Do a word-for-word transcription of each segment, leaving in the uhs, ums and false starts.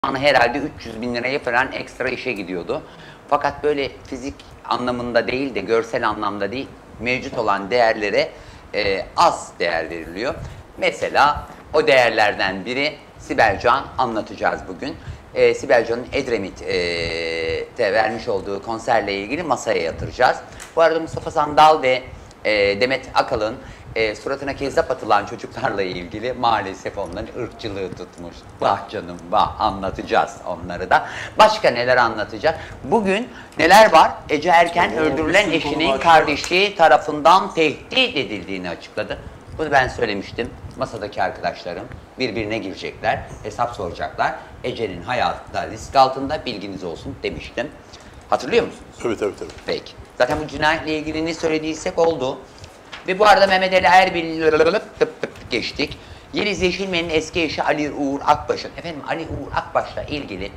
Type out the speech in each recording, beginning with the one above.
herhalde üç yüz bin liraya falan ekstra işe gidiyordu. Fakat böyle fizik anlamında değil de görsel anlamda değil, mevcut olan değerlere e, az değer veriliyor. Mesela o değerlerden biri Sibel Can, anlatacağız bugün. E, Sibel Can'ın Edremit'te e, vermiş olduğu konserle ilgili masaya yatıracağız. Bu arada Mustafa Sandal ve e, Demet Akalın E, suratına kezzap atılan çocuklarla ilgili maalesef onların ırkçılığı tutmuş. Vah canım vah, anlatacağız onları da. Başka neler anlatacak? Bugün neler var? Ece Erken öldürülen eşinin kardeşi tarafından tehdit edildiğini açıkladı. Bunu ben söylemiştim. Masadaki arkadaşlarım birbirine girecekler, hesap soracaklar. Ece'nin hayatı da risk altında, bilginiz olsun demiştim. Hatırlıyor musunuz? Tabii tabii tabii. Peki. Zaten bu cinayetle ilgili ne söylediysek oldu. Ve bu arada Mehmet Ali Erbil'i geçtik. Yeliz Yeşilmen'in eski eşi Ali Uğur Akbaş'ın, efendim Ali Uğur Akbaş'la ilgili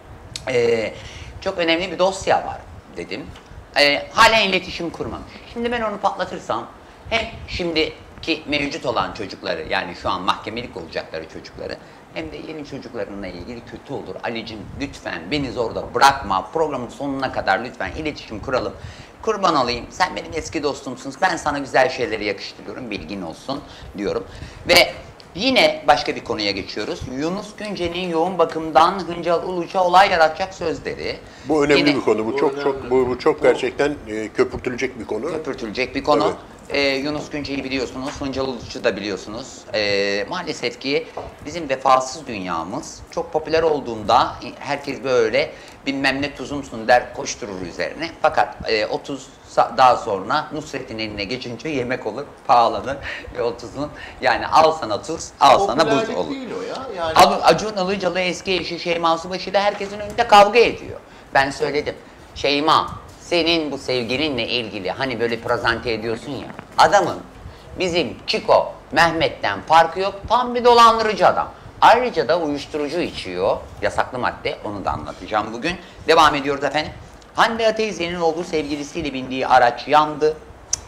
e, çok önemli bir dosya var dedim. E, halen iletişim kurmamış. Şimdi ben onu patlatırsam hem şimdiki mevcut olan çocukları, yani şu an mahkemelik olacakları çocukları, hem de yeni çocuklarınla ilgili kötü olur. Ali'cim lütfen beni zorda bırakma, programın sonuna kadar lütfen iletişim kuralım. Kurban olayım, sen benim eski dostumsun, ben sana güzel şeyleri yakıştırıyorum, bilgin olsun diyorum. Ve yine başka bir konuya geçiyoruz. Yunus Günce'nin yoğun bakımdan Hıncal Uluç'a olay yaratacak sözleri. Bu önemli yine, bir konu, bu, bu çok önemli. çok bu, bu çok gerçekten e, köpürtülecek bir konu. Köpürtülecek bir konu. Evet. Ee, Yunus Günce'yi biliyorsunuz, Hıncal Uluç'u da biliyorsunuz. Ee, maalesef ki bizim vefasız dünyamız çok popüler olduğunda herkes böyle bilmem ne tuzumsun der, koşturur üzerine. Fakat e, o tuz daha sonra Nusret'in eline geçince yemek olur, pahalanır ve o tuzun, yani al sana tuz, al sana buz olur. Değil o ya. Yani... Acun Ilıcalı eski eşi Şeyma Subaşı da herkesin önünde kavga ediyor. Ben söyledim. Şeyma, senin bu sevgilinle ilgili hani böyle prezente ediyorsun ya, adamın bizim Çiko Mehmet'ten farkı yok, tam bir dolandırıcı adam. Ayrıca da uyuşturucu içiyor, yasaklı madde, onu da anlatacağım bugün. Devam ediyoruz efendim. Hande Ateyze'nin olduğu sevgilisiyle bindiği araç yandı.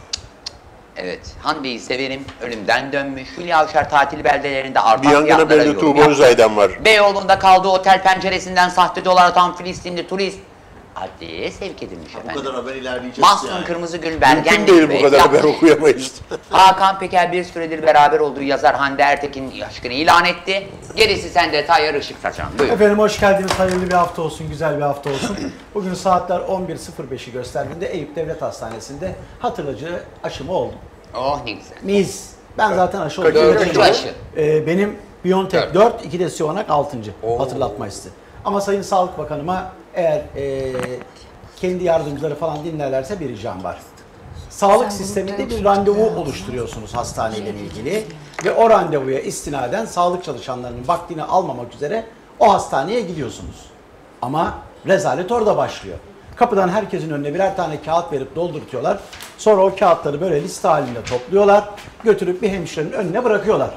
Evet, Hande'yi severim, ölümden dönmüş. Hülya Avşar tatil beldelerinde artan Bir yangına fiyatlara belli yorum Tuğba yaptı. Özay'dan var. Beyoğlu'nda kaldığı otel penceresinden sahte dolar atan Filistinli turist adliyeye sevk edilmiş Bu efendim. kadar haber ilerleyeceğiz Mahsun yani. Kırmızıgül Bergen Mümkün değil bu kadar haber yapmış. okuyamayız. Hakan Peker bir süredir beraber olduğu yazar Hande Ertekin aşkını ilan etti. Gerisi sen detaylara ışık saçan. Buyurun. Efendim hoş geldiniz. Hayırlı bir hafta olsun, güzel bir hafta olsun. Bugün saatler on bir sıfır beşi gösterdiğinde Eyüp Devlet Hastanesi'nde hatırlatıcı aşımı oldum. Oh ne güzel. Mis. Ben zaten aşı oldum. Dördüncü aşı. Ee, benim BioNTech Dört. dört, iki de Sinovac altıncı Oo. hatırlatma istedim. Ama Sayın Sağlık Bakanıma eğer e, kendi yardımcıları falan dinlerlerse bir ricam var. Sağlık sisteminde bir randevu oluşturuyorsunuz hastaneyle ilgili ve o randevuya istinaden sağlık çalışanlarının vaktini almamak üzere o hastaneye gidiyorsunuz. Ama rezalet orada başlıyor. Kapıdan herkesin önüne birer tane kağıt verip doldurtuyorlar. Sonra o kağıtları böyle liste halinde topluyorlar. Götürüp bir hemşirenin önüne bırakıyorlar.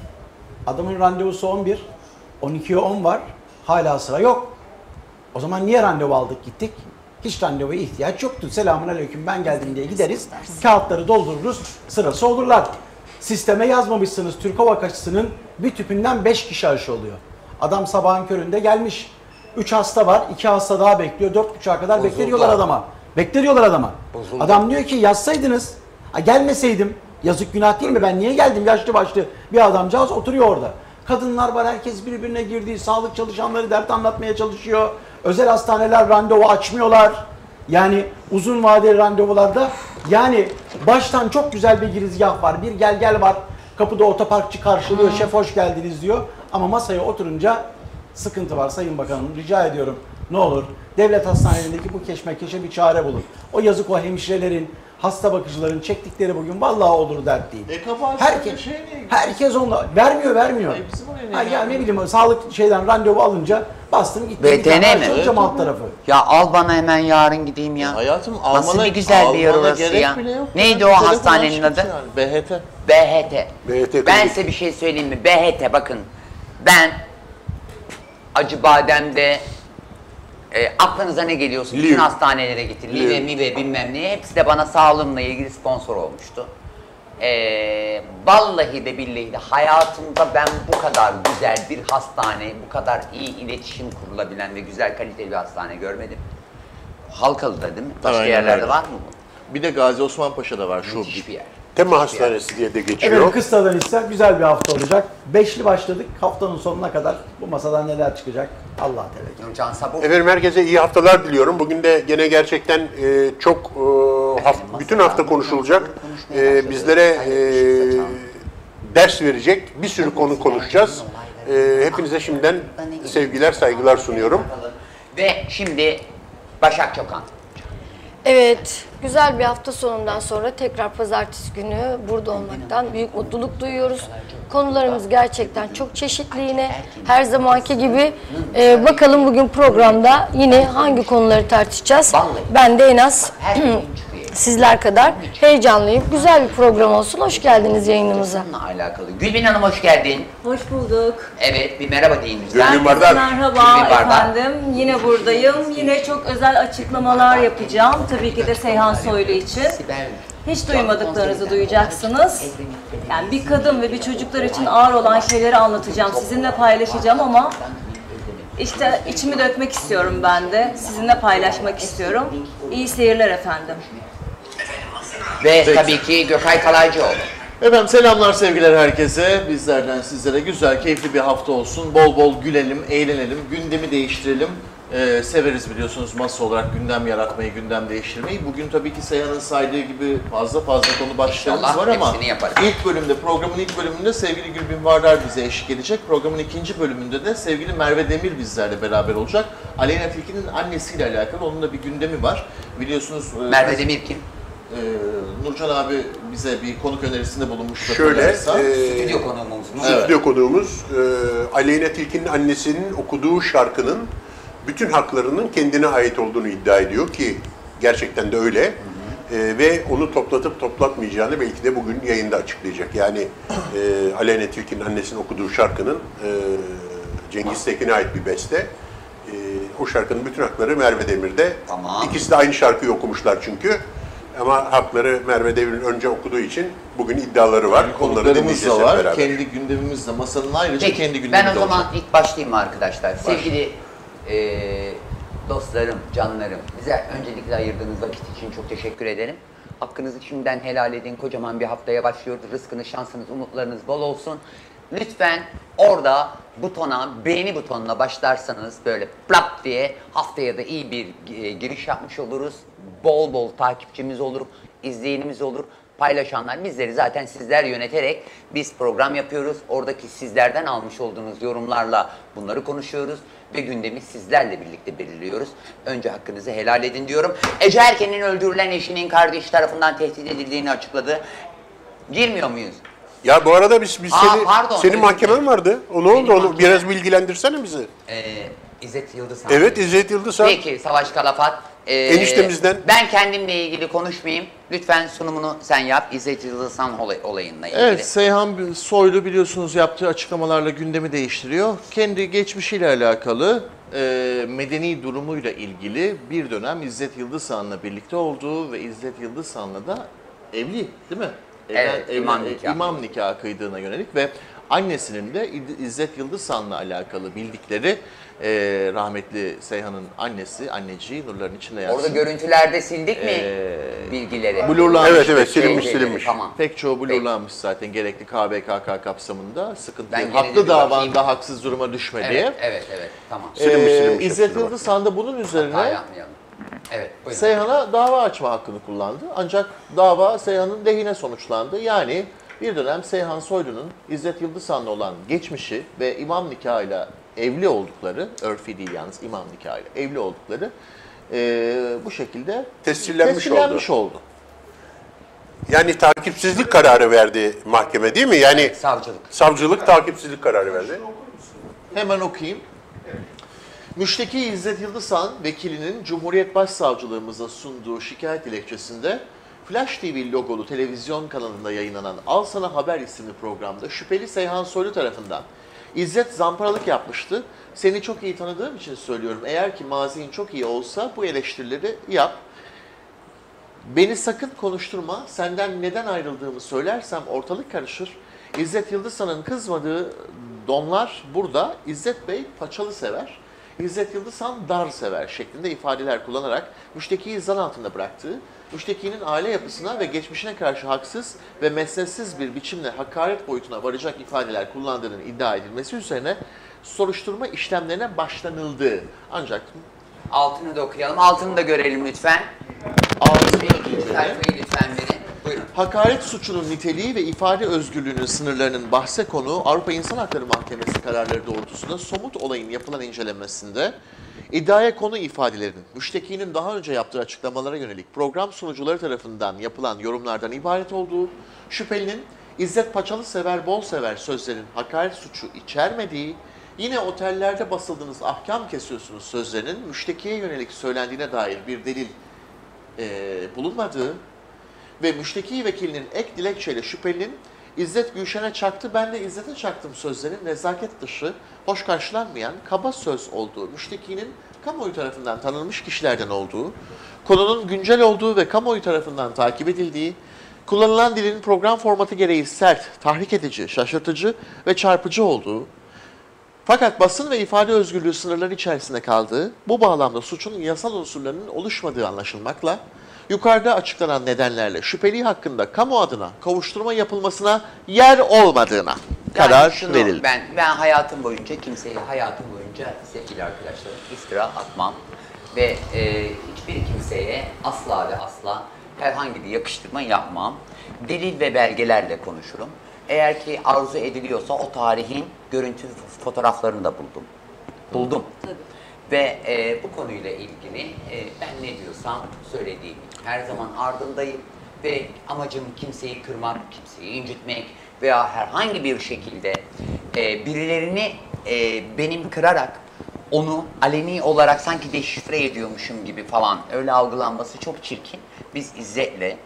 Adamın randevusu on bir, on ikiye on var. Hala sıra yok. O zaman niye randevu aldık gittik? Hiç randevuya ihtiyaç yoktu. Selamünaleyküm ben geldim diye gideriz. Kağıtları doldururuz. Sırası olurlar. Sisteme yazmamışsınız Türkovak aşısının bir tüpünden beş kişi aşı oluyor. Adam sabahın köründe gelmiş. üç hasta var. iki hasta daha bekliyor. dört buçuğa kadar Bozuldu. bekletiyorlar adama. Bekletiyorlar adama. Bozuldu. Adam diyor ki yazsaydınız. Ha, gelmeseydim. Yazık günah değil mi? Ben niye geldim? Yaşlı başlı bir adamcağız oturuyor orada. Kadınlar var. Herkes birbirine girdiği, sağlık çalışanları dert anlatmaya çalışıyor. Özel hastaneler randevu açmıyorlar. Yani uzun vadeli randevularda yani baştan çok güzel bir girizgah var. Bir gel gel var. Kapıda otoparkçı karşılıyor. Şef hoş geldiniz diyor. Ama masaya oturunca sıkıntı var Sayın Bakanım. Rica ediyorum ne olur devlet hastanelerindeki bu keşmekeşe bir çare bulun. O yazık o hemşirelerin, hasta bakıcıların çektikleri bugün vallahi olur dert değil. E kapağı Herkes, şey ne? herkes onunla vermiyor vermiyor. Ay bizim oraya ne Ha, ya? ya ne bileyim sağlık şeyden randevu alınca bastım gittim. V T N mi? Açılacağım alt tarafı. Ya al bana hemen yarın gideyim ya. Hayatım Nasıl almana, bir güzel bir yer almana orası gerek ya. bile yok. Neydi Yani o telefon hastanenin açmış adı? Yani. B H T. B H T. B H T Ben klinik. size bir şey söyleyeyim mi? B H T bakın. Ben Acıbadem'de e, aklınıza ne geliyorsun? Bütün Liv. hastanelere gittim. Live, Liv. Mive bilmem ne. Hepsi de bana sağlığımla ilgili sponsor olmuştu. Ee, vallahi de billahi de hayatımda ben bu kadar güzel bir hastane, bu kadar iyi iletişim kurulabilen ve güzel kaliteli bir hastane görmedim. Halkalı'da değil mi? Başka Aynen yerlerde öyle. var mı bu? Bir de Gazi Osman Paşa'da var şu. Müthiş bir yer. Tema Hastanesi diye de geçiyor. Efendim kısadan ise güzel bir hafta olacak. Beşli başladık. Haftanın sonuna kadar bu masadan neler çıkacak? Allah tevekkül. Can Sabur. Efendim herkese iyi haftalar diliyorum. Bugün de gene gerçekten e, çok e, haft- bütün hafta konuşulacak, e, bizlere e, ders verecek bir sürü konu konuşacağız. E, hepinize şimdiden sevgiler, saygılar sunuyorum. Ve şimdi Başak Çokan. Evet, güzel bir hafta sonundan sonra tekrar pazartesi günü burada olmaktan büyük mutluluk duyuyoruz. Konularımız gerçekten çok çeşitli yine. Her zamanki gibi Ee, bakalım bugün programda yine hangi konuları tartışacağız. Ben de en az sizler kadar heyecanlıyım. Güzel bir program olsun. Hoş geldiniz yayınımıza. Bununla alakalı. Gülbin Hanım hoş geldin. Hoş bulduk. Evet, bir merhaba deyin lütfen. Gülbin Bardar. Merhaba Gülbin Bardar. efendim. Yine buradayım. Yine çok özel açıklamalar yapacağım. Tabii ki de Seyhan Soylu için. Sibel. Hiç duymadıklarınızı duyacaksınız. Yani bir kadın ve bir çocuklar için ağır olan şeyleri anlatacağım. Sizinle paylaşacağım ama işte içimi dökmek istiyorum ben de. Sizinle paylaşmak istiyorum. İyi seyirler efendim. Ve tabii ki Gökay Kalaycıoğlu. Efendim selamlar sevgiler herkese. Bizlerden sizlere güzel, keyifli bir hafta olsun. Bol bol gülelim, eğlenelim, gündemi değiştirelim. Ee, severiz biliyorsunuz masa olarak gündem yaratmayı, gündem değiştirmeyi. Bugün tabii ki Seyhan'ın saydığı gibi fazla fazla konu başlıklarımız İnşallah var ama hepsini yaparız. ilk bölümde, programın ilk bölümünde sevgili Gülbin Vardar bize eşlik edecek. Programın ikinci bölümünde de sevgili Merve Demir bizlerle beraber olacak. Aleyna Tilki'nin annesiyle alakalı onun da bir gündemi var. Biliyorsunuz e, Merve Demir kim? e, Nurcan abi bize bir konuk önerisinde bulunmuştu. Şöyle, hatırlarsan. e, Stüdyo konuğumuz mu? Evet. stüdyo konuğumuz e, Aleyna Tilki'nin annesinin okuduğu şarkının bütün haklarının kendine ait olduğunu iddia ediyor ki gerçekten de öyle. Hı hı. E, ve onu toplatıp toplatmayacağını belki de bugün yayında açıklayacak. Yani e, Aleyna Tilki'nin annesinin okuduğu şarkının e, Cengiz Tekin'e ait bir beste. E, o şarkının bütün hakları Merve Demir'de. Tamam. İkisi de aynı şarkıyı okumuşlar çünkü. Ama hakları Merve Demir'in önce okuduğu için bugün iddiaları var. Onları Konuklarımız dinleyeceğiz da hep var. beraber. Kendi gündemimiz de masanın ayrıca Peki, kendi gündemi ben de o zaman olacak. ilk başlayayım arkadaşlar. Sevgili e, dostlarım, canlarım, bize öncelikle ayırdığınız vakit için çok teşekkür ederim. Hakkınızı şimdiden helal edin. Kocaman bir haftaya başlıyor. Rızkınız, şansınız, umutlarınız bol olsun. Lütfen orada butona, beğeni butonuna başlarsanız böyle plap diye haftaya da iyi bir e, giriş yapmış oluruz. Bol bol takipçimiz olur, izleyenimiz olur. Paylaşanlar bizleri zaten sizler yöneterek biz program yapıyoruz. Oradaki sizlerden almış olduğunuz yorumlarla bunları konuşuyoruz ve gündemi sizlerle birlikte belirliyoruz. Önce hakkınızı helal edin diyorum. Ece Erken'in öldürülen eşinin kardeşi tarafından tehdit edildiğini açıkladı. Girmiyor muyuz? Ya bu arada biz, biz Aa, seni, pardon, senin özür mahkemen dilerim. vardı. O ne Benim oldu? Onu mahkemem. biraz bilgilendirsene bizi. Ee, İzzet Yıldız. Evet, İzzet Yıldızhan. Peki Savaş Kalafat. Ee, Eniştemizden. Ben kendimle ilgili konuşmayayım. Lütfen sunumunu sen yap. İzzet Yıldızhan olay, olayınla ilgili. Evet, Seyhan Soylu biliyorsunuz yaptığı açıklamalarla gündemi değiştiriyor. Kendi geçmişiyle alakalı, e, medeni durumuyla ilgili bir dönem İzzet Yıldızhan'la birlikte olduğu ve İzzet Yıldızhan'la da evli değil mi? Evet, Evlen- imam evlen- nikahı. imam nikahı kıydığına yönelik ve annesinin de İzzet Yıldızhan'la alakalı bildikleri e, rahmetli Seyhan'ın annesi, anneciği nurların içinde yatsın. Orada görüntülerde sildik mi Ee, bilgileri? blurlanmış. Evet evet Şey, silinmiş şey, silinmiş. Tamam. Pek çoğu blurlanmış zaten gerekli K B K K kapsamında sıkıntı Ben yok. gene de Haklı bir davanda bakayım. haksız duruma düşme diye. Evet, evet, evet. Tamam. Silinmiş, Ee, silinmiş, İzzet hepsine Yıldızhan da bunun Hata üzerine yapmayalım. Evet, buyurun. Seyhan'a dava açma hakkını kullandı. Ancak dava Seyhan'ın lehine sonuçlandı. Yani bir dönem Seyhan Soylu'nun İzzet Yıldızhan'la olan geçmişi ve imam nikahıyla evli oldukları, örfi değil yalnız imam nikahıyla evli oldukları ee, bu şekilde Tescillenmiş tescillenmiş oldu. Yani takipsizlik kararı verdi mahkeme değil mi? Yani Savcılık. savcılık takipsizlik kararı verdi. Hemen okuyayım. Müşteki İzzet Yıldızhan, vekilinin Cumhuriyet Başsavcılığımıza sunduğu şikayet dilekçesinde Flash T V logolu televizyon kanalında yayınlanan Al Sana Haber isimli programda şüpheli Seyhan Soylu tarafından İzzet zamparalık yapmıştı. Seni çok iyi tanıdığım için söylüyorum. Eğer ki mazin çok iyi olsa bu eleştirileri yap. Beni sakın konuşturma, senden neden ayrıldığımı söylersem ortalık karışır. İzzet Yıldızhan'ın kızmadığı donlar burada İzzet Bey paçalı sever, İzzet Yıldızhan dar sever şeklinde ifadeler kullanarak müştekiyi zan altında bıraktığı, müştekinin aile yapısına ve geçmişine karşı haksız ve mesnetsiz bir biçimle hakaret boyutuna varacak ifadeler kullandığının iddia edilmesi üzerine soruşturma işlemlerine başlanıldı. Ancak Altını da okuyalım. Altını da görelim lütfen. altı Sayfayı lütfen verin. Buyurun. hakaret suçunun niteliği ve ifade özgürlüğünün sınırlarının bahse konu Avrupa İnsan Hakları Mahkemesi kararları doğrultusunda somut olayın yapılan incelenmesinde iddiaya konu ifadelerinin müştekinin daha önce yaptığı açıklamalara yönelik program sunucuları tarafından yapılan yorumlardan ibaret olduğu, şüphelinin İzzet Paçalı sever bol sever sözlerin hakaret suçu içermediği, yine otellerde basıldığınız ahkam kesiyorsunuz sözlerinin müştekiye yönelik söylendiğine dair bir delil e, bulunmadığı ve müşteki vekilinin ek dilekçeyle şüphelinin İzzet Gülşen'e çaktı, ben de İzzet'e çaktım sözlerin nezaket dışı, hoş karşılanmayan, kaba söz olduğu, müştekinin kamuoyu tarafından tanınmış kişilerden olduğu, konunun güncel olduğu ve kamuoyu tarafından takip edildiği, kullanılan dilin program formatı gereği sert, tahrik edici, şaşırtıcı ve çarpıcı olduğu, fakat basın ve ifade özgürlüğü sınırları içerisinde kaldığı, bu bağlamda suçun yasal unsurlarının oluşmadığı anlaşılmakla, yukarıda açıklanan nedenlerle şüpheli hakkında kamu adına kovuşturma yapılmasına yer olmadığına karar Yani şunu, verildi. Ben, ben hayatım boyunca kimseye hayatım boyunca sevgili arkadaşlarım iftira atmam ve e, hiçbir kimseye asla ve asla herhangi bir yakıştırma yapmam. Delil ve belgelerle konuşurum. Eğer ki arzu ediliyorsa o tarihin görüntü fotoğraflarını da buldum. Buldum. Tabii. Ve e, bu konuyla ilgili e, ben ne diyorsam söylediğim her zaman ardındayım ve amacım kimseyi kırmak, kimseyi incitmek veya herhangi bir şekilde e, birilerini e, benim kırarak onu aleni olarak sanki deşifre ediyormuşum gibi falan öyle algılanması çok çirkin. Biz İzzet'le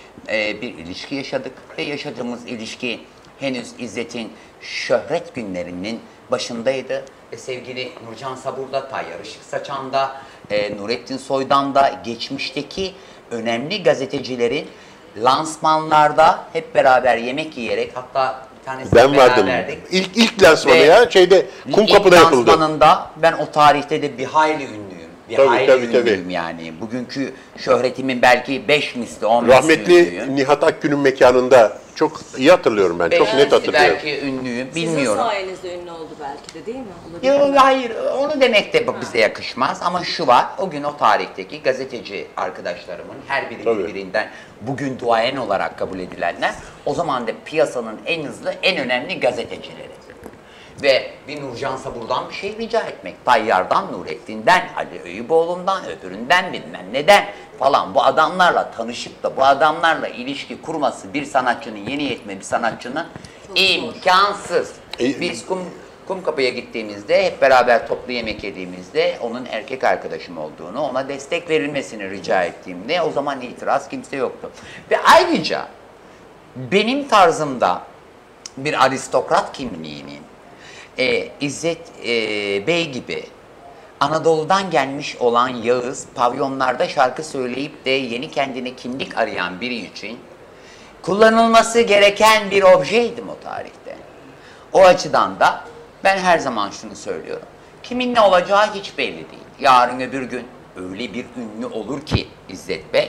e, bir ilişki yaşadık ve yaşadığımız ilişki henüz İzzet'in şöhret günlerinin başındaydı. E, sevgili Nurcan Sabur'da, Tayyar Işık Saçan'da, e, Nurettin Soy'dan da geçmişteki önemli gazetecilerin lansmanlarda hep beraber yemek yiyerek, hatta bir tanesi Ben vardım. beraberdik. İlk ilk lansmanı Ve ya şeyde Kumkapı'da İlk yapıldı. lansmanında ben o tarihte de bir hayli ünlüyüm. Bir Tabii, hayli tabii, ünlüyüm tabii. yani. Bugünkü şöhretimin belki beş misli, on misli Rahmetli ünlüyüm. Nihat Akgün'ün mekanında çok iyi hatırlıyorum ben. Beş Çok net misli hatırlıyorum. belki ünlüyüm, Sizin bilmiyorum. sayenizde ünlü oldu belki de değil mi? Olabilir Yok mi? hayır, onu demek de bize yakışmaz ama şu var, o gün o tarihteki gazeteci arkadaşlarımın her biri Tabii. birbirinden bugün duayen olarak kabul edilenler, o zaman da piyasanın en hızlı, en önemli gazetecileri. Ve bir Nurcan Sabur'dan bir şey rica etmek, Tayyar'dan, Nurettin'den, Ali Eyüboğlu'ndan, öbüründen bilmem neden falan bu adamlarla tanışıp da bu adamlarla ilişki kurması bir sanatçının, yeni yetme bir sanatçının imkansız. E, Biz kum, Kumkapı'ya gittiğimizde, hep beraber toplu yemek yediğimizde onun erkek arkadaşım olduğunu, ona destek verilmesini rica ettiğimde o zaman itiraz kimse yoktu. Ve ayrıca benim tarzımda bir aristokrat kimliğinin e, İzzet e, Bey gibi Anadolu'dan gelmiş olan Yağız, pavyonlarda şarkı söyleyip de yeni kendine kimlik arayan biri için kullanılması gereken bir objeydim o tarihte. O açıdan da ben her zaman şunu söylüyorum. Kimin ne olacağı hiç belli değil. Yarın öbür gün öyle bir ünlü olur ki İzzet Bey,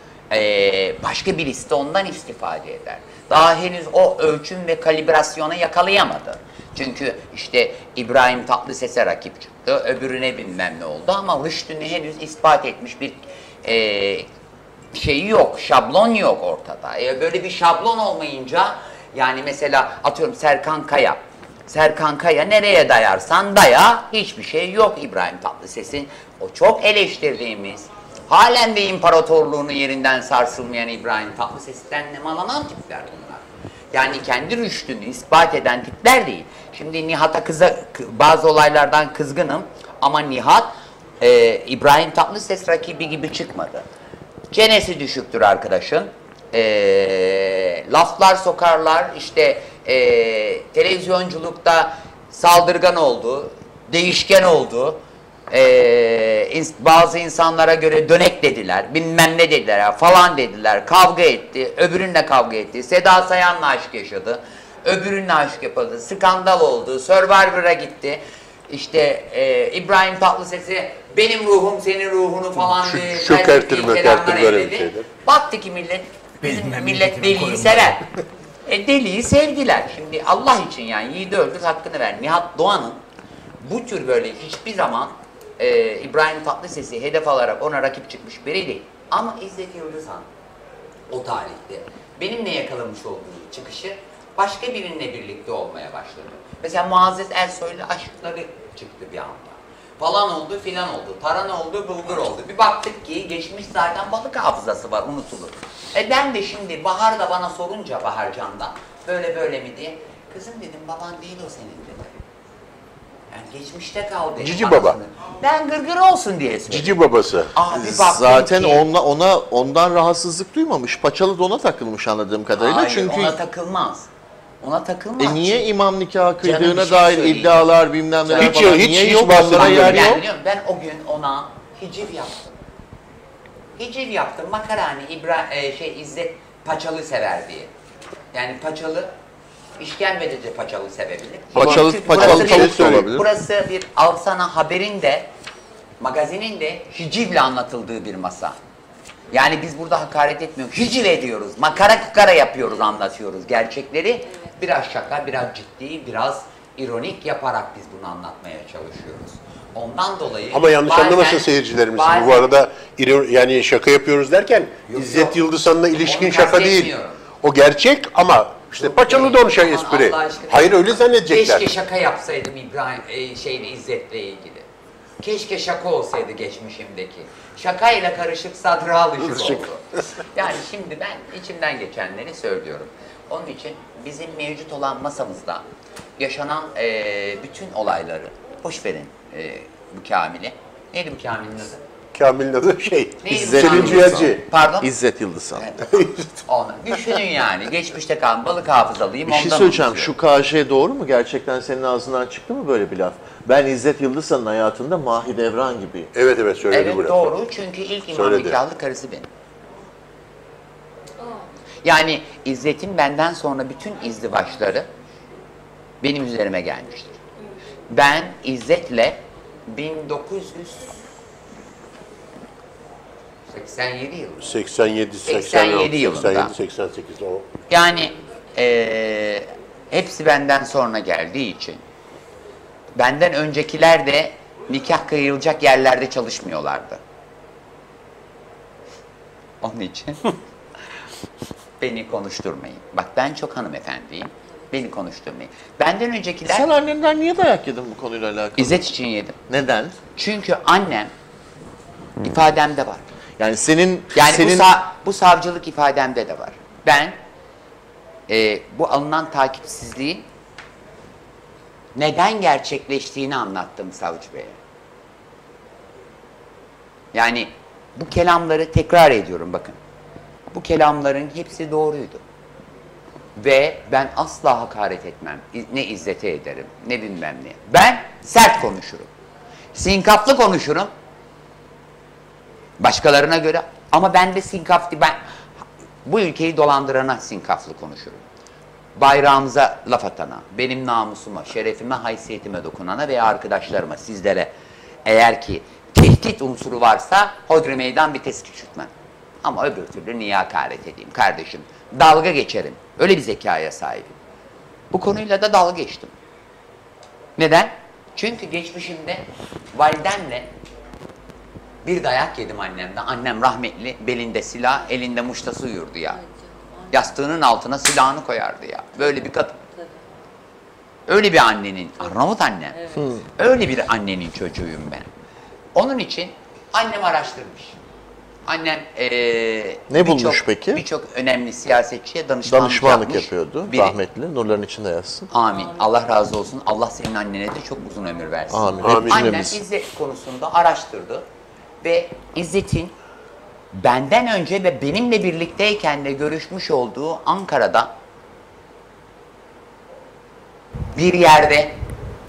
ee, başka birisi de ondan istifade eder. Daha henüz o ölçüm ve kalibrasyonu yakalayamadı. Çünkü işte İbrahim Tatlıses'e rakip çıktı, öbürüne bilmem ne oldu ama Rüştü'nü henüz ispat etmiş bir e, şeyi yok, şablon yok ortada. E, böyle bir şablon olmayınca, yani mesela atıyorum Serkan Kaya. Serkan Kaya nereye dayarsan daya hiçbir şey yok İbrahim Tatlıses'in. O çok eleştirdiğimiz, halen de imparatorluğunu yerinden sarsılmayan İbrahim Tatlıses'ten nemalanan tipler bunlar. Yani kendi rüştünü ispat eden tipler değil. Şimdi Nihat'a kıza, bazı olaylardan kızgınım ama Nihat e, İbrahim Tatlıses rakibi gibi çıkmadı. Çenesi düşüktür arkadaşın. E, laflar sokarlar, işte e, televizyonculukta saldırgan oldu, değişken oldu. Ee, ins- bazı insanlara göre dönek dediler, bilmem ne dediler falan dediler, kavga etti, öbürünle kavga etti, Seda Sayan'la aşk yaşadı, öbürünle aşk yapıldı, skandal oldu, Survivor'a gitti, işte e, İbrahim Tatlıses'i benim ruhum senin ruhunu falan Şu- diye çökertir, terk etti, mökertir selamlar böyle bir eyledi. şeyler. Baktı ki millet, bizim Benim millet memleketimin deliyi koyunları. sever. E, deliyi sevdiler. Şimdi Allah için yani yiğidi öldür hakkını ver. Nihat Doğan'ın bu tür böyle hiçbir zaman e, İbrahim Tatlıses'i hedef alarak ona rakip çıkmış biri değil. Ama İzzet Yıldızhan o tarihte benimle yakalamış olduğu çıkışı başka birinle birlikte olmaya başladı. Mesela Muazzez Ersoy'la aşkları çıktı bir anda. Falan oldu filan oldu. Taran oldu, bulgur oldu. Bir baktık ki geçmiş zaten balık hafızası var, unutulur. E ben de şimdi Bahar da bana sorunca Bahar Can'dan böyle böyle mi diye. Kızım dedim baban değil o senin dedim. Yani geçmişte kaldı. dedim Cici anasını. baba. Ben gırgır olsun diye söyledim. Cici babası. Aa, bir baktım Zaten ki- onla, ona ondan rahatsızlık duymamış. Paçalı da ona takılmış anladığım kadarıyla. Hayır, Çünkü ona takılmaz. Ona takılmaz. e niye imam nikahı Canım, kıydığına bir şey dair söyleyeyim. iddialar bilmem neler Hiç falan. yok, hiç- niye hiç yok? bahsetmiyorum. Onlara yer Ben yok. biliyorum, ben o gün ona hiciv yaptım. Hiciv yaptım, makarani, İbra e, şey İzzet paçalı sever diye. Yani paçalı, işkembede de paçalı sevebilir. Paçalı- Çünkü paçalı burası tavuk bir- da olabilir. Burası bir Alsana Haber'in de, magazinin de hicivle anlatıldığı bir masa. Yani biz burada hakaret etmiyoruz, hiciv ediyoruz, makara kukara yapıyoruz, anlatıyoruz gerçekleri. Biraz şaka, biraz ciddi, biraz ironik yaparak biz bunu anlatmaya çalışıyoruz. Ondan dolayı... Ama yanlış bazen- anlamasın seyircilerimiz. bazen- Bu arada iro- yani şaka yapıyoruz derken Yok, İzzet yok. Yıldızhan'la ilişkin Onu şaka değil. kastetmiyorum. O gerçek ama işte paçalı da onu şey Aman espri. Allah aşkına. Hayır öyle zannedecekler. Keşke şaka yapsaydım İbrahim e, şeyle İzzet'le ilgili. Keşke şaka olsaydı geçmişimdeki. Şakayla karışık sadra alışık oldu. Yani şimdi ben içimden geçenleri söylüyorum. Onun için bizim mevcut olan masamızda yaşanan e, bütün olayları, boş verin e, bu Kamil'i. Neydi bu Kamil'in adı? Kamil'in adı şey. Neydi bu İzzet Selin Kamil'in Yıldızhan. Ciğerci. Pardon? İzzet Yıldızhan. Onu düşünün yani. Geçmişte kalan balık hafızalıyım. Bir şey ondan söyleyeceğim. unutuyorum. Şu K J doğru mu? Gerçekten senin ağzından çıktı mı böyle bir laf? Ben İzzet Yıldızhan'ın hayatında Mahidevran gibi. Evet evet söyledi bu Evet lafı. doğru, çünkü ilk imam Söyledi. nikahlı karısı benim. Yani İzzet'in benden sonra bütün izdivaçları benim üzerime gelmiştir. Ben İzzet'le bin dokuz yüz seksen yedi yılında, seksen yedi, seksen seksen yedi altı, yılında. seksen yedi, seksen sekiz o. yani eee, hepsi benden sonra geldiği için benden öncekiler de nikah kıyılacak yerlerde çalışmıyorlardı. Onun için beni konuşturmayın. Bak ben çok hanımefendiyim. Beni konuşturmayın. Benden öncekiler Sen annenden niye dayak yedin bu konuyla alakalı? İzzet için yedim. Neden? Çünkü annem ifademde var. Yani senin Yani senin bu, sa- bu savcılık ifademde de var. Ben e, bu alınan takipsizliğin neden gerçekleştiğini anlattım savcı beye. Yani bu kelamları tekrar ediyorum bakın. Bu kelamların hepsi doğruydu. Ve ben asla hakaret etmem. İ- Ne İzzet'e ederim, ne bilmem ne. Ben sert konuşurum. Sinkaflı konuşurum. Başkalarına göre. Ama ben de sinkaflı, ben bu ülkeyi dolandırana sinkaflı konuşurum. Bayrağımıza laf atana, benim namusuma, şerefime, haysiyetime dokunana veya arkadaşlarıma, sizlere eğer ki tehdit unsuru varsa hodri meydan vites küçültmem. Ama öbür türlü niye hakaret edeyim kardeşim? Dalga geçerim. Öyle bir zekaya sahibim. Bu konuyla da dalga geçtim. Neden? Çünkü geçmişimde validemle bir dayak yedim annemden. Annem rahmetli, belinde silah, elinde muştası uyurdu ya. Yastığının altına silahını koyardı ya. Böyle bir kadın. Öyle bir annenin, Arnavut annem. Öyle bir annenin çocuğuyum ben. Onun için annem araştırmış. Annem eee Ne bulmuş birçok- peki? Birçok önemli siyasetçiye danışmanlık, danışmanlık yapmış. yapıyordu. Biri. Rahmetli. Nurların içinde yatsın. Amin. Allah razı olsun. Allah senin annene de çok uzun ömür versin. Amin. Amin. Hep Annem cümlemiz. İzzet konusunda araştırdı ve İzzet'in benden önce ve benimle birlikteyken de görüşmüş olduğu Ankara'da bir yerde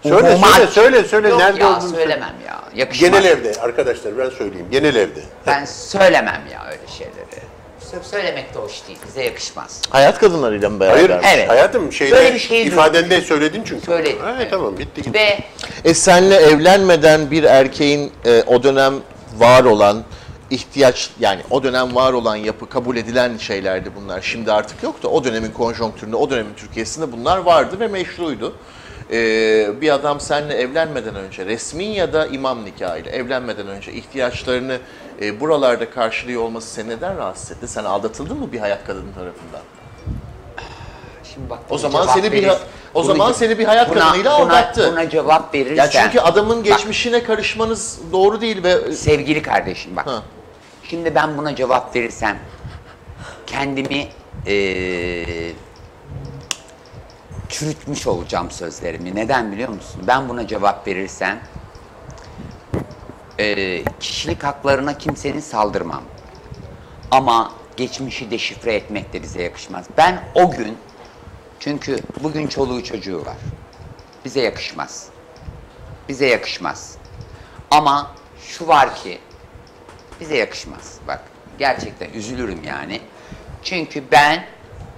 Söyle, Umumat. söyle, söyle, söyle. Yok Nerede ya olduğunu söyle. söylemem ya. Yakışmaz. Genel evde arkadaşlar ben söyleyeyim. Genel evde. Ben söylemem ya öyle şeyleri. Sö- Söylemek de hoş değil. Bize yakışmaz. Hayat kadınlarıyla mı beraber? Hayır, Evet. hayatım şeyde Böyle bir şey ifadende söyledin çünkü. Söyledim. Ha, Evet. tamam bitti gitti. Ve E senle evlenmeden bir erkeğin e, o dönem var olan ihtiyaç, yani o dönem var olan yapı kabul edilen şeylerdi bunlar. Şimdi artık yok da o dönemin konjonktüründe, o dönemin Türkiye'sinde bunlar vardı ve meşruydu. E, bir adam seninle evlenmeden önce resmi ya da imam nikahıyla evlenmeden önce ihtiyaçlarını e, buralarda karşılıyor olması seni neden rahatsız etti? Sen aldatıldın mı bir hayat kadını tarafından? şimdi bak O buna zaman cevap seni bir verir- o bunu- zaman seni bir hayat buna- kadınıyla buna- aldattı. Buna cevap verirsen. Ya çünkü adamın Bak, geçmişine karışmanız doğru değil ve sevgili kardeşim bak. Ha. Şimdi ben buna cevap verirsem kendimi eee, çürütmüş olacağım sözlerimi. Neden biliyor musun? Ben buna cevap verirsem eee, kişilik haklarına kimsenin saldırmam. Ama geçmişi deşifre etmek de bize yakışmaz. Ben o gün, çünkü bugün çoluğu çocuğu var. Bize yakışmaz. Bize yakışmaz. Ama şu var ki bize yakışmaz. Bak gerçekten üzülürüm yani. Çünkü ben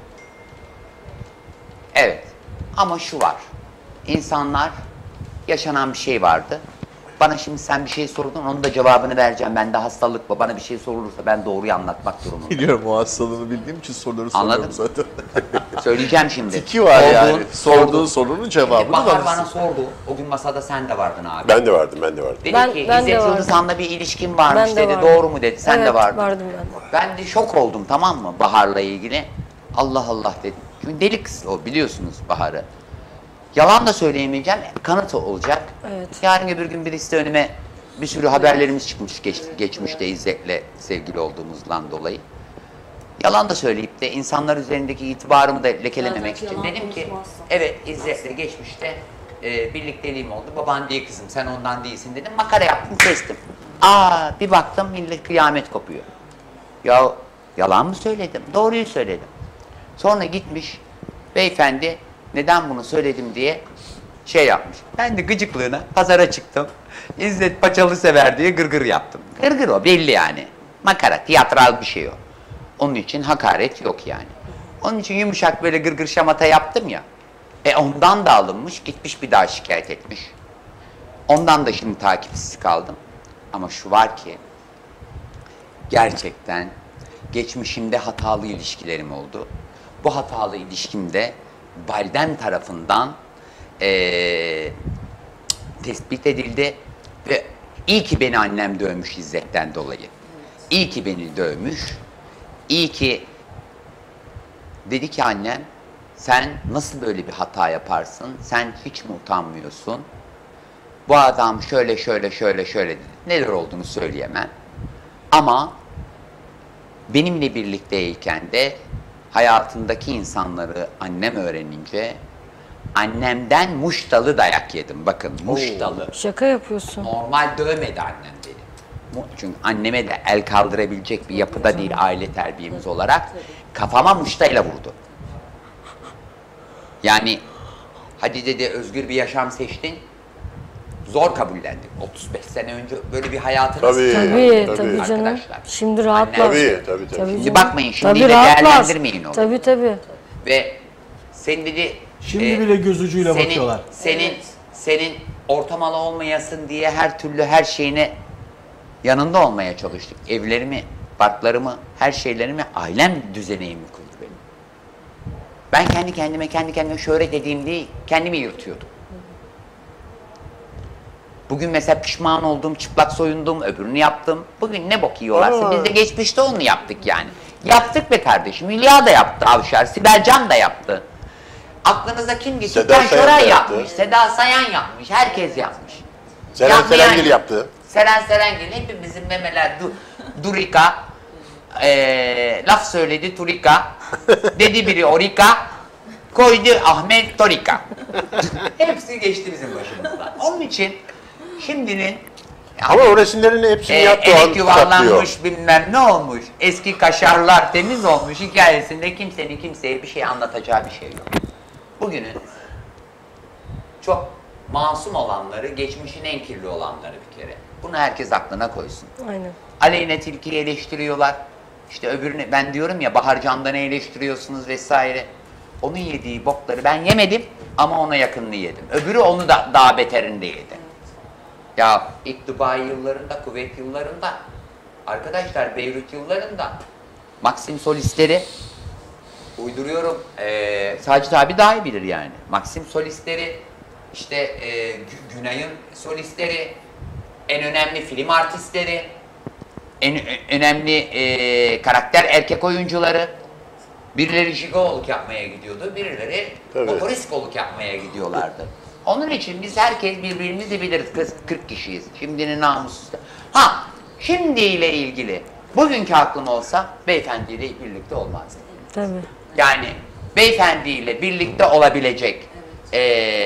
evet ama şu var. İnsanlar yaşanan bir şey vardı. Bana şimdi sen bir şey sordun, onun da cevabını vereceğim. Ben de hastalık var. Bana bir şey sorulursa ben doğruyu anlatmak durumundayım. biliyorum o hastalığını bildiğim için soruları Anladın soruyorum zaten. Söyleyeceğim şimdi. Tiki var Sorduğun- yani. Sorduğun sorduğun- sorunun cevabını Bahar bana bana sordu. O gün masada sen de vardın abi. Ben de vardım, ben de vardım. Dedi Ben- ki ben de İzzet vardım. Yıldızhan'la bir ilişkin varmış Ben de dedi. vardım. Doğru mu dedi. Sen Evet, de vardın. vardım ben de. Ben de şok oldum, tamam mı, Bahar'la ilgili. Allah Allah dedim. Çünkü deli kız o, biliyorsunuz Bahar'ı. Yalan da söyleyemeyeceğim, kanıt olacak. Evet. Yarın öbür gün birisi de önüme bir sürü haberlerimiz çıkmış geç, geçmişte İzzet'le sevgili olduğumuzdan dolayı. Yalan da söyleyip de insanlar üzerindeki itibarımı da lekelememek Zaten için yalan dedim ki konuşmazsın. evet İzzet'le geçmişte e, birlikteliğim oldu. Baban değil kızım, sen ondan değilsin dedim. Makara yaptım, kestim. Aa bir baktım millet kıyamet kopuyor. Ya yalan mı söyledim? Doğruyu söyledim. Sonra gitmiş beyefendi neden bunu söyledim diye şey yapmış. Ben de gıcıklığına pazara çıktım. İzzet paçalı sever diye gırgır yaptım. Gırgır o belli yani. Makara, tiyatral bir şey o. Onun için hakaret yok yani. Onun için yumuşak böyle gırgır şamata yaptım ya. E ondan da alınmış, gitmiş bir daha şikayet etmiş. Ondan da şimdi takipsiz kaldım. Ama şu var ki gerçekten geçmişimde hatalı ilişkilerim oldu. Bu hatalı ilişkimde validem tarafından eee, tespit edildi ve iyi ki beni annem dövmüş İzzet'ten dolayı. İyi ki beni dövmüş. İyi ki dedi ki annem sen nasıl böyle bir hata yaparsın? Sen hiç mi utanmıyorsun? Bu adam şöyle şöyle şöyle şöyle dedi. Neler olduğunu söyleyemem. Ama benimle birlikteyken de hayatındaki insanları annem öğrenince annemden muştalı dayak yedim. Bakın muştalı. Şaka yapıyorsun. Normal dövmedi annem beni. Mu- Çünkü anneme de el kaldırabilecek bir yapıda değil aile terbiyemiz olarak. Kafama muştayla vurdu. Yani hadi dedi özgür bir yaşam seçtin. Zor kabullendik. otuz beş sene önce böyle bir hayatınız. Tabii. Tabii, Tabii. tabii canım. Arkadaşlar. Şimdi rahatlar. Tabii, tabii, tabii. Şimdi canım. bakmayın, şimdi Tabii de rahatlar. değerlendirmeyin onu. Tabii tabii. Ve senin dedi Şimdi e, bile göz ucuyla senin, bakıyorlar. Senin senin ortamalı olmayasın diye her türlü her şeyine yanında olmaya çalıştık. Evlerimi, parklarımı, her şeylerimi ailem düzenimi kurdu benim. Ben kendi kendime kendi kendime şöhret edeyim diye kendimi yırtıyordum. Bugün mesela pişman olduğum, çıplak soyundum, öbürünü yaptım. Bugün ne bok yiyorlarsa Aa. biz de geçmişte onu yaptık yani. Yaptık be kardeşim. Hülya da yaptı Avşar, Sibel Can da yaptı. Aklınıza kim geçti? Seda Türkan Sayan Şoray da yaptı. yapmış, Seda Sayan yapmış, herkes yapmış. Seren Yapmayan Serengil yok. yaptı. Seren Serengil hepimizin memeler du, Durika, eee, laf söyledi Turika, dedi biri Orika, koydu Ahmet Torika. Hepsi geçti bizim başımızdan. Onun için şimdinin Ama o resimlerin hepsini e, yaptı. elek yuvarlanmış bilmem ne olmuş, eski kaşarlar temiz olmuş hikayesinde kimsenin kimseye bir şey anlatacağı bir şey yok. Bugünün çok masum olanları, geçmişin en kirli olanları bir kere. Bunu herkes aklına koysun. Aynen. Aleyna Tilki'yi eleştiriyorlar. İşte öbürüne, ben diyorum ya Bahar Candan'ı eleştiriyorsunuz vesaire. Onun yediği bokları ben yemedim ama ona yakınını yedim. Öbürü onu da daha beterini de yedi. Ya ilk Dubai yıllarında, Kuveyt yıllarında, arkadaşlar Beyrut yıllarında Maxim solistleri, uyduruyorum, ee, Sacit abi daha iyi bilir yani. Maxim solistleri, işte ee, Günay'ın solistleri, en önemli film artistleri, en önemli ee, karakter erkek oyuncuları, birileri jigovoluk yapmaya gidiyordu, birileri motoristkoluk yapmaya gidiyorlardı. Onun için biz herkes birbirimizi biliriz. kırk kişiyiz. Şimdinin namussuz. Ha, şimdiyle ilgili bugünkü aklım olsa beyefendiyle birlikte olmazdı. Tabii. Yani beyefendiyle birlikte olabilecek ee,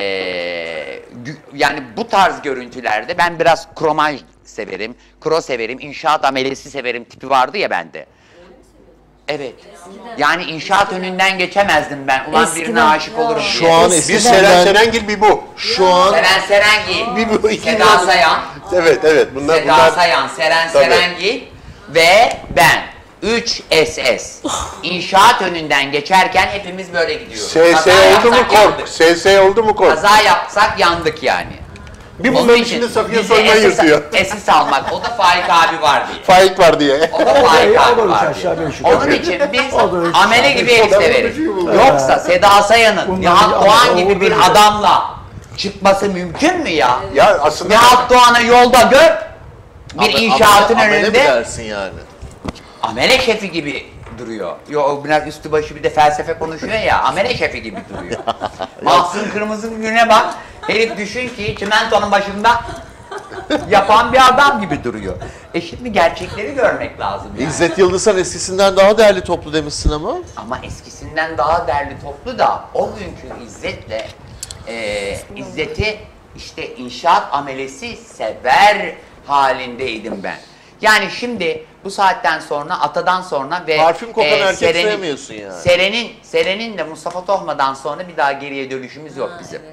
yani bu tarz görüntülerde ben biraz kromaj severim, kro severim, inşaat amelesi severim tipi vardı ya bende. Evet. Yani inşaat önünden geçemezdim ben. Ulan Eskiden. birine aşık olurum diye. Şu an Bir eskiden Seren Serengil, bir bu. şu an Seren Serengil, Bir bu, iki Seda bu. Sayan, Evet, evet. Bunlar, Seda bunlar Sayan, Seren Tabii. Serengil ve ben. üç S S. İnşaat önünden geçerken hepimiz böyle gidiyoruz. S Kaza S oldu mu yapsak kork. yandık. S S oldu mu kork. Kaza yapsak yandık yani. Bir Onun bunların için içinde Safiye bizi Soyman esas- yırtıyor. Esas almak. O da Faik abi var diye. Faik var diye. O da Faik O da abi üç var aşağı, diye. beş yukarı. Onun için biz O da üç amele aşağı, gibi beş ev yukarı. severiz. Evet. Yoksa Seda Sayan'ın Bunlar Nihat bir- Doğan ama gibi o bir böyle- adamla çıkması mümkün mü ya? Ya aslında Nihat Doğan'ı yolda gör, bir Ame- inşaatın amele- amele mi önünde dersin yani? amele şefi gibi duruyor. Yo, o biraz üstü başı bir de felsefe konuşuyor ya, amele şefi gibi duruyor. Mahsun Kırmızı'nın gününe bak, herif düşün ki çimentonun başında yapan bir adam gibi duruyor. E şimdi gerçekleri görmek lazım yani. İzzet Yıldızhan eskisinden daha değerli toplu demişsin ama. Ama eskisinden daha derli toplu da o günkü İzzet'le e, İzzet'i işte inşaat amelesi sever halindeydim ben. Yani şimdi bu saatten sonra, Ata'dan sonra ve Parfüm kokan erkek sevmiyorsun yani. Seren'in Seren'in de Mustafa Tohma'dan sonra bir daha geriye dönüşümüz yok bizim.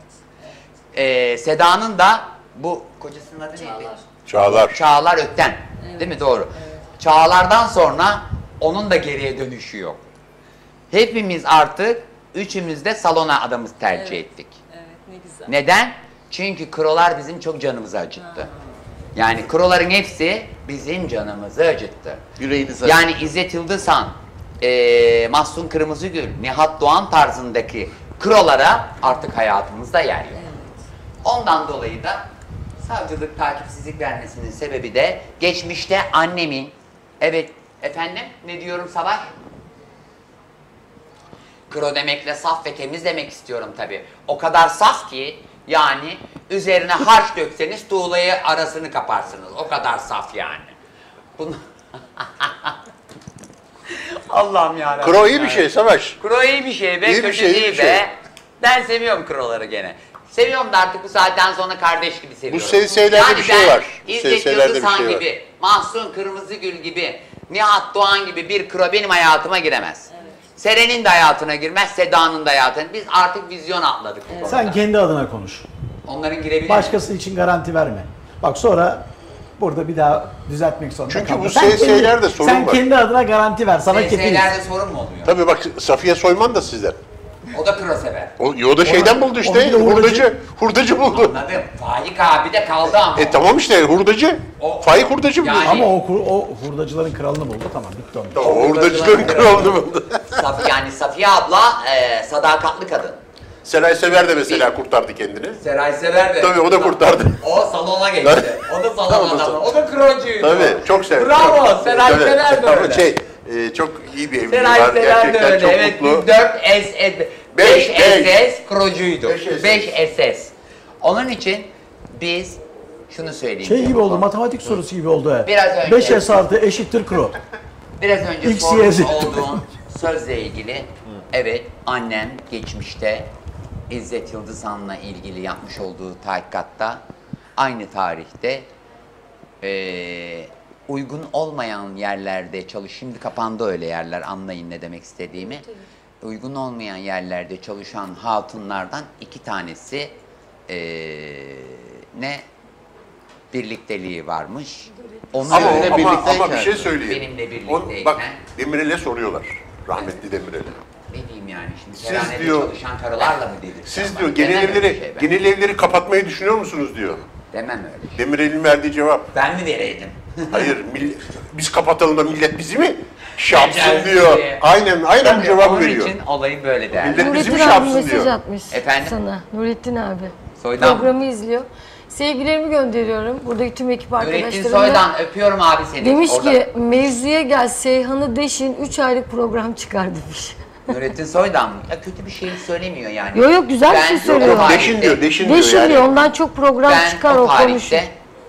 E, Seda'nın da bu kocasının adı neydi? Çağlar. Çağlar Ökten. Değil mi? Doğru. Çağlardan sonra onun da geriye dönüşü yok. Hepimiz artık üçümüz de salona adamız tercih Evet. ettik. Evet, ne güzel. Neden? Çünkü krolar bizim çok canımızı acıttı. Yani kroların hepsi bizim canımızı acıttı. Yüreğinize. Yani İzzet Yıldızhan, e, Mahsun Kırmızıgül, Nihat Doğan tarzındaki krolara artık hayatımızda yer yok. Ondan dolayı da savcılık takipsizlik vermesinin sebebi de geçmişte annemin, evet efendim ne diyorum Savaş? Kro demekle saf ve temiz demek istiyorum tabii. O kadar saf ki yani üzerine harç dökseniz tuğlayı arasını kaparsınız. O kadar saf yani. Bunu... Allah'ım yarabbim. Kro iyi bir şey Savaş. Kro iyi bir şey be, İyi bir kötü şey, iyi değil bir be. şey. Ben seviyorum kroları gene. Seviyorum da artık bu saatten sonra kardeş gibi seviyorum. Bu S S'lerde bir şey var. İzzet S S'lerde bir Yıldızhan şey var. gibi, Mahsun Kırmızıgül gibi, Nihat Doğan gibi bir kro benim hayatıma giremez. Seren'in de hayatına girmez, Seda'nın da hayatına. Biz artık vizyon atladık. bu konuda. Sen kendi adına konuş. Onların girebilir. Başkası için garanti verme. Bak sonra burada bir daha düzeltmek zorunda Çünkü kalma. bu Sen S S'lerde kendi- sorun Sen var. kendi adına garanti ver. Sana kefiliz. S S'lerde sorun mu oluyor? Tabii bak Safiye Soyman da sizden. O da kro sever. O, o da şeyden buldu o işte. bir de hurdacı. Hurdacı. Hurdacı buldu. Anladım. Faik abi de kaldı ama. E tamam işte hurdacı. O- Faik hurdacı buldu. Yani- Ama o, kur- o hurdacıların kralını buldu. Tamam bitti onun. O hurdacıların kralını buldu. Saf, yani Safiye abla e, sadakatli kadın. Seray Sever de mesela kurtardı kendini. Seray Sever de. Tabii o da kurtardı. O salona geçti. O da salon Tamam, o adamı. da- O da krocuydu. Tabii çok sever. Bravo. Seray Tabii. Sever de Ama öyle. şey, e, çok iyi bir evliliği Seray var. Sever de Gerçekten öyle. çok Evet. mutlu. dört S S. Beş, beş S S krocuydu. Beş S S. beş S S. Onun için biz şunu söyleyeyim. Şey gibi oldu, matematik sorusu gibi oldu. he. Biraz önce- beş S artı eşittir kro. Biraz önce X, sormuş Y, Z. olduğun sözle ilgili, evet annem geçmişte İzzet Yıldızhan'la ilgili yapmış olduğu tahkikatta aynı tarihte eee, uygun olmayan yerlerde çalış. Şimdi kapandı öyle yerler, anlayın ne demek istediğimi. Uygun olmayan yerlerde çalışan hatunlardan iki tanesi e, ne birlikteliği varmış. Onu Ama, Seninle ama, birlikteyken. ama bir şey söyleyeyim. Benimle birlikteyken. On- bak Demirel'e soruyorlar. Rahmetli Demirel'e. Ne diyeyim yani şimdi Siz kerhanede diyor- çalışan karılarla mı dedik? Siz diyor genel evleri, genel evleri kapatmayı düşünüyor musunuz diyor. Demem öyle. Demirel'in verdiği cevap. Ben mi vereydim? Hayır, mill- biz kapatalım da millet bizi mi şey yapsın Gelsin diyor. diye. Aynen, aynen bu Tabii, cevabı onun veriyor. için olayı böyle değerli. Millet bizi mi Nurettin şey abi yapsın mesaj diyor. atmış Efendim? sana. Nurettin abi. Soydan mı? Programı izliyor. Sevgilerimi gönderiyorum. Buradaki tüm ekip Nurettin arkadaşlarımla. Soydan öpüyorum abi seni. Demiş Orada. ki mevzuya gel Seyhan'ı deşin üç aylık program çıkar demiş. Nurettin Soydan mı? Ya kötü bir şey söylemiyor yani. Yok yok güzel bir şey Ben- söylüyor. Yok, Deşin diyor, deşin diyor Deşin yani. diyor ondan çok program Ben çıkar o o konuşur. tarihte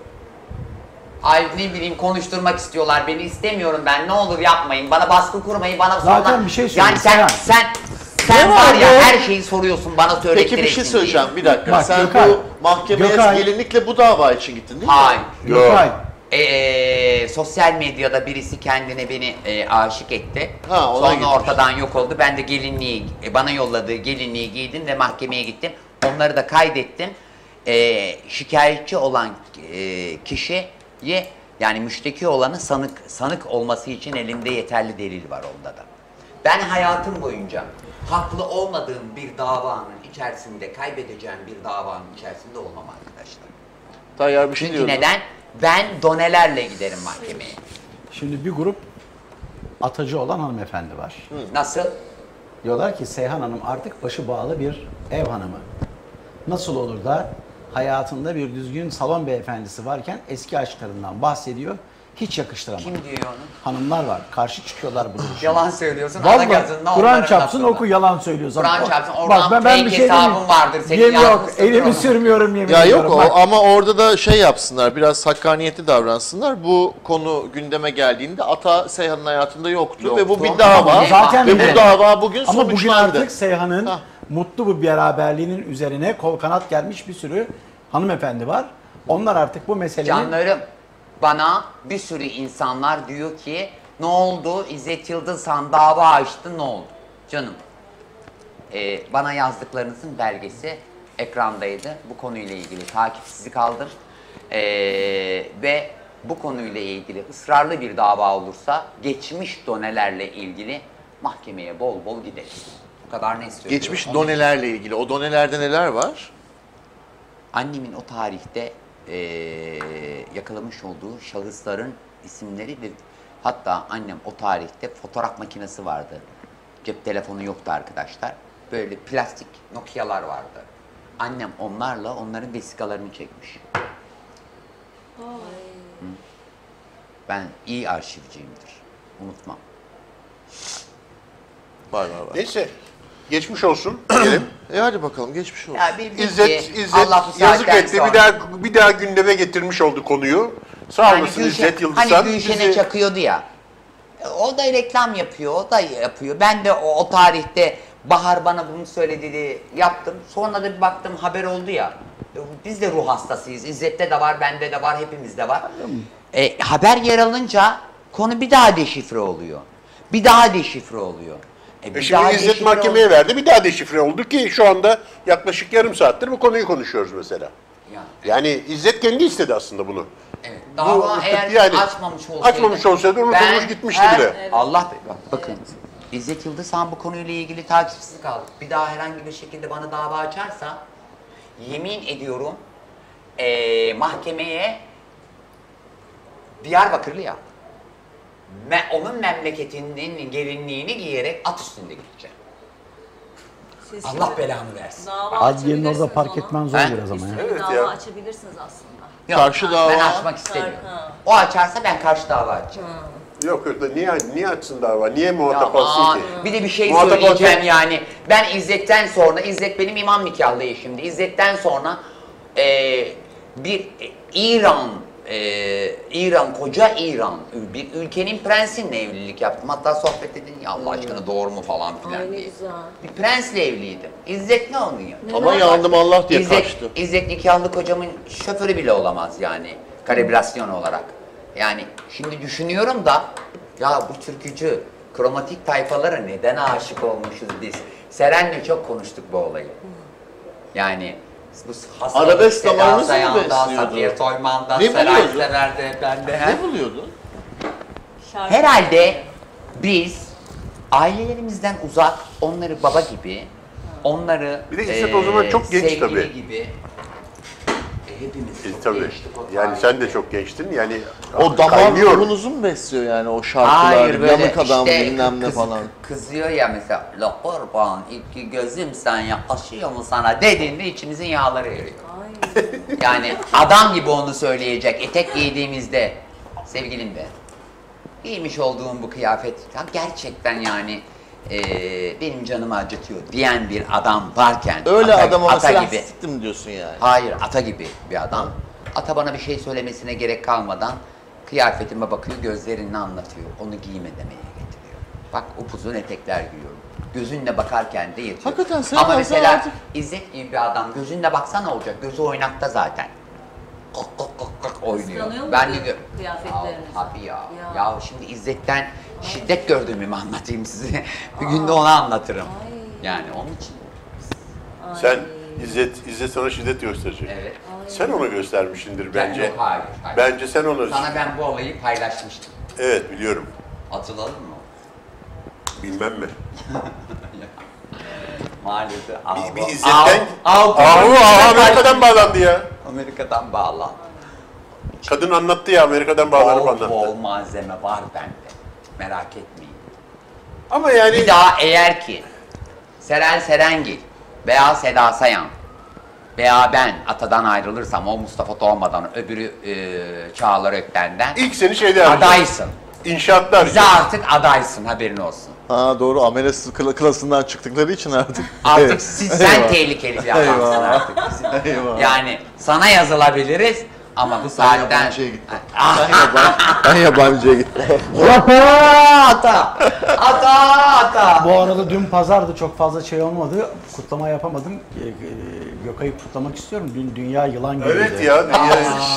ay ne bileyim konuşturmak istiyorlar beni istemiyorum ben ne olur yapmayın bana baskı kurmayın bana Zaten sorma. bir şey yani söyleyeyim, sen Seyhan. sen sen Ne var var ya bu? her şeyi soruyorsun bana söylettireceksin Peki bir şey diye. söyleyeceğim. Bir dakika. Bak, Sen Gökay. bu mahkemeye Gökay. gelinlikle bu dava için gittin değil mi? Hayır. Gökay. Ee, sosyal medyada birisi kendine beni e, aşık etti. Ha, ona Sonra gitmiş. ortadan yok oldu. Ben de gelinliği, e, bana yolladığı gelinliği giydim ve mahkemeye gittim. Onları da kaydettim. Ee, şikayetçi olan e, kişiye yani müşteki olanı sanık sanık olması için elinde yeterli delil var onda da. Ben hayatım boyunca haklı olmadığım bir davanın içerisinde, kaybedeceğim bir davanın içerisinde olmam arkadaşlar. Tayyar bir şey Çünkü diyordu. neden? Ben donelerle giderim mahkemeye. Şimdi bir grup atacı olan hanımefendi var. Nasıl? Diyorlar ki Seyhan Hanım artık başı bağlı bir ev hanımı. Nasıl olur da hayatında bir düzgün salon beyefendisi varken eski aşklarından bahsediyor. Hiç yakıştıramam. Kim diyor onu? Hanımlar var. Karşı çıkıyorlar bu duruşa. Yalan söylüyorsun. ana Vallahi gazında Kur'an onların çapsın lafını. oku yalan söylüyorsan. Kur'an O- çarpsın, oradan fake diyeyim hesabın mi? vardır, senin Yemin yok yazmışsındır elimi onu. sürmüyorum yemin Ya yok ediyorum. o Bak, ama orada da şey yapsınlar, biraz hakkaniyetli davransınlar. Bu konu gündeme geldiğinde Ata Seyhan'ın hayatında yoktu, Yoktu. ve bu bir Ama dava. zaten ve öyle. bu dava bugün Ama bugün sonuçlandı. artık Seyhan'ın Hah. mutlu bu beraberliğinin üzerine kol kanat gelmiş bir sürü hanımefendi var. Onlar artık bu meselenin... Canlarım, bana bir sürü insanlar diyor ki ne oldu İzzet Yıldızhan dava açtı ne oldu? Canım, e, bana yazdıklarınızın belgesi ekrandaydı. Bu konuyla ilgili takipsizlik aldım. E, ve bu konuyla ilgili ısrarlı bir dava olursa geçmiş donelerle ilgili mahkemeye bol bol gideriz. Bu kadar ne istiyorum? Geçmiş donelerle ilgili. O donelerde neler var? Annemin o tarihte eee, yakalamış olduğu şahısların isimleri ve hatta annem o tarihte fotoğraf makinesi vardı. Cep telefonu yoktu arkadaşlar. Böyle plastik Nokia'lar vardı. Annem onlarla onların vesikalarını çekmiş. Hı. Ben iyi arşivciyimdir. Unutmam. Var var var. Neyse, geçmiş olsun diyelim. E hadi bakalım, geçmiş olsun. Ya bir, bir İzzet, ki, İzzet Allah bu yazık saatten etti. sonra- Bir daha bir daha gündeme getirmiş oldu konuyu. Sağ Hani olasın Gülşen- İzzet Yıldızhan. Hani Gülşen'e Bizi- çakıyordu ya. E, O da reklam yapıyor, o da yapıyor. Ben de o, o tarihte Bahar bana bunu söyledi diye yaptım. Sonra da bir baktım haber oldu ya. E, Biz de ruh hastasıyız. İzzet'te de var, bende de var, hepimizde var. E, haber yer alınca konu bir daha deşifre oluyor. Bir daha deşifre oluyor. E, E bir şimdi daha İzzet deşifre mahkemeye oluyor. verdi. Bir daha deşifre oldu ki şu anda yaklaşık yarım saattir bu konuyu konuşuyoruz mesela. Ya, Yani İzzet kendi istedi aslında bunu. evet. Dava Bu- eğer yani açmamış olsaydı. açmamış olsaydı unutulmuş ben gitmişti her- bile. Allah bak, bakın. İzzet Yıldızhan bu konuyla ilgili takipsizlik aldı. Bir daha herhangi bir şekilde bana dava açarsa yemin ediyorum eee, mahkemeye Diyarbakırlı ya. Me, onun memleketinin gelinliğini giyerek at üstünde gideceğim. Siz Allah şimdi belamı versin. dava Adliyenin orada açabilirsiniz park ona. etmen zor He? biraz ama ya. Evet dava ya. açabilirsiniz aslında. Yok, Karşı dava- Ben açmak istemiyorum. Ha. O açarsa ben karşı dava açacağım. Yok yok da niye niye açsın dava? Niye muhatap Ya alsın aman, ki? bir de bir şey Muhatap söyleyeceğim olacak. yani. Ben İzzet'ten sonra, İzzet benim imam nikahlı eşimdi. İzzet'ten sonra eee, bir e, İran, eee, İran, koca İran, bir ülkenin prensinle evlilik yaptım. Hatta sohbet edin ya Allah aşkına doğru mu falan filan Ay ne diye. güzel. Bir prensle evliydim. İzzet ne oluyor? Ama yandım Allah diye İzzet, kaçtı. İzzet nikahlı kocamın şoförü bile olamaz yani. Kalibrasyon olarak. Yani şimdi düşünüyorum da ya bu türkücü kromatik tayfalara neden aşık olmuşuz biz? Seren'le çok konuştuk bu olayı. Yani Arabesk damarınızı mı besliyordu? Safiye Soyman'da, Ne Seray buluyordu? Sever'de, efendi. Ne buluyordun? Şarkı- Herhalde biz ailelerimizden uzak, onları baba gibi, onları Bir de İzzet o zaman çok genç sevgili tabii. gibi. E, hepimiz E, çok tabii. gençtik o Yani sen de tarihte. çok gençtin. Yani O damar kaynıyor. ruhunuzu mu besliyor yani o şarkılar, Hayır böyle yanık adam işte bilmem ne kız- falan. kızıyor ya mesela la kurban iki gözüm sen yaklaşıyor mu sana dediğinde içimizin yağları eriyor. Yani adam gibi onu söyleyecek etek giydiğimizde sevgilim be giymiş olduğum bu kıyafet ya gerçekten yani eee, benim canımı acıtıyor diyen bir adam varken Öyle ata, adama ata mesela gibi. siktim diyorsun yani. Hayır, ata gibi bir adam. Ata bana bir şey söylemesine gerek kalmadan kıyafetime bakıyor, gözlerini anlatıyor. Onu giyme demeye getiriyor. Bak upuzun etekler giyiyorum. Gözünle bakarken de yetiyor. Hakikaten sen Ama ben mesela sana artık- İzzet gibi bir adam gözünle baksana olacak. Gözü oynakta zaten. Kok kok kok kok oynuyor. Kıskanıyor mu Ben de diyor gö- kıyafetlerini? Ya, tabii ya. Ya. ya. şimdi İzzet'ten şiddet gördüğümü mü anlatayım size? Bir gün de onu anlatırım. Yani onun için. Sen İzzet, İzzet sana şiddet gösterecek. Evet. Sen ona göstermişsindir Ben- bence. Yok, hayır, hayır. Bence sen ona... Sana ben bu olayı paylaşmıştım. Evet biliyorum. Hatırladın mı? Bilmem mi? Maalesef. Bir, bir İzzet'ten... Al, Ahu, Ahu Amerika'dan bağlandı ya. Amerika'dan bağlan. Kadın anlattı ya Amerika'dan bağlanıp Bol anlattı. bol malzeme var bende. Merak etmeyin. Ama yani... Bir daha eğer ki Seren Serengil veya Seda Sayan veya ben Atadan ayrılırsam o Mustafa Doğmadan öbürü e, Çağlar Ökten'den ilk seni şeyde arayacağım. adaysın. İnşaatlar. Bize artık adaysın haberin olsun. Ha doğru amele kla- klasından çıktıkları için artık. Artık siz, sen Eyvah. tehlikeli bir adamsın Eyvah. artık bizim. Eyvah. Yani sana yazılabiliriz ama bu Ben saatten... yabancıya gittim. Ben, yaban, ben yabancıya gittim. ata! Ata! Ata! Bu arada dün pazardı, çok fazla şey olmadı. Kutlama yapamadım. Ee, e, Gökay'ı kutlamak istiyorum. Dün Dünya Yılan Günü'ydü. Evet ya. Dünya...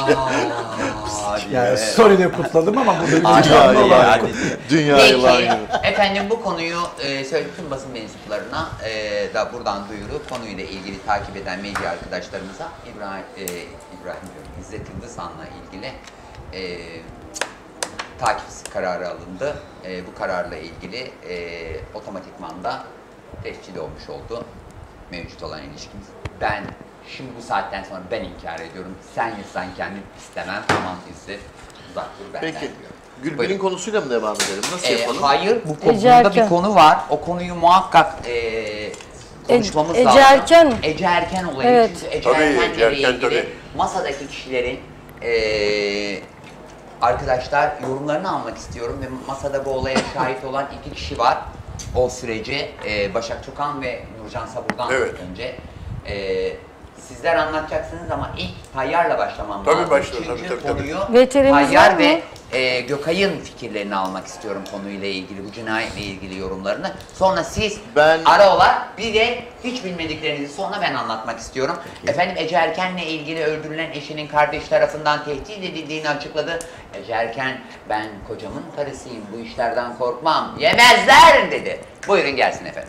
Yani story'de kutladım ama bu da Hadi, bir canlı hadi, olarak hadi. kutladım. Dünya Peki, yılan gibi. efendim bu konuyu e, söyledim basın mensuplarına e, da buradan duyuru konuyla ilgili takip eden medya arkadaşlarımıza İbrahim, e, İbrahim diyorum, İzzet Yıldızhan'la ilgili e, takip kararı alındı. E, bu kararla ilgili e, otomatikman da tescil olmuş oldu mevcut olan ilişkimiz. Ben şimdi bu saatten sonra ben inkar ediyorum. Sen yutsan kendin istemem. Tamam İzzet uzak dur benden Peki. diyorum. Gülbin'in Buyurun. konusuyla mı devam edelim? Nasıl Ee, yapalım? hayır, bu konuda Ece Erken. bir konu var. O konuyu muhakkak e, konuşmamız Ece lazım. Erken mi? Ece Erken olayı. Evet. Çünkü Ece Tabii, Erken'le Ece Erken, ilgili tabii. masadaki kişilerin e, arkadaşlar yorumlarını almak istiyorum ve masada bu olaya şahit olan iki kişi var. O süreci e, Başak Çokan ve Nurcan Sabur'dan Evet. önce. E, sizler anlatacaksınız ama ilk Tayyar'la başlamam Tabii lazım. başla, Çünkü tabii, tabii, tabii. konuyu Veterimiz var Tayyar mı? ve e, Gökay'ın fikirlerini almak istiyorum konuyla ilgili, bu cinayetle ilgili yorumlarını. Sonra siz Ben- araolar, bir de hiç bilmediklerinizi sonra ben anlatmak istiyorum. Efendim Ece Erken'le ilgili öldürülen eşinin kardeş tarafından tehdit edildiğini açıkladı. Ece Erken, ben kocamın karısıyım, bu işlerden korkmam, yemezler dedi. Buyurun gelsin efendim.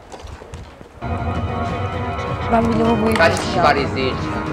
Ben bir lavaboyu Kaç kişi geçeceğim. var izleyici?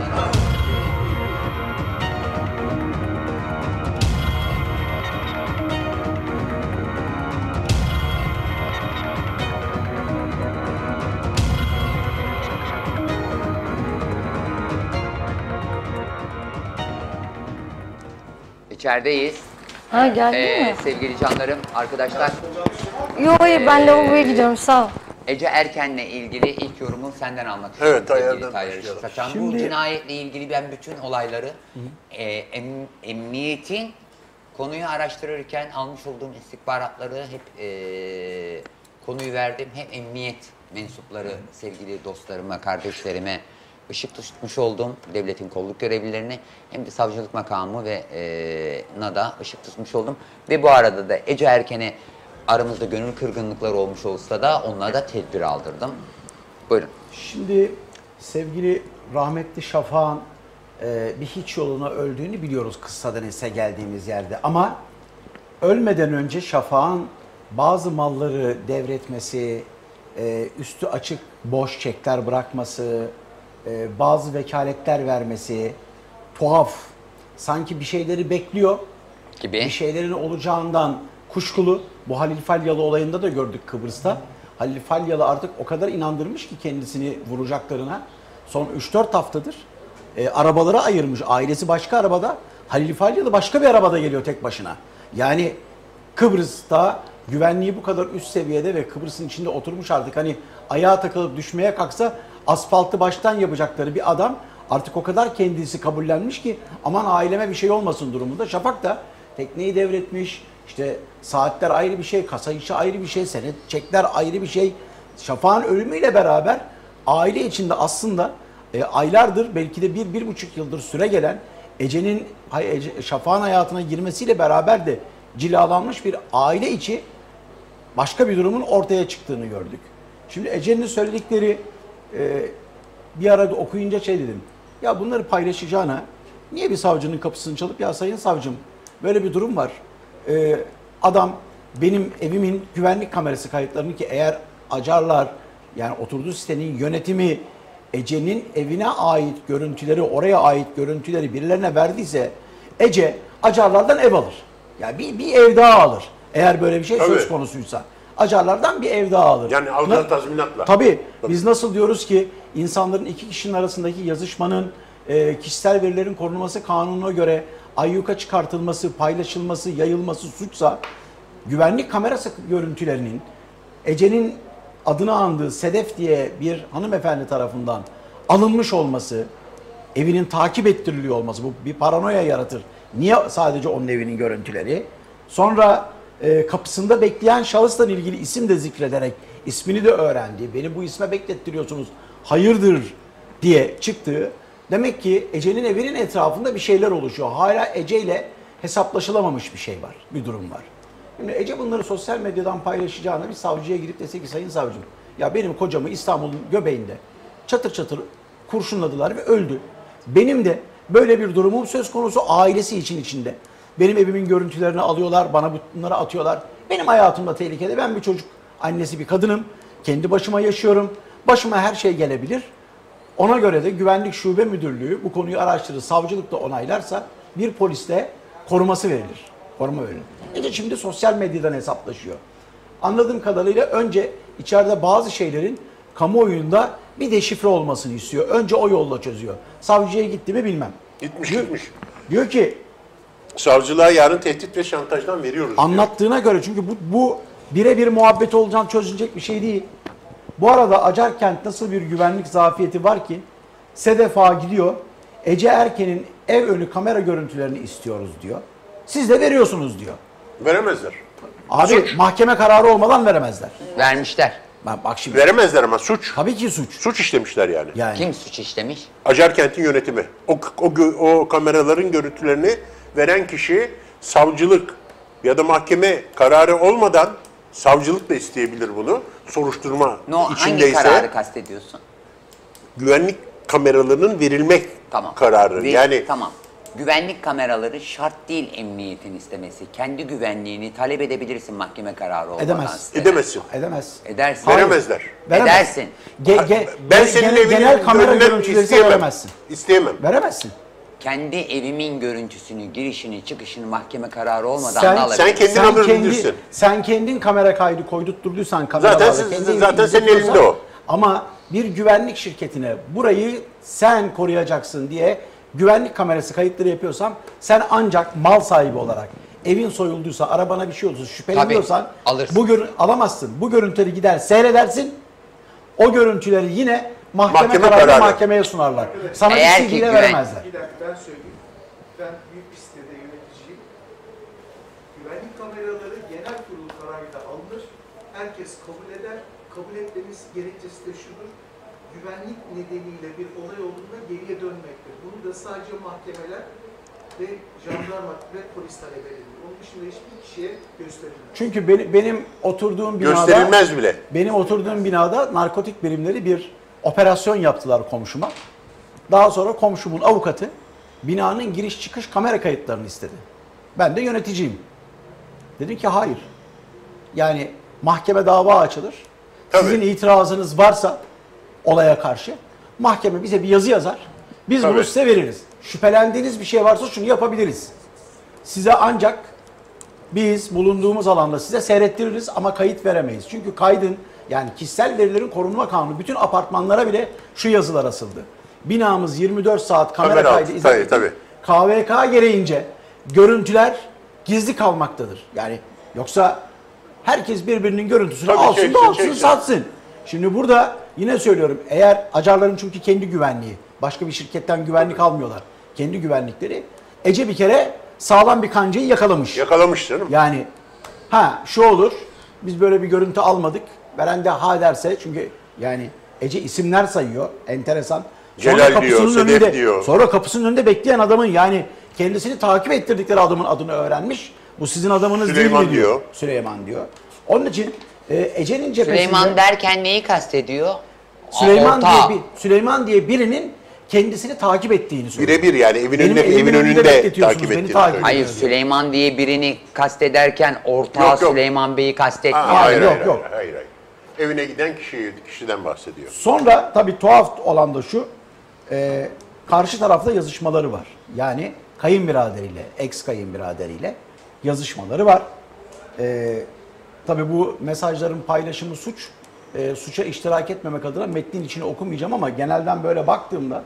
İçerideyiz. Ha geldin Ee, mi? sevgili canlarım, arkadaşlar. Yok hayır ben lavaboya gidiyorum sağ ol. Ece Erken'le ilgili ilk yorumu senden almak istiyorum. Evet, Tayyar'dan sevgili Tayyar başlayalım. Işıksaçan. Bu Şimdi- cinayetle ilgili ben bütün olayları e, em- emniyetin konuyu araştırırken almış olduğum istihbaratları hep e, konuyu verdim. Hem emniyet mensupları, sevgili dostlarıma, kardeşlerime ışık tutmuş oldum. Devletin kolluk görevlilerine hem de savcılık makamı ve e, NAD'a ışık tutmuş oldum. Ve bu arada da Ece Erken'e aramızda gönül kırgınlıkları olmuş olsa da onlara da tedbir aldırdım. Buyurun. Şimdi sevgili rahmetli Şafak'ın e, bir hiç yoluna öldüğünü biliyoruz kıssadan ise geldiğimiz yerde. Ama ölmeden önce Şafak'ın bazı malları devretmesi, e, üstü açık boş çekler bırakması, e, bazı vekaletler vermesi tuhaf. Sanki bir şeyleri bekliyor. Gibi. Bir şeylerin olacağından kuşkulu. Bu Halil Falyalı olayında da gördük Kıbrıs'ta. Halil Falyalı artık o kadar inandırmış ki kendisini vuracaklarına. Son üç dört haftadır e, arabalara ayırmış. Ailesi başka arabada. Halil Falyalı başka bir arabada geliyor tek başına. Yani Kıbrıs'ta güvenliği bu kadar üst seviyede ve Kıbrıs'ın içinde oturmuş artık, hani ayağa takılıp düşmeye kalksa asfaltı baştan yapacakları bir adam artık o kadar kendisi kabullenmiş ki aman aileme bir şey olmasın durumunda. Şafak da tekneyi devretmiş, işte saatler ayrı bir şey, kasa işi ayrı bir şey, senet çekler ayrı bir şey. Şafak'ın ölümüyle beraber aile içinde aslında e, aylardır, belki de bir, bir buçuk yıldır süre gelen Ece'nin, Ece, Şafak'ın hayatına girmesiyle beraber de cilalanmış bir aile içi başka bir durumun ortaya çıktığını gördük. Şimdi Ece'nin söyledikleri e, bir arada okuyunca şey dedim. Ya bunları paylaşacağına niye bir savcının kapısını çalıp ya sayın savcım böyle bir durum var. E, adam benim evimin güvenlik kamerası kayıtlarını, ki eğer Acarlar, yani oturduğu sitenin yönetimi Ece'nin evine ait görüntüleri, oraya ait görüntüleri birilerine verdiyse Ece Acarlardan ev alır. Yani bir, bir ev daha alır. Eğer böyle bir şey Tabii. söz konusuysa. Acarlardan bir ev daha alır. Yani aldığı tazminatla. Tabii. Tabii. Biz nasıl diyoruz ki insanların iki kişinin arasındaki yazışmanın e, kişisel verilerin korunması kanununa göre ayyuka çıkartılması, paylaşılması, yayılması suçsa, güvenlik kamerası görüntülerinin Ece'nin adını andığı Sedef diye bir hanımefendi tarafından alınmış olması, evinin takip ettiriliyor olması, bu bir paranoya yaratır. Niye sadece onun evinin görüntüleri? Sonra e, kapısında bekleyen şahısla ilgili isim de zikrederek ismini de öğrendi. Beni bu isme beklettiriyorsunuz, hayırdır diye çıktığı. Demek ki Ece'nin evinin etrafında bir şeyler oluşuyor. Hala Ece ile hesaplaşılamamış bir şey var, bir durum var. Şimdi Ece bunları sosyal medyadan paylaşacağına bir savcıya girip dese ki sayın savcım, ya benim kocamı İstanbul'un göbeğinde çatır çatır kurşunladılar ve öldü. Benim de böyle bir durumum söz konusu, ailesi için içinde. Benim evimin görüntülerini alıyorlar, bana bunları atıyorlar. Benim hayatımda tehlikede. Ben bir çocuk annesi, bir kadınım. Kendi başıma yaşıyorum. Başıma her şey gelebilir. Ona göre de Güvenlik Şube Müdürlüğü bu konuyu araştırır. Savcılık da onaylarsa bir poliste koruması verilir. Koruma verilir. Ece şimdi sosyal medyadan hesaplaşıyor. Anladığım kadarıyla önce içeride bazı şeylerin kamuoyunda bir deşifre olmasını istiyor. Önce o yolla çözüyor. Savcıya gitti mi bilmem. Gitmiş diyor, gitmiş. Diyor ki Savcılığa yarın tehdit ve şantajdan veriyoruz. anlattığına göre, çünkü bu, bu birebir muhabbet olacağını çözülecek bir şey değil. Bu arada Acarkent nasıl bir güvenlik zafiyeti var ki Sedef Ağa gidiyor, Ece Erken'in ev önü kamera görüntülerini istiyoruz diyor. Siz de veriyorsunuz diyor. Veremezler. Abi Suç. mahkeme kararı olmadan veremezler. Vermişler. Bak, bak şimdi. Veremezler ama suç. Tabii ki suç. Suç işlemişler yani. Yani. Kim suç işlemiş? Acarkent'in yönetimi. O, o, gö- o kameraların görüntülerini veren kişi savcılık ya da mahkeme kararı olmadan savcılık da isteyebilir bunu. Soruşturma No, hangi içindeyse kararı kastediyorsun? güvenlik kameralarının verilmek Tamam. kararı. Ve- yani tamam. Güvenlik kameraları şart değil emniyetin istemesi. Kendi güvenliğini talep edebilirsin mahkeme kararı olmadan. Edemez. siteden. edemezsin. Edemez. Edersin. Hayır. Veremezler. Veremez. Edersin. Ge- ge- Ben ge- senin genel, evinin genel kamera önünden görüntüleri isteyemem. veremezsin. İsteyemem. Veremezsin. Kendi evimin görüntüsünü, girişini, çıkışını mahkeme kararı olmadan Sen- da alabilirsin. sen kendin Sen alabilirsin. kendi, sen kendin kamera kaydı koydurtturduysan kameralarla, Zaten siz- kendi zaten evini senin izletiyorsan, elinde o. Ama bir güvenlik şirketine burayı sen koruyacaksın diye güvenlik kamerası kayıtları yapıyorsam sen ancak mal sahibi olarak evin soyulduysa, arabana bir şey olursa şüpheleniyorsan Tabii, alırsın. bu gör- alamazsın. Bu görüntüleri gider seyredersin. O görüntüleri yine mahkeme, Mahkeme kararı kararı. mahkemeye sunarlar. Sana Eğer bir ki C D'yle güven- veremezler. Bir dakika ben söyleyeyim. Ben büyük bir sitede yöneticiyim. Güvenlik kameraları genel kurul kararıyla alınır. Herkes kabul eder. Kabul etmemiz gerekçesi de şudur. Güvenlik nedeniyle bir olay olduğunda geriye dönmektir. Bunu da sadece mahkemeler ve jandarma ve polis talep edilir. Onun dışında hiçbir kişiye gösterilmez. Çünkü benim, benim oturduğum binada Gösterilmez bile. Benim oturduğum binada narkotik birimleri bir operasyon yaptılar komşuma. Daha sonra komşumun avukatı binanın giriş çıkış kamera kayıtlarını istedi. Ben de yöneticiyim. Dedim ki hayır. Yani mahkeme dava açılır. Tabii. Sizin itirazınız varsa olaya karşı Mahkeme bize bir yazı yazar. Biz Tabii. bunu size veririz. Şüphelendiğiniz bir şey varsa şunu yapabiliriz. Size ancak biz bulunduğumuz alanda size seyrettiririz ama kayıt veremeyiz. Çünkü kaydın yani kişisel verilerin korunma kanunu bütün apartmanlara bile şu yazılar asıldı. Binamız yirmi dört saat kamera Kamera kaydı altı, izledi. tabii, tabii. K V K gereğince görüntüler gizli kalmaktadır. Yani yoksa herkes birbirinin görüntüsünü Tabii, alsın çeksin, da alsın çeksin. satsın. Şimdi burada yine söylüyorum eğer acarların çünkü kendi güvenliği başka bir şirketten güvenlik almıyorlar. Kendi güvenlikleri. Ece bir kere sağlam bir kancayı yakalamış. Yakalamış canım. Yani ha şu olur biz böyle bir görüntü almadık. Veren de ha derse çünkü yani Ece isimler sayıyor enteresan. Sonra Celal kapısının diyor, Sedef önünde, diyor. Sonra kapısının önünde bekleyen adamın yani kendisini takip ettirdikleri adamın adını öğrenmiş. Bu sizin adamınız Süleyman değil mi diyor. diyor. Süleyman diyor. Onun için e, Ece'nin cephesinde Süleyman derken neyi kastediyor? Süleyman Ortağı. diye bir Süleyman diye birinin kendisini takip ettiğini söylüyor. Birebir yani evin Benim önünde, evimin evin önünde önünde bekletiyorsunuz, takip beni ettiğini takip söylüyor. Hayır, diyor. Süleyman diye birini kastederken ortağı Yok, yok. Süleyman Bey'i kastetmiyor. Ha, hayır, yok, hayır, yok. hayır, hayır, hayır. Evine giden kişi, kişiden bahsediyor. Sonra tabii tuhaf olan da şu, e, karşı tarafta yazışmaları var. Yani kayınbiraderiyle, ex kayınbiraderiyle yazışmaları var. E, tabii bu mesajların paylaşımı suç. E, suça iştirak etmemek adına metnin içini okumayacağım ama genelden böyle baktığımda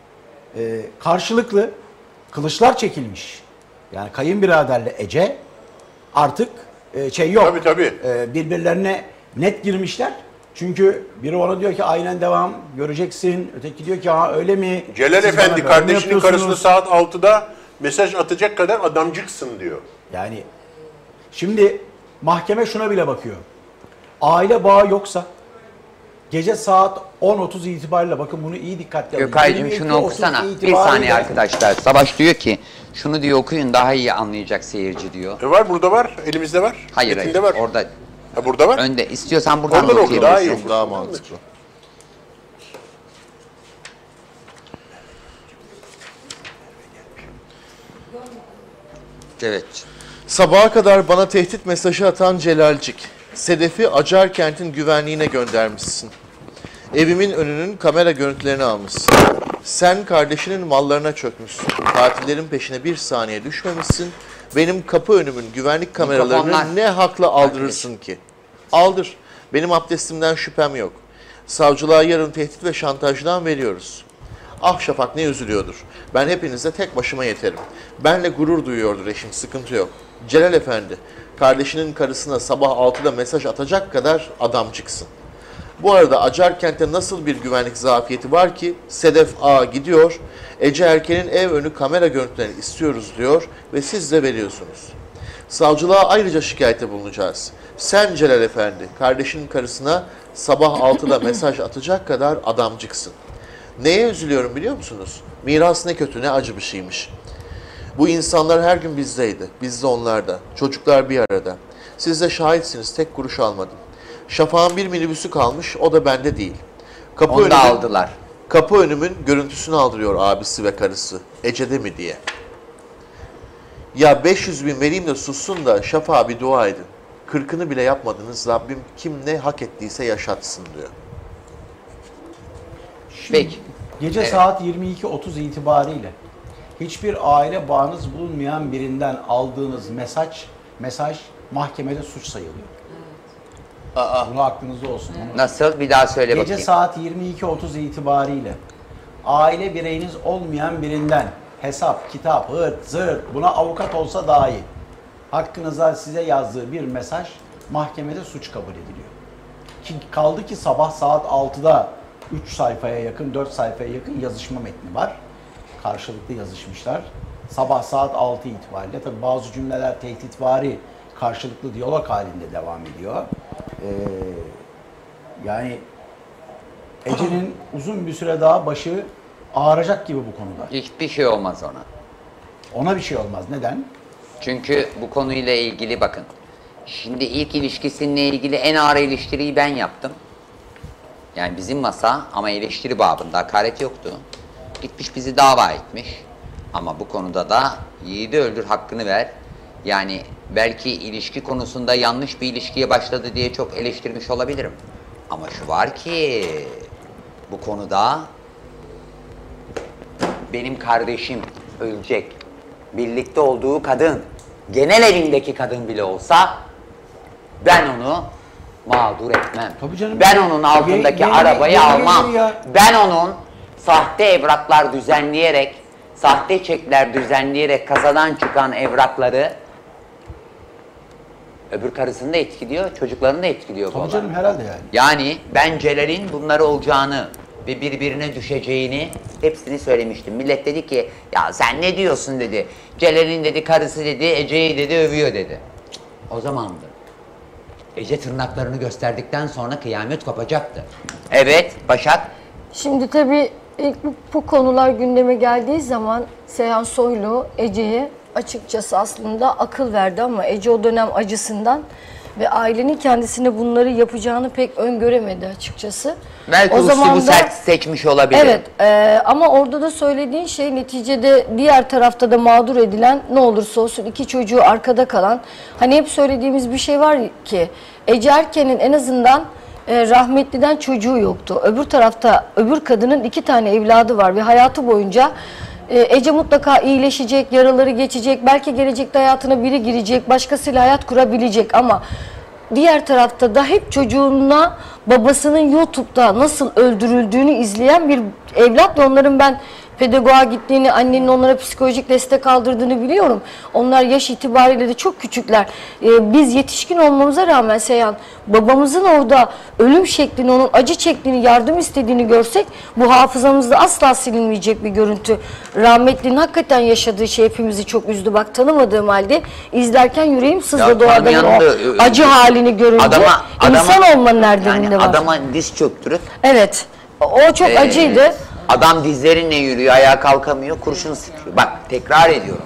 e, karşılıklı kılıçlar çekilmiş. Yani kayınbiraderle Ece artık e, şey yok. Tabii, tabii. E, birbirlerine net girmişler. Çünkü biri ona diyor ki aynen devam göreceksin. Öteki diyor ki ha öyle mi? Celal Siz bana Efendi böyle mi kardeşinin karısına yapıyorsunuz? saat altıda mesaj atacak kadar adamcıksın diyor. Yani şimdi mahkeme şuna bile bakıyor. Aile bağı yoksa gece saat on otuz itibariyle bakın bunu iyi dikkatli alın. Gökay'cığım yirmi iki şunu okusana. otuz Bir saniye itibariyle- arkadaşlar. Savaş diyor ki şunu diyor okuyun daha iyi anlayacak seyirci diyor. E var, burada var, elimizde var. Hayır Metinde hayır var. orada Ha, burada var. önde istiyorsan buradan Oradan da oku, daha iyi. okuyabilirsin. Daha mantıklı. Evet. Sabaha kadar bana tehdit mesajı atan Celalcik. Sedef'i Acarkent'in güvenliğine göndermişsin. Evimin önünün kamera görüntülerini almışsın. Sen kardeşinin mallarına çökmüşsün. Katillerin peşine bir saniye düşmemişsin. Benim kapı önümün güvenlik kameralarını Mikrofonlar. ne hakla aldırırsın ki? Aldır. Benim abdestimden şüphem yok. Savcılığa yarın tehdit ve şantajdan veriyoruz. Ah Şafak ne üzülüyordur. Ben hepinize tek başıma yeterim. Benle gurur duyuyordur eşim, sıkıntı yok. Celal Efendi, kardeşinin karısına sabah altıda mesaj atacak kadar adamcıksın. Bu arada Acarkent'te nasıl bir güvenlik zafiyeti var ki Sedef A gidiyor, Ece Erken'in ev önü kamera görüntülerini istiyoruz diyor ve siz de veriyorsunuz. Savcılığa ayrıca şikayette bulunacağız. Sen Celal Efendi, kardeşinin karısına sabah altıda mesaj atacak kadar adamcıksın. Neye üzülüyorum biliyor musunuz? Miras ne kötü ne acı bir şeymiş. Bu insanlar her gün bizdeydi. Biz de onlarda. Çocuklar bir arada. Siz de şahitsiniz. Tek kuruş almadım. Şafak'ın bir minibüsü kalmış. O da bende değil. Kapı Onu da önümün- aldılar. Kapı önümün görüntüsünü aldırıyor abisi ve karısı. Ece'de mi diye. Ya beş yüz bin vereyim de sussun da Şafak'a bir dua edin. Kırkını bile yapmadınız. Rabbim kim ne hak ettiyse yaşatsın diyor. Şimdi Peki. Gece Evet. saat yirmi iki otuz itibariyle hiçbir aile bağınız bulunmayan birinden aldığınız mesaj mesaj mahkemede suç sayılıyor. Aa, Bunu aklınızda olsun. Bunu- nasıl? Bir daha söyle Gece bakayım. saat yirmi iki otuz itibariyle aile bireyiniz olmayan birinden hesap, kitap, hırt, zırt buna avukat olsa dahi hakkınıza size yazdığı bir mesaj mahkemede suç kabul ediliyor. Ki kaldı ki sabah saat altıda üç sayfaya yakın, dört sayfaya yakın yazışma metni var. Karşılıklı yazışmışlar. Sabah saat altı itibariyle tabii bazı cümleler tehditvari karşılıklı diyalog halinde devam ediyor. Ee, yani Ece'nin uzun bir süre daha başı ağrıyacak gibi bu konuda. Hiçbir şey olmaz ona. Ona bir şey olmaz. Neden? Çünkü bu konuyla ilgili bakın. Şimdi ilk ilişkisinle ilgili en ağır eleştiriyi ben yaptım. Yani bizim masa ama eleştiri babında hakaret yoktu. Gitmiş bizi dava etmiş. Ama bu konuda da yiğidi öldür hakkını ver. Yani belki ilişki konusunda yanlış bir ilişkiye başladı diye çok eleştirmiş olabilirim. Ama şu var ki bu konuda benim kardeşim ölecek, birlikte olduğu kadın, genel evindeki kadın bile olsa ben onu mağdur etmem. Tabii canım. Ben onun altındaki Ye- ye- arabayı ye- ye- almam. ya. Ben onun sahte evraklar düzenleyerek, sahte çekler düzenleyerek kasadan çıkan evrakları öbür karısını da etkiliyor, çocuklarını da etkiliyor bu Tabii olay. canım, herhalde yani. Yani ben Celal'in bunları olacağını ve birbirine düşeceğini hepsini söylemiştim. Millet dedi ki ya sen ne diyorsun dedi. Celal'in dedi karısı dedi Ece'yi dedi övüyor dedi. O zamandı. Ece tırnaklarını gösterdikten sonra kıyamet kopacaktı. Evet Başak. Şimdi tabii ilk bu, bu konular gündeme geldiği zaman Seyhan Soylu Ece'ye açıkçası aslında akıl verdi ama Ece o dönem acısından ve ailenin kendisine bunları yapacağını pek öngöremedi açıkçası. Belki üslubu sert seçmiş olabilir. Evet e, ama orada da söylediğin şey neticede diğer tarafta da mağdur edilen ne olursa olsun iki çocuğu arkada kalan, hani hep söylediğimiz bir şey var ki Ece Erken'in en azından e, rahmetliden çocuğu yoktu. Öbür tarafta öbür kadının iki tane evladı var ve hayatı boyunca e, Ece mutlaka iyileşecek, yaraları geçecek, belki gelecekte hayatına biri girecek, başkasıyla hayat kurabilecek ama diğer tarafta da hep çocuğuna babasının YouTube'da nasıl öldürüldüğünü izleyen bir evlatla onların ben pedagoğa gittiğini, annenin onlara psikolojik destek aldırdığını biliyorum. Onlar yaş itibariyle de çok küçükler. Ee, biz yetişkin olmamıza rağmen Seyhan, babamızın orada ölüm şeklini, onun acı çektiğini, yardım istediğini görsek bu hafızamızda asla silinmeyecek bir görüntü. Rahmetlinin hakikaten yaşadığı şey hepimizi çok üzdü. Bak tanımadığım halde izlerken yüreğim sızladı o adamın o acı halini görünce. Adama, adama, İnsan olmanın erdeminde yani var. Adama diz çöktürüp. Evet. O çok Ee, acıydı. Adam dizlerinle yürüyor, ayağa kalkamıyor, kurşun sıkıyor. Bak tekrar ediyorum.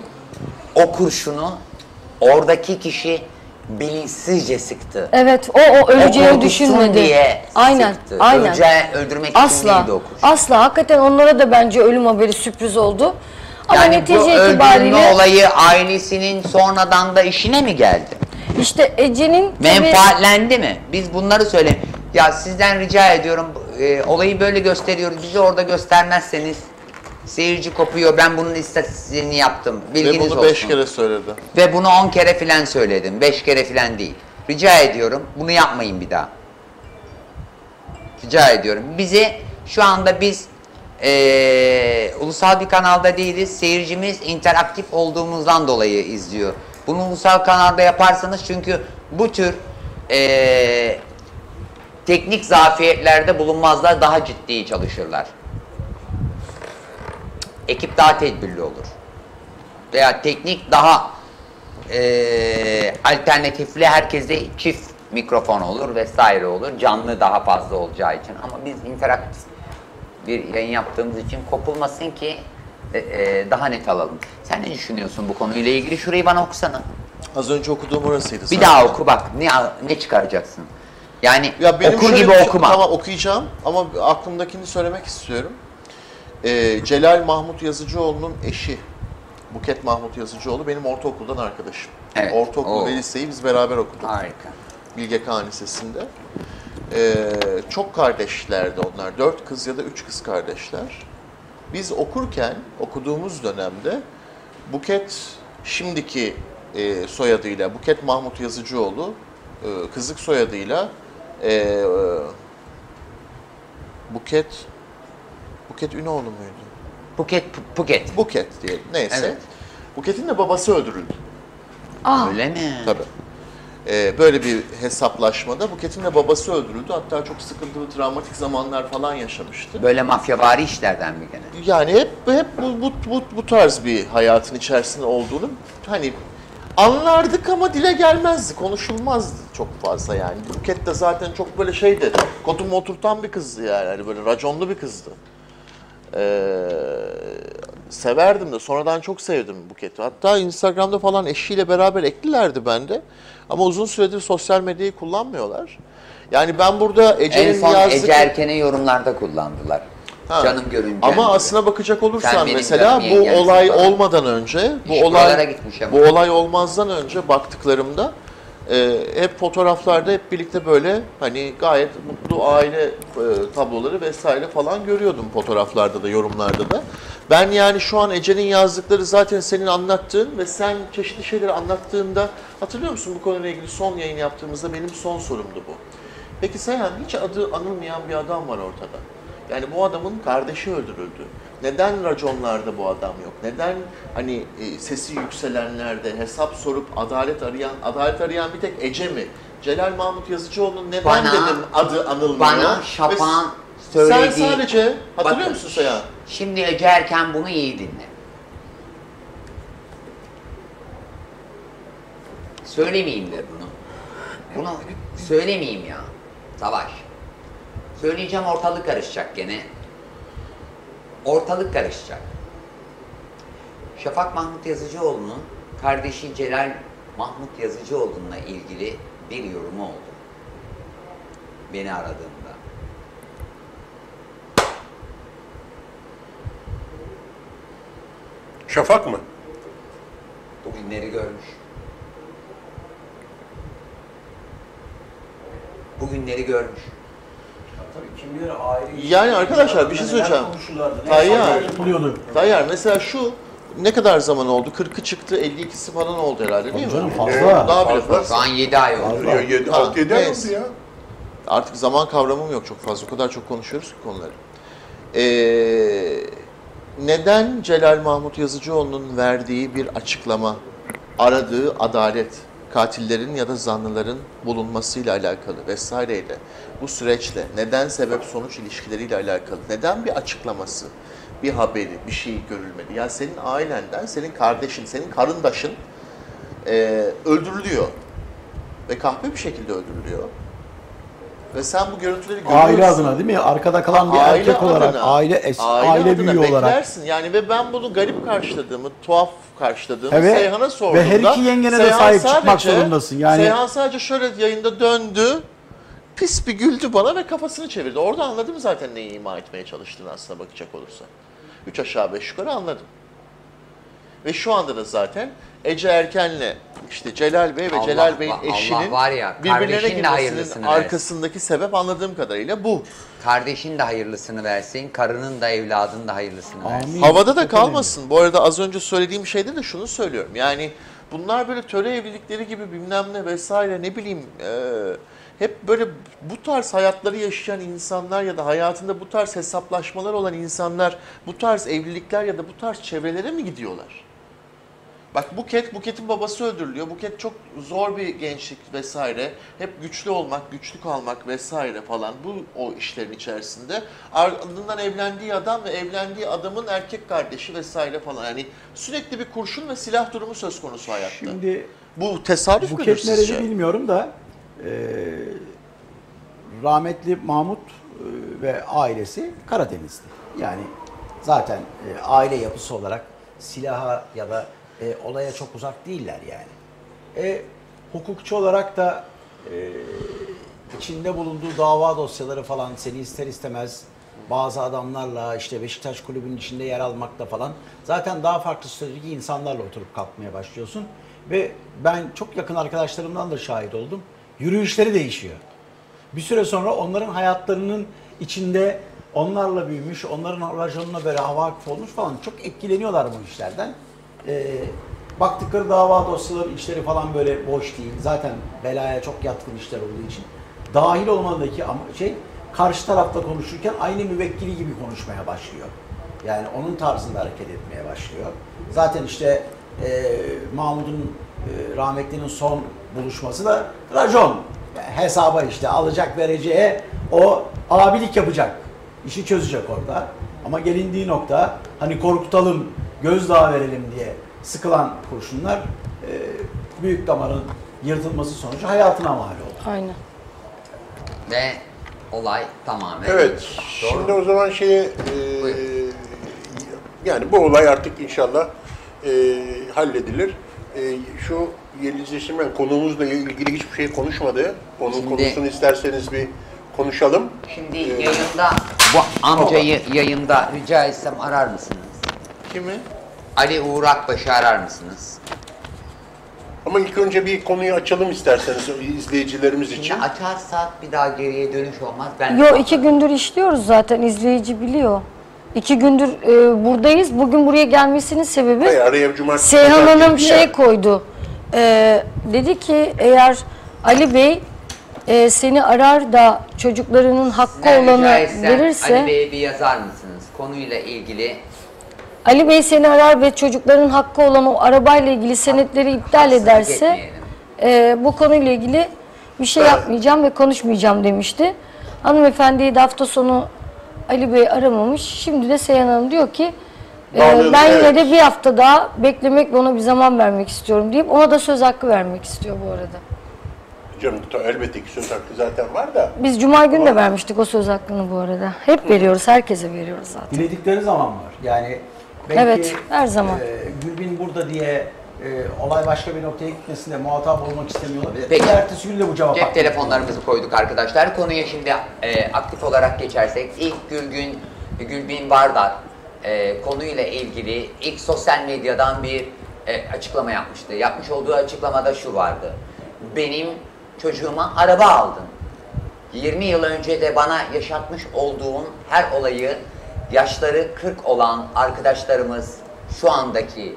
O kurşunu oradaki kişi bilinçsizce sıktı. Evet, o o öleceğini korkutsun düşünmedi. diye Aynen, sıktı. aynen. Öleceği, öldürmek için Asla, değildi o kurşun. asla. Hakikaten onlara da bence ölüm haberi sürpriz oldu. Ama Yani bu netice öldürme itibariyle olayı ailesinin sonradan da işine mi geldi? işte Ece'nin tabii- Menfaatlendi mi? Biz bunları söyle. Ya sizden rica ediyorum, e, olayı böyle gösteriyoruz. Bizi orada göstermezseniz seyirci kopuyor. Ben bunun istatistiğini yaptım. Bilginiz Ve bunu olsun. beş kere söyledi. Ve bunu on kere filan söyledim. Beş kere filan değil. Rica ediyorum. Bunu yapmayın bir daha. Rica ediyorum. Bizi şu anda biz e, ulusal bir kanalda değiliz. Seyircimiz interaktif olduğumuzdan dolayı izliyor. Bunu ulusal kanalda yaparsanız çünkü bu tür e, teknik zafiyetlerde bulunmazlar, daha ciddi çalışırlar. Ekip daha tedbirli olur. Veya teknik daha e, alternatifli, herkeste çift mikrofon olur vesaire olur. Canlı daha fazla olacağı için. Ama biz interaktif bir yayın yaptığımız için kopulmasın ki e, e, daha net alalım. Sen ne düşünüyorsun bu konuyla ilgili? Şurayı bana okusana. Az önce okuduğum orasıydı. Bir zaten. daha oku bak. Ne ne çıkaracaksın? Yani Ya benim okur şöyle gibi bir şey- okuma. Tamam okuyacağım ama aklımdakini söylemek istiyorum. Ee, Celal Mahmut Yazıcıoğlu'nun eşi Buket Mahmut Yazıcıoğlu benim ortaokuldan arkadaşım. Evet. Ortaokul Oo. ve liseyi biz beraber okuduk. Harika. Bilge Kağan Lisesi'nde. Ee, çok kardeşlerdi onlar. Dört kız ya da üç kız kardeşler. Biz okurken, okuduğumuz dönemde Buket şimdiki e, soyadıyla Buket Mahmut Yazıcıoğlu, e, kızlık soyadıyla e, e, Buket Buket Ünoğlu muydu? Buket, Buket. Buket diyelim. Neyse. Evet. Buket'in de babası öldürüldü. Öyle mi? Tabii. Ee, böyle bir hesaplaşmada Buket'in de babası öldürüldü. Hatta çok sıkıntılı, travmatik zamanlar falan yaşamıştı. Böyle mafyavari işlerden mi gene? Yani hep hep bu, bu, bu, bu tarz bir hayatın içerisinde olduğunu hani anlardık ama dile gelmezdi, konuşulmazdı çok fazla yani. Buket de zaten çok böyle şeydi, kotumu oturtan bir kızdı yani, hani böyle raconlu bir kızdı. Ee, severdim de sonradan çok sevdim Buket'i. Hatta Instagram'da falan eşiyle beraber eklilerdi bende. Ama uzun süredir sosyal medyayı kullanmıyorlar. Yani ben burada En Ece'nin son yazdığı... Ece Erken'e yorumlarda kullandılar. Ha. Canım görünce. Ama aslına bakacak Sen olursan benim mesela canım bu yengensin olay falan. olmadan önce, bu İş buralara olay gitmiş ama. bu olay olmazdan önce baktıklarımda e, hep fotoğraflarda hep birlikte böyle hani gayet mutlu aile e, tabloları vesaire falan görüyordum fotoğraflarda da, yorumlarda da. Ben yani şu an Ece'nin yazdıkları zaten senin anlattığın ve sen çeşitli şeyleri anlattığında, hatırlıyor musun bu konuyla ilgili son yayın yaptığımızda benim son sorumdu bu. Peki Seyhan, hiç adı anılmayan bir adam var ortada. Yani bu adamın kardeşi öldürüldü. Neden raconlarda bu adam yok? Neden hani e, sesi yükselenlerde hesap sorup adalet arayan, adalet arayan bir tek Ece mi? Celal Mahmut Yazıcıoğlu'nun neden Bana- dedim adı anılmıyor? Bana Ve Şafak'ın Sen söylediği... sadece, hatırlıyor Bakın, musun Seyhan? Şimdi Ece Erken bunu iyi dinle. Söylemeyeyim de bunu. Bunu söylemeyeyim ya. Savaş. Söyleyeceğim, ortalık karışacak gene. Ortalık karışacak. Şafak Mahmut Yazıcıoğlu'nun kardeşi Celal Mahmut Yazıcıoğlu'na ilgili bir yorumu oldu. Beni aradığında. Şafak mı? Bugünleri görmüş. Bugünleri görmüş. Tabii kim bilir aile... Yani arkadaşlar bir şey söyleyeceğim. Tayyar, yapılıyordu. Tayyar mesela şu ne kadar zaman oldu? kırkı çıktı, elli ikisi falan oldu herhalde değil mi? Canım fazla. Daha bile Fazla. fazla. Şu an yedi ay oldu. Ha, altı yedi ay neyse. oldu ya. Artık zaman kavramım yok çok fazla. O kadar çok konuşuyoruz ki konuları. Ee, neden Celal Mahmut Yazıcıoğlu'nun verdiği bir açıklama, aradığı adalet, katillerin ya da zanlıların bulunmasıyla alakalı vesaireyle, bu süreçle, neden sebep-sonuç ilişkileriyle alakalı, neden bir açıklaması, bir haberi, bir şey görülmedi? Yani senin ailenden, senin kardeşin, senin karındaşın e, öldürülüyor ve kahpe bir şekilde öldürülüyor. Ve sen bu görüntüleri görüyorsun. Aile adına değil mi? Arkada kalan bir Aile erkek olarak, adına, aile es, aile, aile, adına büyüğü olarak. beklersin. Yani ve ben bunu garip karşıladığımı, tuhaf karşıladığımı Evet. Seyhan'a sorduğumda... Ve her iki yengene de Seyhan sahip çıkmak sadece- zorundasın. Yani Seyhan sadece şöyle yayında döndü, pis bir güldü bana ve kafasını çevirdi. Orada anladım zaten neyi ima etmeye çalıştığını aslına bakacak olursa. Üç aşağı beş yukarı anladım. Ve şu anda da zaten Ece Erken'le işte Celal Bey ve Allah- Celal Bey'in Allah eşinin var ya, birbirlerine kardeşin de hayırlısını girmesinin versin. arkasındaki sebep anladığım kadarıyla bu. Kardeşin de hayırlısını versin, karının da evladın da hayırlısını versin. Amin. Havada da Çok kalmasın. Bu arada az önce söylediğim şeyde de şunu söylüyorum. Yani bunlar böyle töre evlilikleri gibi bilmem ne vesaire ne bileyim e, hep böyle bu tarz hayatları yaşayan insanlar ya da hayatında bu tarz hesaplaşmalar olan insanlar bu tarz evlilikler ya da bu tarz çevrelere mi gidiyorlar? Bak Buket, Buket'in babası öldürülüyor. Buket çok zor bir gençlik vesaire. Hep güçlü olmak, güçlü kalmak vesaire falan bu o işlerin içerisinde. Ardından evlendiği adam ve evlendiği adamın erkek kardeşi vesaire falan. Yani sürekli bir kurşun ve silah durumu söz konusu hayatta. şimdi Bu tesadüf müdür Buket nereli sizce? bilmiyorum da e, rahmetli Mahmut e, ve ailesi Karadenizli. Yani zaten e, aile yapısı olarak silaha ya da e, olaya çok uzak değiller yani. E, hukukçu olarak da e, içinde bulunduğu dava dosyaları falan seni ister istemez bazı adamlarla işte Beşiktaş kulübünün içinde yer almakla falan zaten daha farklı statüdeki insanlarla oturup kalkmaya başlıyorsun. Ve ben çok yakın arkadaşlarımdan da şahit oldum. Yürüyüşleri değişiyor. Bir süre sonra onların hayatlarının içinde onlarla büyümüş, onların raconuna böyle havakif olmuş falan çok etkileniyorlar bu işlerden. Ee, baktıkları dava dosyaları, içleri falan böyle boş değil. Zaten belaya çok yatkın işler olduğu için. Dahil olmadaki ama şey karşı tarafta konuşurken aynı müvekkili gibi konuşmaya başlıyor. Yani onun tarzında hareket etmeye başlıyor. Zaten işte e, Mahmut'un e, rahmetlinin son buluşması da racon. Yani hesaba işte alacak vereceğe o abilik yapacak. İşi çözecek orada. Ama gelindiği nokta hani korkutalım, gözdağı verelim diye sıkılan kurşunlar e, büyük damarın yırtılması sonucu hayatına mal oldu. Aynen. Ve olay tamamen... Evet, Doğru şimdi mu? o zaman şeye, e, Buyurun. yani bu olay artık inşallah e, halledilir. E, şu Yeliz Yeşilmen konuğumuzla ilgili hiçbir şey konuşmadı. Onun Şimdi- konusunu isterseniz bir konuşalım. Şimdi yayında, bu amcayı yayında rica etsem arar mısınız? Kimi? Ali Uğur Akbaş'ı arar mısınız? Ama ilk önce bir konuyu açalım isterseniz izleyicilerimiz için. Şimdi açarsak bir daha geriye dönüş olmaz. Ben Yo, iki gündür işliyoruz zaten, izleyici biliyor. İki gündür e, buradayız. Bugün buraya gelmesinin sebebi Hayır, araya cumartesi Seyhan pazar Hanım girdi şey ya. koydu. E, dedi ki eğer Ali Bey e, seni arar da çocuklarının hakkı Sizden rica olanı etsem, verirse... Ali Bey'e bir yazar mısınız? Konuyla ilgili. Ali Bey seni arar ve çocukların hakkı olan o arabayla ilgili senetleri iptal haksızlık ederse etmeyelim. e, bu konuyla ilgili bir şey yapmayacağım ve konuşmayacağım demişti. Hanımefendiyi de hafta sonu Ali Bey aramamış. Şimdi de Seyhan Hanım diyor ki e, Bağlayalım, ben yine evet. de bir hafta daha beklemek ve ona bir zaman vermek istiyorum deyip ona da söz hakkı vermek istiyor bu arada. Canım elbette ki söz hakkı zaten var da. Biz Cuma günü de vermiştik o söz hakkını bu arada. Hep veriyoruz, herkese veriyoruz zaten. Diledikleri zaman var. Yani belki Evet, her zaman. E, Gülbin burada diye e, olay başka bir noktaya gitmesinde muhatap olmak istemiyor olabilir. Peki. Ertesi gün de bu cevap Cep hakkı. telefonlarımızı koyduk arkadaşlar. Konuya şimdi e, aktif olarak geçersek ilk Gülgün, Gülbin Bardar e, konuyla ilgili ilk sosyal medyadan bir e, açıklama yapmıştı. Yapmış olduğu açıklamada şu vardı. Benim çocuğuma araba aldın. yirmi yıl önce de bana yaşatmış olduğun her olayı yaşları kırk olan arkadaşlarımız şu andaki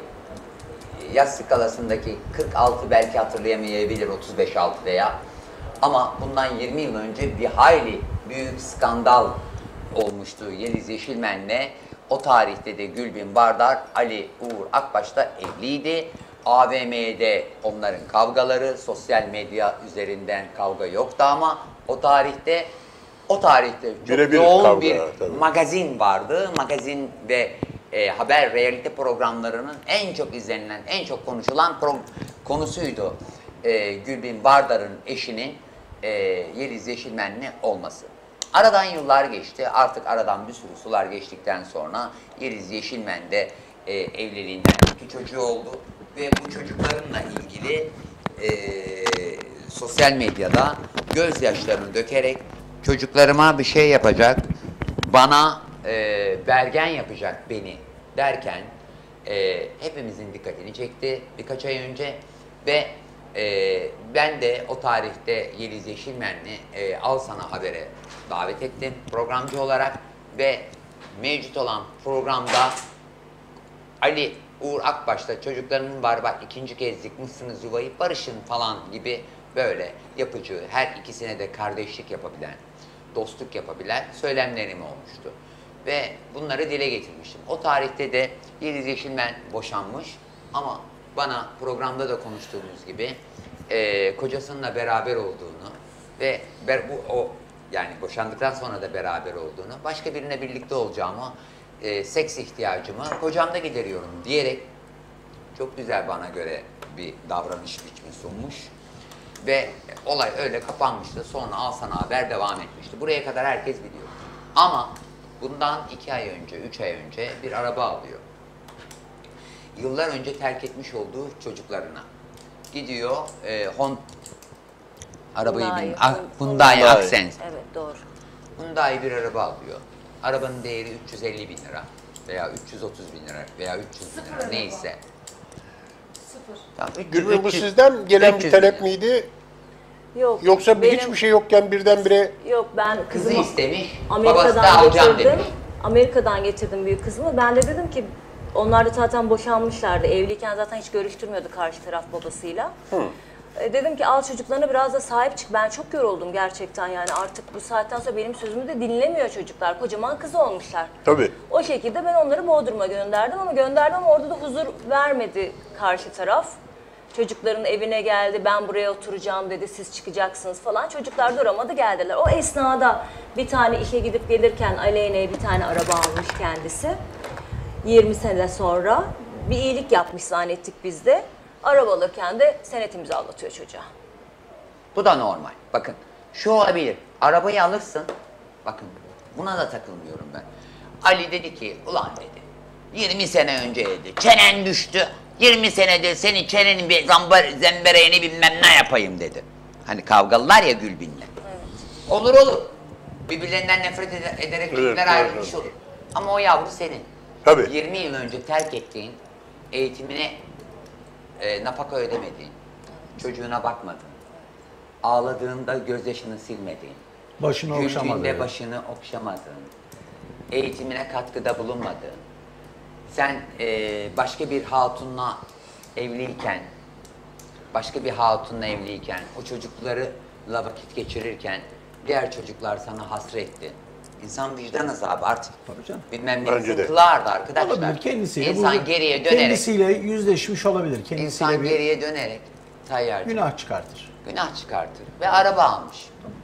yaş skalasındaki kırk altı belki hatırlayamayabilir, otuz beş altı veya, ama bundan yirmi yıl önce bir hayli büyük skandal olmuştu Yeliz Yeşilmen'le. O tarihte de Gülbin Bardar, Ali Uğur Akbaş'ta evliydi. A V M'de onların kavgaları, sosyal medya üzerinden kavga yoktu ama o tarihte o tarihte çok Birebir yoğun kavga, bir tabii. magazin vardı. Magazin ve e, haber realite programlarının en çok izlenilen, en çok konuşulan pro- konusuydu e, Gülbin Bardar'ın eşinin e, Yeliz Yeşilmen'le olması. Aradan yıllar geçti. Artık aradan bir sürü sular geçtikten sonra Yeliz Yeşilmen de e, evliliğinden iki çocuğu oldu ve bu çocuklarınla ilgili e, sosyal medyada gözyaşlarını dökerek çocuklarıma bir şey yapacak, bana e, bergen yapacak beni derken e, hepimizin dikkatini çekti birkaç ay önce ve e, ben de o tarihte Yeliz Yeşilmen'i e, Al Sana Haber'e davet ettim programcı olarak ve mevcut olan programda Ali Uğur Akbaş'ta çocuklarının var bak ikinci kez yıkmışsınız yuvayı barışın falan gibi böyle yapıcı, her ikisine de kardeşlik yapabilen, dostluk yapabilen söylemlerim olmuştu. Ve bunları dile getirmiştim. O tarihte de Yeliz Yeşilmen boşanmış ama bana programda da konuştuğumuz gibi e, kocasınınla beraber olduğunu ve ber, bu o yani boşandıktan sonra da beraber olduğunu, başka birine birlikte olacağımı, e, seks ihtiyacımı kocamda gideriyorum diyerek çok güzel bana göre bir davranış biçimi sunmuş. Ve olay öyle kapanmıştı. Sonra Al Sana Haber devam etmişti. Buraya kadar herkes biliyor. Ama bundan iki ay önce, üç ay önce bir araba alıyor. Yıllar önce terk etmiş olduğu çocuklarına. Gidiyor, e, Hon... Arabayı Hyundai, bin... Ah, Hyundai. Hyundai Accent. Evet, doğru. Hyundai bir araba alıyor. Arabanın değeri üç yüz elli bin lira veya üç yüz otuz bin lira veya üç yüz bin lira neyse. Tamam, üç yüz, Gülbin bu üç yüz, sizden gelen üç bir yüz talep bin lira. miydi? Yok. Yoksa benim- hiçbir şey yokken birdenbire Yok, ben Kızı kızımı istemiş, babası da Amerika'dan alacağım getirdim. demiş. Amerika'dan getirdim büyük kızımı. Ben de dedim ki onlar da zaten boşanmışlardı. Evliyken zaten hiç görüştürmüyordu karşı taraf babasıyla. E, dedim ki al çocuklarına biraz da sahip çık. Ben çok yoruldum gerçekten yani artık bu saatten sonra benim sözümü de dinlemiyor çocuklar. Kocaman kız olmuşlar. tabii. O şekilde ben onları Bodrum'a gönderdim ama gönderdim ama orada da huzur vermedi karşı taraf. Çocukların evine geldi, ben buraya oturacağım dedi, siz çıkacaksınız falan. Çocuklar duramadı, geldiler. O esnada bir tane işe gidip gelirken Aleyna'ya bir tane araba almış kendisi. yirmi sene sonra bir iyilik yapmış zannettik biz de. Araba alırken de senet imzalatıyor çocuğa. Bu da normal. Bakın şu olabilir. Arabayı alırsın. Bakın buna da takılmıyorum ben. Ali dedi ki ulan dedi yirmi sene önce dedi çenen düştü. yirmi senedir senin çenenin bir zambar, zembereğini bilmem ne yapayım dedi. Hani kavgalılar ya Gülbin'le. Evet. Olur olur. Birbirlerinden nefret ede- ederek Evet, çocuklar evet, ayrılmış evet. olur. Ama o yavru senin. Tabii. yirmi yıl önce terk ettiğin, eğitimine e, nafaka ödemediğin, çocuğuna bakmadın. Ağladığında gözyaşını silmedin. Başını okşamadı. Güldüğünde başını okşamadın. Eğitimine katkıda bulunmadın. Sen e, başka bir hatunla evliyken, başka bir hatunla evliyken, o çocuklarla vakit geçirirken diğer çocuklar sana hasretti. İnsan vicdan azabı artık. Tabii canım. Bilmem ne Bence de. sıkılardı arkadaşlar. Olabilir kendisiyle. İnsan bu- geriye dönerek, Kendisiyle yüzleşmiş olabilir. Kendisiyle insan bir geriye dönerek Tayyar'cığım günah çıkartır. günah çıkartır ve araba almış.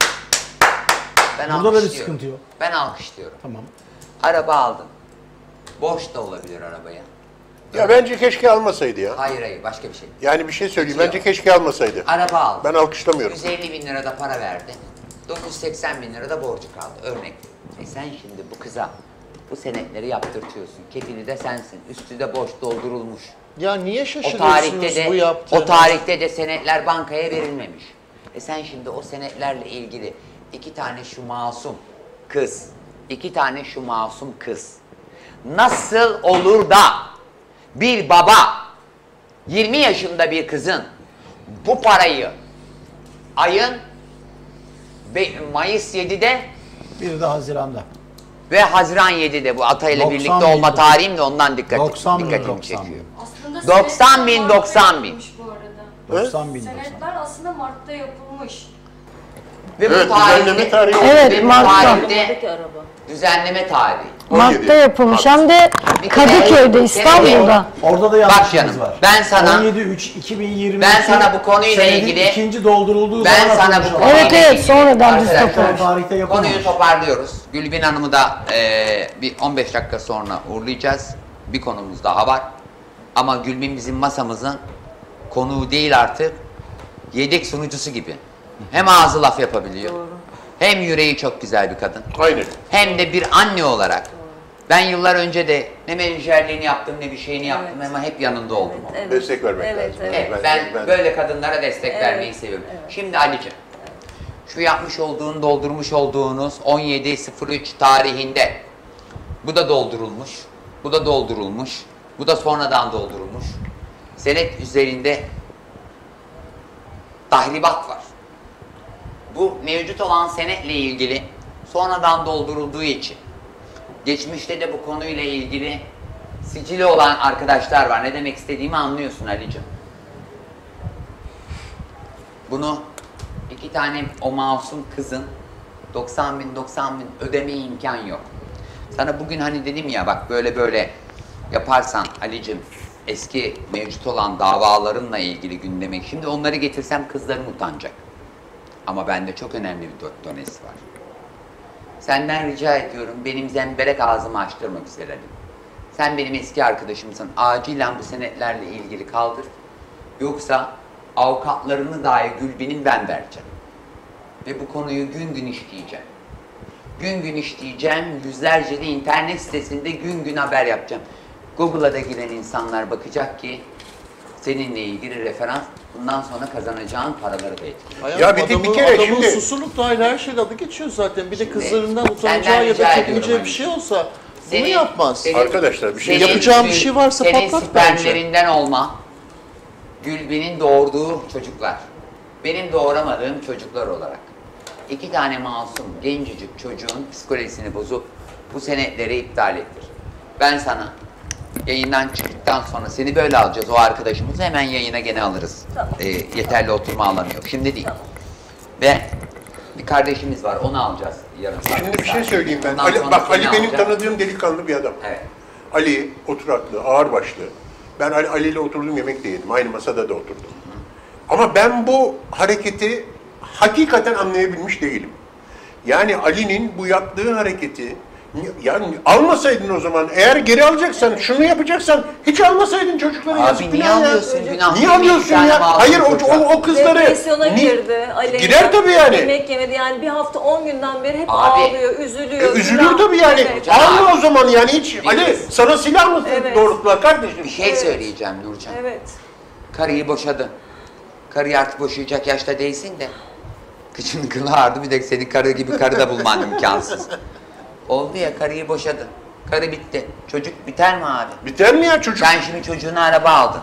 Ben Burada da bir alkışlıyorum. sıkıntı yok. Ben alkışlıyorum. Tamam. Araba aldın. Boş da olabilir arabaya. Ya bence keşke almasaydı ya. Hayır hayır başka bir şey. Yani bir şey söyleyeyim. Yok. Bence keşke almasaydı. Araba aldı. Ben alkışlamıyorum. yüz elli bin lira da para verdi. dokuz yüz seksen bin lira da borcu kaldı. Örnek. E sen şimdi bu kıza bu senetleri yaptırtıyorsun. Kefili de sensin. Üstü de boş doldurulmuş. Ya niye O şaşırıyorsunuz tarihte de bu yaptığınız? o tarihte de senetler bankaya verilmemiş. E sen şimdi o senetlerle ilgili iki tane şu masum kız, iki tane şu masum kız nasıl olur da bir baba yirmi yaşında bir kızın bu parayı ayın Be- Mayıs yedide Bir de Haziran'da. ve Haziran yedide bu Atay'la doksan birlikte bin, olma tarihim de ondan dikkat, doksan bin, dikkatimi doksan çekiyor. bin. Aslında doksan bin, senetler doksan Mart'ta bin. yapılmış bu arada. doksan bin. doksan. Senetler aslında Mart'ta yapılmış. Ve Evet, bu tarihte, düzenleme tarihi Evet, ve bu Mart'ta. tarihte Buradaki araba. düzenleme tarihi. Mart'ta yapılmış hem de Bir kere- Kadıköy'de, bir kere- İstanbul'da. Orada da Bak yanlışımız canım, var. ben sana- on yedi üç iki bin yirmi Ben sana bu konuyla senedin ilgili- ikinci doldurulduğu Ben zaman sana bu atılmış konuyla olan. Evet, evet, ilgili- sonradan biz Arkadaşlar, toparladık. tarihte yapılmamış. Konuyu toparlıyoruz. Gülbin Hanım'ı da e, bir on beş dakika sonra uğurlayacağız. Bir konumuz daha var. Ama Gülbin bizim masamızın konuğu değil artık. Yedek sunucusu gibi. Hem ağzı laf yapabiliyor. Hem yüreği çok güzel bir kadın. Aynen. Hem de bir anne olarak. Ben yıllar önce de ne menajerliğini yaptım ne bir şeyini yaptım ama hep yanında oldum. onun. Evet. Destek vermek Evet, lazım. evet. Evet, Ben- ben, ben- böyle kadınlara destek Evet, vermeyi seviyorum. Şimdi Ali'ciğim, şu yapmış olduğun, doldurmuş olduğunuz on yedi sıfır üç tarihinde bu da doldurulmuş, bu da doldurulmuş, bu da sonradan doldurulmuş. Senet üzerinde tahribat var. Bu mevcut olan senetle ilgili sonradan doldurulduğu için geçmişte de bu konuyla ilgili sicili olan arkadaşlar var. Ne demek istediğimi anlıyorsun Ali'cim. Bunu iki tane o masum kızın doksan bin doksan bin ödemeye imkan yok. Sana bugün hani dedim ya bak böyle böyle yaparsan Ali'cim eski mevcut olan davalarınla ilgili gündeme şimdi onları getirsem kızların utanacak. Ama bende çok önemli bir do- donesi var. Senden rica ediyorum benim zemberek ağzımı açtırma güzel Ali. Sen benim eski arkadaşımsın. Acilen bu senetlerle ilgili kaldır. Yoksa avukatlarını dahi Gülbin'in ben vereceğim. Ve bu konuyu gün gün işleyeceğim. Gün gün işleyeceğim. Yüzlerce de internet sitesinde gün gün haber yapacağım. Google'a da giren insanlar bakacak ki seninle ilgili referans bundan sonra kazanacağın paraları da etkiliyor. Hayatım, Ya bir de bir adamın, kere adamın şimdi- susurluk dahil her şeyde adı geçiyor zaten. Bir de Şimdi kızlarından senden utanacağı ya rica da ediyorum çekineceği hani. bir şey olsa bunu Senin- yapmaz. senin- Arkadaşlar, bir şey- senin- Yapacağım bir şey varsa senin patlat bence. spermlerinden olma. Gülbin'in doğurduğu çocuklar. Benim doğuramadığım çocuklar olarak. İki tane masum, gencecik çocuğun psikolojisini bozup bu senetleri iptal ettir. Ben sana yayından çıktıktan sonra seni böyle alacağız o arkadaşımızı hemen yayına gene alırız. Tamam. Ee, yeterli oturma alanı yok. Şimdi değil. Ve bir kardeşimiz var onu alacağız yarın saat. Şimdi bir şey söyleyeyim ben. Ondan Ali, sonra bak seni Ali benim alacağız. tanıdığım delikanlı bir adam. Evet. Ali oturaklı, ağırbaşlı. Ben Ali, Ali ile oturdum yemek de yedim. Aynı masada da oturdum. Ama ben bu hareketi hakikaten anlayabilmiş değilim. Yani Ali'nin bu yaptığı hareketi yani almasaydın o zaman eğer geri alacaksan şunu yapacaksan hiç almasaydın çocukları Abi yazık niye günah ya. alıyorsun günah? Niye alıyorsun Bir tane ya? masum Hayır o, çocuğa. o, o kızları Depresyona ni- girdi. Aleyna. Girer tabii yani. Yemek yemedi yani bir hafta on günden beri hep Abi. ağlıyor, üzülüyor. E, üzülüyor günah. tabii yani. Evet. Alma o zaman yani hiç. Ali Biliyorsun. sana silah mı Evet. doğrulttular kardeşim? Bir şey Evet. söyleyeceğim Nurcan. Evet. Karıyı boşadı. Karıyı artık boşayacak yaşta değilsin de. Kıçının kılı ağrıdı bir de senin karı gibi karı da bulman imkansız. Oldu ya karıyı boşadı. Karı bitti. Çocuk biter mi abi? Biter mi ya çocuk? Sen şimdi çocuğuna araba aldın.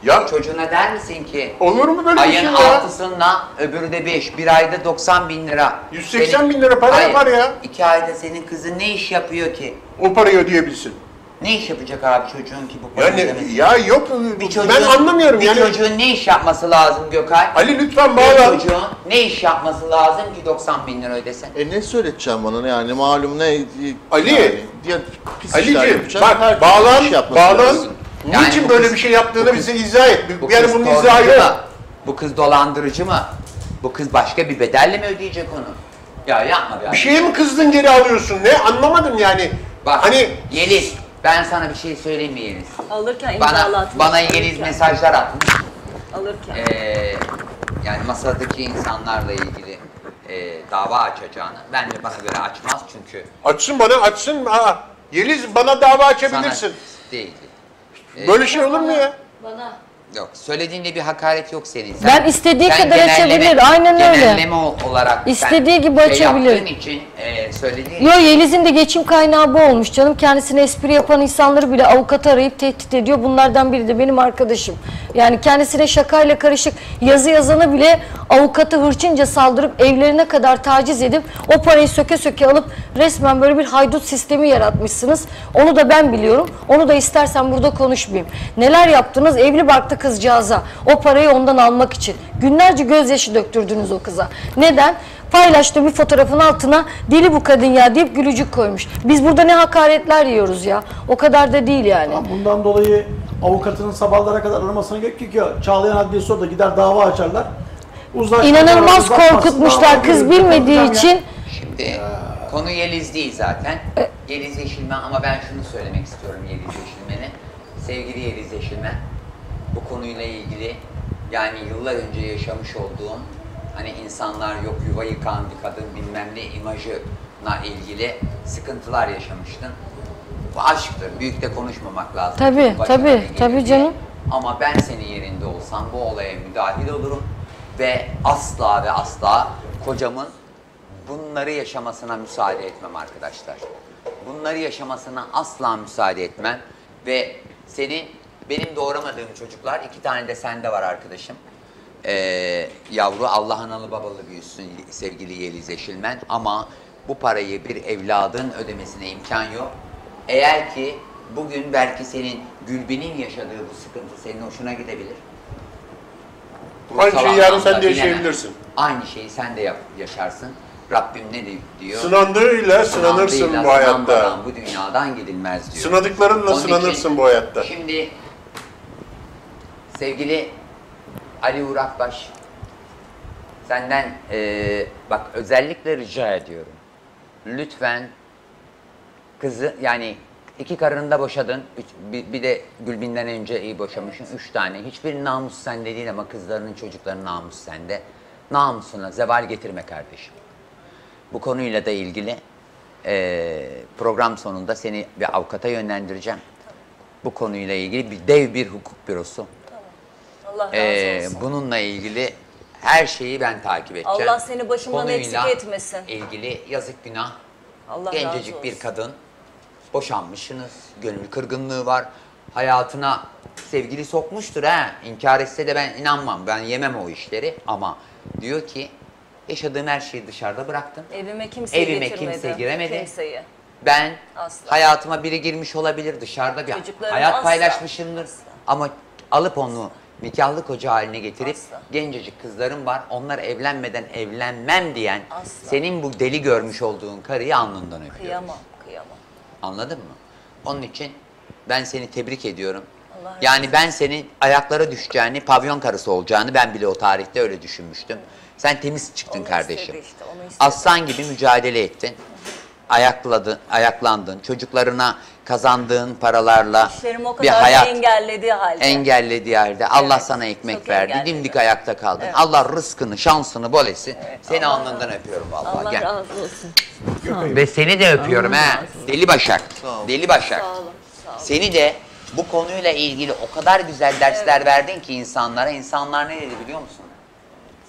Ya- Çocuğuna der misin ki Olur mu böyle bir şey ayın ya? altısında öbürü de beş, bir ayda doksan bin lira. yüz seksen Senin- bin lira para Hayır, yapar ya. İki ayda senin kızın ne iş yapıyor ki? O parayı ödeyebilsin. Ne iş yapacak abi çocuğun ki bu Ya, parayı ne, ödemesi? ya yok Bir ben çocuğun- anlamıyorum bir yani. çocuğun ne iş yapması lazım Gökay? Ali lütfen Bir bağlan. çocuğun ne iş yapması lazım ki doksan bin lira ödesin? E ne söyleteceğim bana yani malum ne... Ali, yani, diğer pis işler Ali'ciğim yapacağım, bak her bağlan, türlü iş yapması bağlan. lazım. Yani Niçin bu böyle kız- bir şey yaptığını bu kız- bize izah et. Bu yani kız bunun toruncu izahı mu? yok. Bu kız dolandırıcı mı? Bu kız başka bir bedelle mi ödeyecek onu? Ya yapma be. Bir şeye mi kızdın geri alıyorsun? Ne? Anlamadım yani. Bak Hani Yeliz, ben sana bir şey söyleyeyim mi Yeliz? Alırken Bana, imzalatmış. bana Yeliz Alırken. mesajlar atmış. Alırken. Ee, yani masadaki insanlarla ilgili e, dava açacağını. Bence bana göre açmaz çünkü açsın bana açsın. Aa, Yeliz bana dava açabilirsin. sana değil. Ee, Böyle şey olur mu ya? Bana. Yok, söylediğinde bir hakaret yok senin. Ben istediği sen kadar genelleme- açabilir, aynen öyle. Genelleme ol- olarak sen İstediği gibi şey açabilir. yaptığın için, e, söylediğin Yo, Yeliz'in de geçim kaynağı bu olmuş canım. Kendisine espri yapan insanları bile avukat arayıp tehdit ediyor. Bunlardan biri de benim arkadaşım. Yani kendisine şakayla karışık yazı yazana bile avukatı hırçınca saldırıp evlerine kadar taciz edip o parayı söke söke alıp resmen böyle bir haydut sistemi yaratmışsınız. Onu da ben biliyorum. Onu da istersen burada konuşmayayım. Neler yaptınız evli barklı kızcağıza o parayı ondan almak için. Günlerce gözyaşı döktürdünüz o kıza. Neden? Paylaştığı bir fotoğrafın altına deli bu kadın ya deyip gülücük koymuş. Biz burada ne hakaretler yiyoruz ya. O kadar da değil yani. Ama bundan dolayı avukatının sabahlara kadar aramasına gerek yok. Çağlayan Adliyesi orada gider dava açarlar. Uzlaşma, İnanılmaz uzlaşmasın, korkutmuşlar. dava Kız görür, bilmediği yapacağım ya. için Şimdi konu Yeliz değil zaten. Yeliz Yeşilmen ama ben şunu söylemek istiyorum Yeliz Yeşilmen'e. Sevgili Yeliz Yeşilmen, bu konuyla ilgili yani yıllar önce yaşamış olduğum hani insanlar yok yuva yıkan bir kadın bilmem ne imajına ilgili sıkıntılar yaşamıştın. Bu aşktır. Büyük de konuşmamak lazım. Tabii, Başına tabii, ne gelir tabii diye. canım. Ama ben senin yerinde olsam bu olaya müdahil olurum ve asla ve asla kocamın bunları yaşamasına müsaade etmem arkadaşlar. Bunları yaşamasına asla müsaade etmem ve senin benim doğuramadığım çocuklar iki tane de sende var arkadaşım. Ee, yavru Allah analı babalı büyüsün sevgili Yeliz Yeşilmen ama bu parayı bir evladın ödemesine imkan yok. Eğer ki bugün belki senin Gülbin'in yaşadığı bu sıkıntı senin hoşuna gidebilir. Aynı Ruhsal şeyi yarın anlamda sen de bilemem. yaşayabilirsin. Aynı şeyi sen de yap, yaşarsın. Rabbim ne diyor? Sınandığıyla sınanırsın Sınandığıyla bu hayatta. sınanmadan bu dünyadan gidilmez diyor. Sınadıklarınla Onun için sınanırsın bu hayatta. Şimdi sevgili Ali Uğur Akbaş, senden eee, bak özellikle rica ediyorum. Lütfen kızı yani iki karını da boşadın. Üç, bir, bir de Gülbin'den önce iyi boşamışsın. Üç tane. Hiçbir namus sende değil ama kızlarının çocuklarının namus sende. Namusuna zeval getirme kardeşim. Bu konuyla da ilgili eee, program sonunda seni bir avukata yönlendireceğim. Bu konuyla ilgili bir dev bir hukuk bürosu. Allah razı Ee, olsun. bununla ilgili her şeyi ben takip edeceğim. Allah seni başımdan Konuyla eksik etmesin. ilgili yazık günah. Allah razı Gencecik olsun. bir kadın. Boşanmışsınız. Gönül kırgınlığı var. Hayatına sevgili sokmuştur ha. İnkar etse de ben inanmam. Ben yemem o işleri. Ama diyor ki yaşadığım her şeyi dışarıda bıraktım. Evime kimse Evime getirmedi. kimse giremedi. Kimseyi. Ben Asla. hayatıma biri girmiş olabilir dışarıda bir Çocuklarım hayat asla. paylaşmışımdır. Asla. Ama alıp onu nikahlı koca haline getirip Asla. gencecik kızlarım var. Onlar evlenmeden evlenmem diyen Asla. senin bu deli görmüş olduğun karıyı alnından öpüyorum. Kıyamam, kıyamam. Anladın mı? Onun için ben seni tebrik ediyorum. Allah razı Yani ben senin ayaklara düşeceğini, pavyon karısı olacağını ben bile o tarihte öyle düşünmüştüm. Sen temiz çıktın Onu kardeşim. istedi işte, onu istedi. Aslan gibi mücadele ettin. Ayakladın, ayaklandın. Çocuklarına kazandığın paralarla İşlerimi o bir kadar hayat engellediği halde. engellediği halde Allah Evet, sana ekmek çok verdi. engelledi. Dimdik ayakta kaldın. Evet. Allah rızkını, şansını bol etsin. Seni Allah alnından öpüyorum vallahi. Allah Gel. razı olsun. Ve seni de öpüyorum ha. Deli Başak. Deli Başak. Sağ olun, sağ olun. Seni de bu konuyla ilgili o kadar güzel dersler verdin ki insanlara. İnsanlar ne dedi biliyor musun?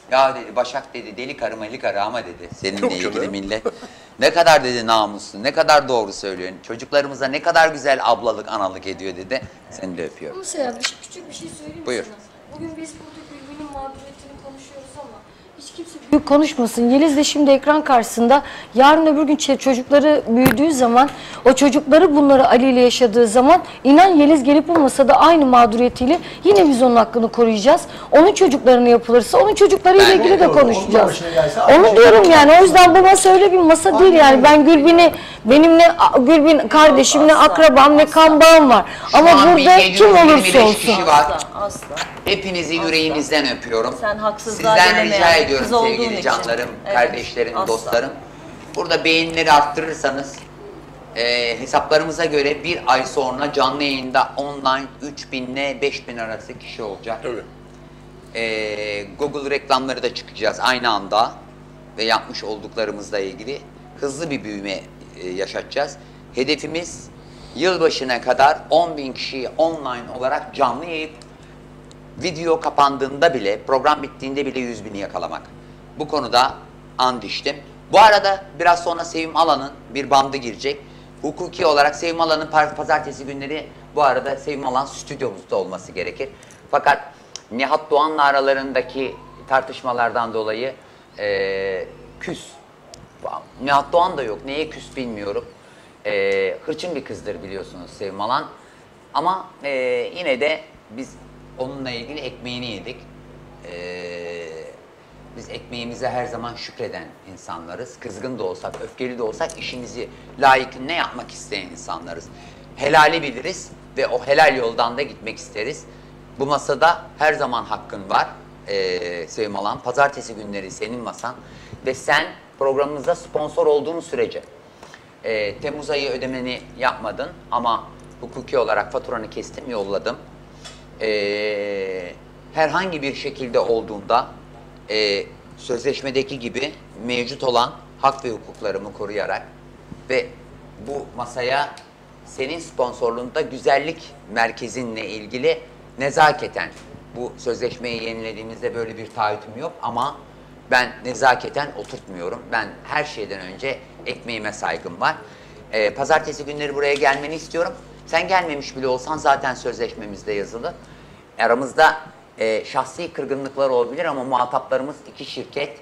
Ya dedi Başak dedi deli karı meli karı ama dedi seninle Yok ilgili canım. millet. Ne kadar dedi namuslu, ne kadar doğru söylüyorsun. Çocuklarımıza ne kadar güzel ablalık, analık ediyor dedi. Seni de öpüyorum. Mesela bir şey, küçük bir şey söyleyeyim mi Buyur. sana? Bugün biz burada Gülben'in mağduriyetini konuşuyoruz ama hiç kimse büyük konuşmasın. Yeliz de şimdi ekran karşısında yarın öbür gün çe- çocukları büyüdüğü zaman o çocukları bunları Ali ile yaşadığı zaman inan Yeliz gelip bu masada aynı mağduriyetiyle yine biz onun hakkını koruyacağız. Onun çocuklarına yapılırsa onun çocuklarıyla Ben- ilgili de Doğru, onun konuşacağız. başına gelse aynı Onu şey diyorum yapacağız. yani o yüzden bu masa öyle bir masa değil yani. Ben Gülben'i benimle Gülben kardeşim ne Asla, akrabam ne asla. kan bağım var. Şu Ama an burada kim olursa 1725 olsun. kişi var. Asla, asla. Hepinizi yüreğinizden öpüyorum. Sen haksızlığa Sizden gelemeyen rica ediyorum kız olduğun sevgili için. canlarım, Evet, kardeşlerim, asla. dostlarım. Burada beğenileri arttırırsanız e, hesaplarımıza göre bir ay sonra canlı yayında online üç bin ile beş bin arası kişi olacak. Evet. E, Google reklamları da çıkacağız aynı anda ve yapmış olduklarımızla ilgili hızlı bir büyüme e, yaşatacağız. Hedefimiz yılbaşına kadar on bin kişiyi online olarak canlı yayıp video kapandığında bile, program bittiğinde bile yüz bini yakalamak. Bu konuda and içtim. Bu arada biraz sonra Sevim Alan'ın bir bandı girecek. Hukuki olarak Sevim Alan'ın par- pazartesi günleri bu arada Sevim Alan stüdyomuzda olması gerekir. Fakat Nihat Doğan'la aralarındaki tartışmalardan dolayı eee küs. Nihat Doğan da yok. Neye küs bilmiyorum. Eee hırçın bir kızdır biliyorsunuz Sevim Alan. Ama eee, yine de biz onunla ilgili ekmeğini yedik. Eee, biz ekmeğimize her zaman şükreden insanlarız. Kızgın da olsak, öfkeli de olsak işimizi layıkıyla yapmak isteyen insanlarız. Helali biliriz ve o helal yoldan da gitmek isteriz. Bu masada her zaman hakkın var ee, Sevim Alan. Pazartesi günleri senin masan ve sen programımıza sponsor olduğun sürece e, Temmuz ayı ödemeni yapmadın ama hukuki olarak faturanı kestim, yolladım. Ee, herhangi bir şekilde olduğunda e, sözleşmedeki gibi mevcut olan hak ve hukuklarımı koruyarak ve bu masaya senin sponsorluğunda güzellik merkezinle ilgili nezaketen bu sözleşmeyi yenilediğimizde böyle bir taahhütüm yok ama ben nezaketen oturtmuyorum. Ben her şeyden önce ekmeğime saygım var. Ee, pazartesi günleri buraya gelmeni istiyorum. Sen gelmemiş bile olsan zaten sözleşmemizde yazılı. Aramızda e, şahsi kırgınlıklar olabilir ama muhataplarımız iki şirket.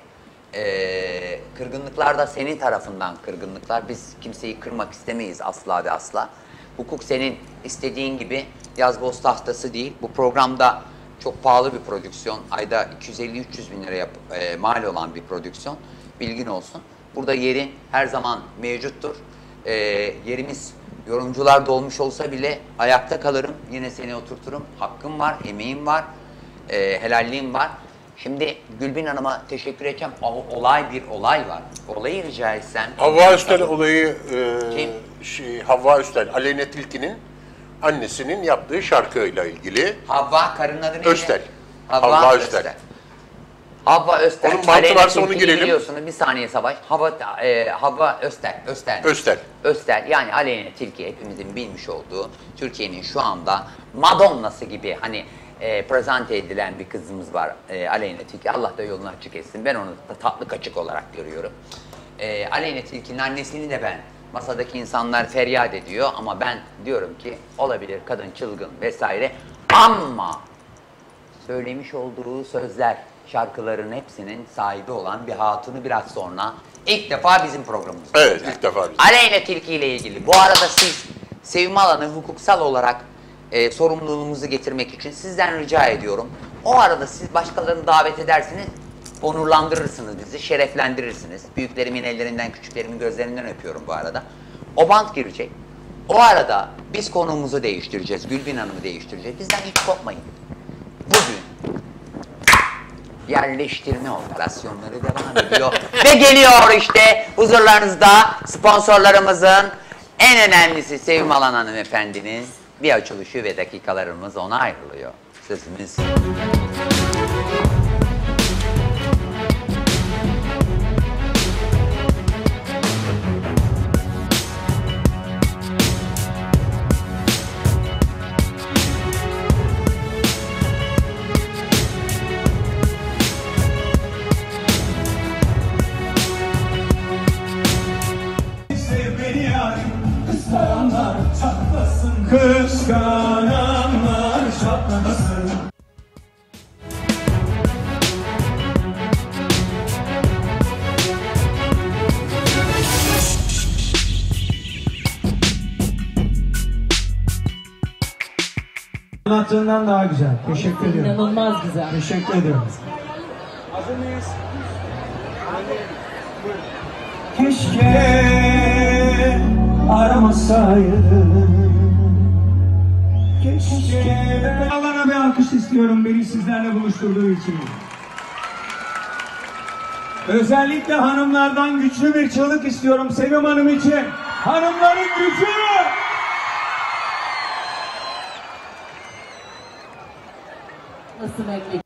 E, kırgınlıklar da senin tarafından kırgınlıklar. Biz kimseyi kırmak istemeyiz asla ve asla. Hukuk senin istediğin gibi yazboz tahtası değil. Bu programda çok pahalı bir prodüksiyon. Ayda iki yüz elli üç yüz bin liraya e, mal olan bir prodüksiyon. Bilgin olsun. Burada yerin her zaman mevcuttur. E, yerimiz yorumcular dolmuş olsa bile ayakta kalırım. Yine seni oturturum. Hakkım var, emeğim var, e, helalliğim var. Şimdi Gülbin Hanım'a teşekkür edeceğim. O, olay bir olay var. Olayı rica etsem. Havva Üstel olayı, e, Kim? şey, Havva Üstel, Aleyna Tilki'nin annesinin yaptığı şarkıyla ilgili. Havva karının adı neydi? Öztel. Havva, Havva Öztel. Öztel. Havva Öztel. Onun bantı Aleyna varsa onu Tilki'yi girelim. biliyorsunuz. Bir saniye Savaş. Havva, e, Havva Öztel. Öztel. Öztel. Öztel. Yani Aleyna Tilki hepimizin bilmiş olduğu Türkiye'nin şu anda Madonna'sı gibi hani e, prezente edilen bir kızımız var. E, Aleyna Tilki. Allah da yolunu açık etsin. Ben onu da tatlı kaçık olarak görüyorum. E, Aleyna Tilki'nin annesini de ben masadaki insanlar feryat ediyor ama ben diyorum ki olabilir kadın çılgın vesaire ama söylemiş olduğu sözler, şarkıların hepsinin sahibi olan bir hatunu biraz sonra ilk defa bizim programımızda. Evet, ilk defa bizim. Aleyna Tilki ile ilgili. Bu arada siz Sevim Alan'ı hukuksal olarak e, sorumluluğumuzu getirmek için sizden rica ediyorum. O arada siz başkalarını davet edersiniz, onurlandırırsınız bizi, şereflendirirsiniz. Büyüklerimin ellerinden, küçüklerimin gözlerinden öpüyorum bu arada. O bant girecek. O arada biz konuğumuzu değiştireceğiz, Gülbin Hanım'ı değiştireceğiz. Bizden hiç kopmayın. Bugün yerleştirme operasyonları devam ediyor. Ve geliyor işte huzurlarınızda sponsorlarımızın en önemlisi Sevim Alan hanımefendinin bir açılışı ve dakikalarımız ona ayrılıyor. Sözümüz. Kıskananlar şapkamasın. Anlattığından daha güzel. Teşekkür ediyorum. İnanılmaz güzel. Teşekkür ediyorum. Hazır mıyız? Keşke aramasaydım. Keşke. Allah'ına bir alkış istiyorum beni sizlerle buluşturduğu için. Özellikle hanımlardan güçlü bir çığlık istiyorum Sevim Hanım için. Hanımların gücü! Nasıl bekliyorsun?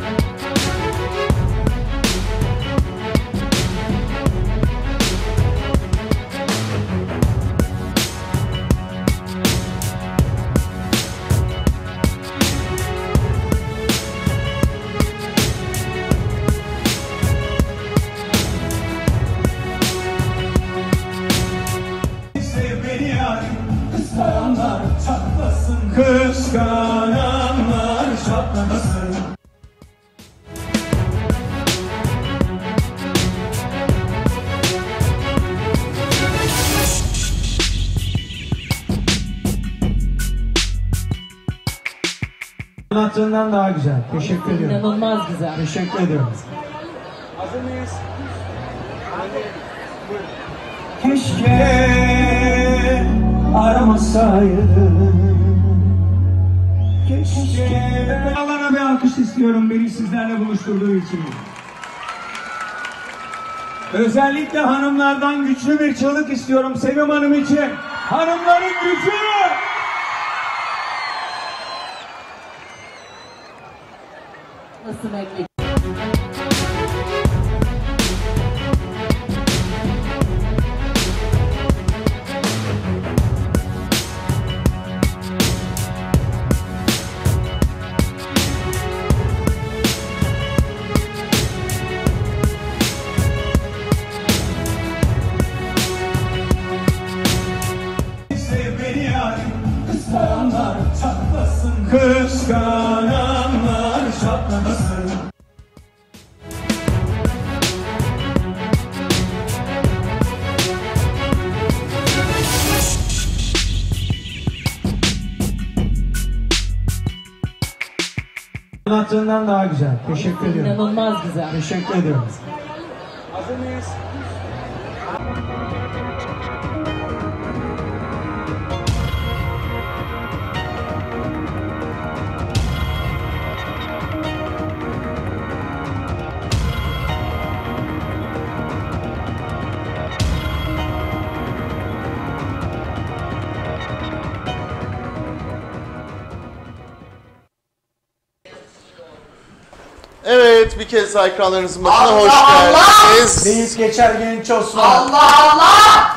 Sev beni yarim, kıskananlar çatlasın. Kıskananlar çatlasın. Anlattığından daha güzel. Teşekkür ediyorum. İnanılmaz güzel. Teşekkür ediyorum. Hazır mıyız? Keşke aramasaydım. Keşke. Allah'ına bir alkış istiyorum beni sizlerle buluşturduğu için. Özellikle hanımlardan güçlü bir çığlık istiyorum Sevim Hanım için. Hanımların gücü! Nasıl bekliyorsun? Sev beni yarim, kıskananlar çatlasın. Kıskananlar çatlasın. Anlattığından daha güzel. Teşekkür ediyorum. İnanılmaz güzel. Teşekkür ediyorum. Hazır mıyız? Evet, bir kez daha ekranlarınızın başına hoş geldiniz. Deyip geçer genç Osman. Allah Allah!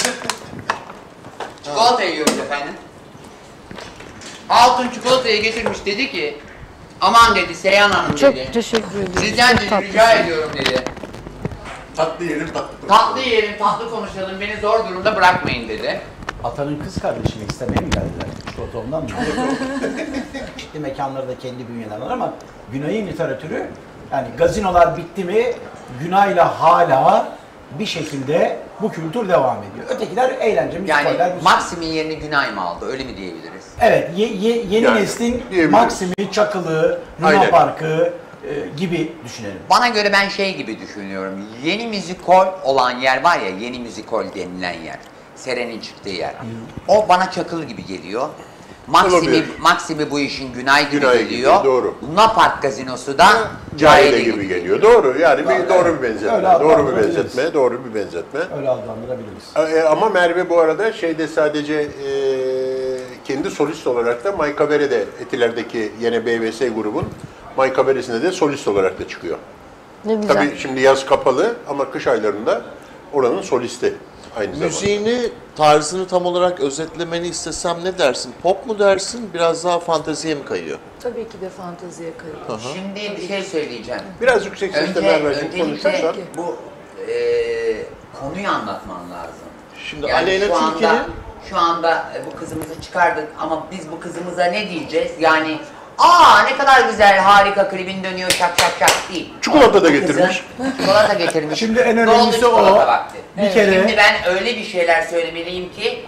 Çikolata yiyoruz efendim. Altın çikolatayı getirmiş, dedi ki aman dedi Seyhan Hanım Çok dedi. teşekkür ederim. Sizden Çok dedi tatlısın. rica ediyorum dedi. Tatlı yiyelim tatlı. Tatlı yiyelim, tatlı konuşalım, beni zor durumda bırakmayın dedi. Atanın kız kardeşini istemeye mi geldiler? Çikolata ondan mı? Çeşitli mekanları da kendi bünyeler var ama Günay'ın literatürü, yani gazinolar bitti mi Günay'la hala bir şekilde bu kültür devam ediyor. Ötekiler eğlence, müzikoller. Yani Maksim'in yerini Günay mı aldı, öyle mi diyebiliriz? Evet, ye, ye, yeni Yani, neslin diyebiliriz. Maksim'i, Çakılı, Luna Aynen. Parkı e, gibi düşünelim. Bana göre ben şey gibi düşünüyorum, yeni müzikol olan yer var ya, yeni müzikol denilen yer, Seren'in çıktığı yer. O bana Çakılı gibi geliyor. Maksim'i, Olabilir. Maksim'i bu işin Günay gibi Günay gibi, geliyor. doğru. Luna Park gazinosu da Cahide Cahide gibi geliyor. Doğru. Yani bir Evet. doğru bir benzetme. Öyle Doğru bir adlandırabiliriz. benzetme. Doğru bir benzetme. Öyle adlandırabiliriz. E, ama Merve bu arada şeyde sadece e, kendi solist olarak da May Kabere'de Etiler'deki yine B V S grubun May Kabere'sinde de solist olarak da çıkıyor. Ne güzel. Tabii şimdi yaz kapalı ama kış aylarında oranın solisti aynı zamanda. Müziğini, tarzını tam olarak özetlemeni istesem ne dersin? Pop mu dersin, biraz daha fanteziye mi kayıyor? Tabii ki de fanteziye kayıyor. Şimdi bir şey söyleyeceğim. Biraz yüksek sesle Önce, Merve'cim öncelikle konuşursan. bu e, konuyu anlatman lazım. Şimdi Yani Aleyna şu anda- Tilki'nin şu anda e, bu kızımızı çıkardık ama biz bu kızımıza ne diyeceğiz? Yani aa ne kadar güzel, harika, klibin dönüyor, şak şak şak değil. Çikolata da Bu getirmiş. kızın Çikolata getirmiş. Şimdi en Doldu önemlisi çikolata o. vakti. Bir kere- Şimdi ben öyle bir şeyler söylemeliyim ki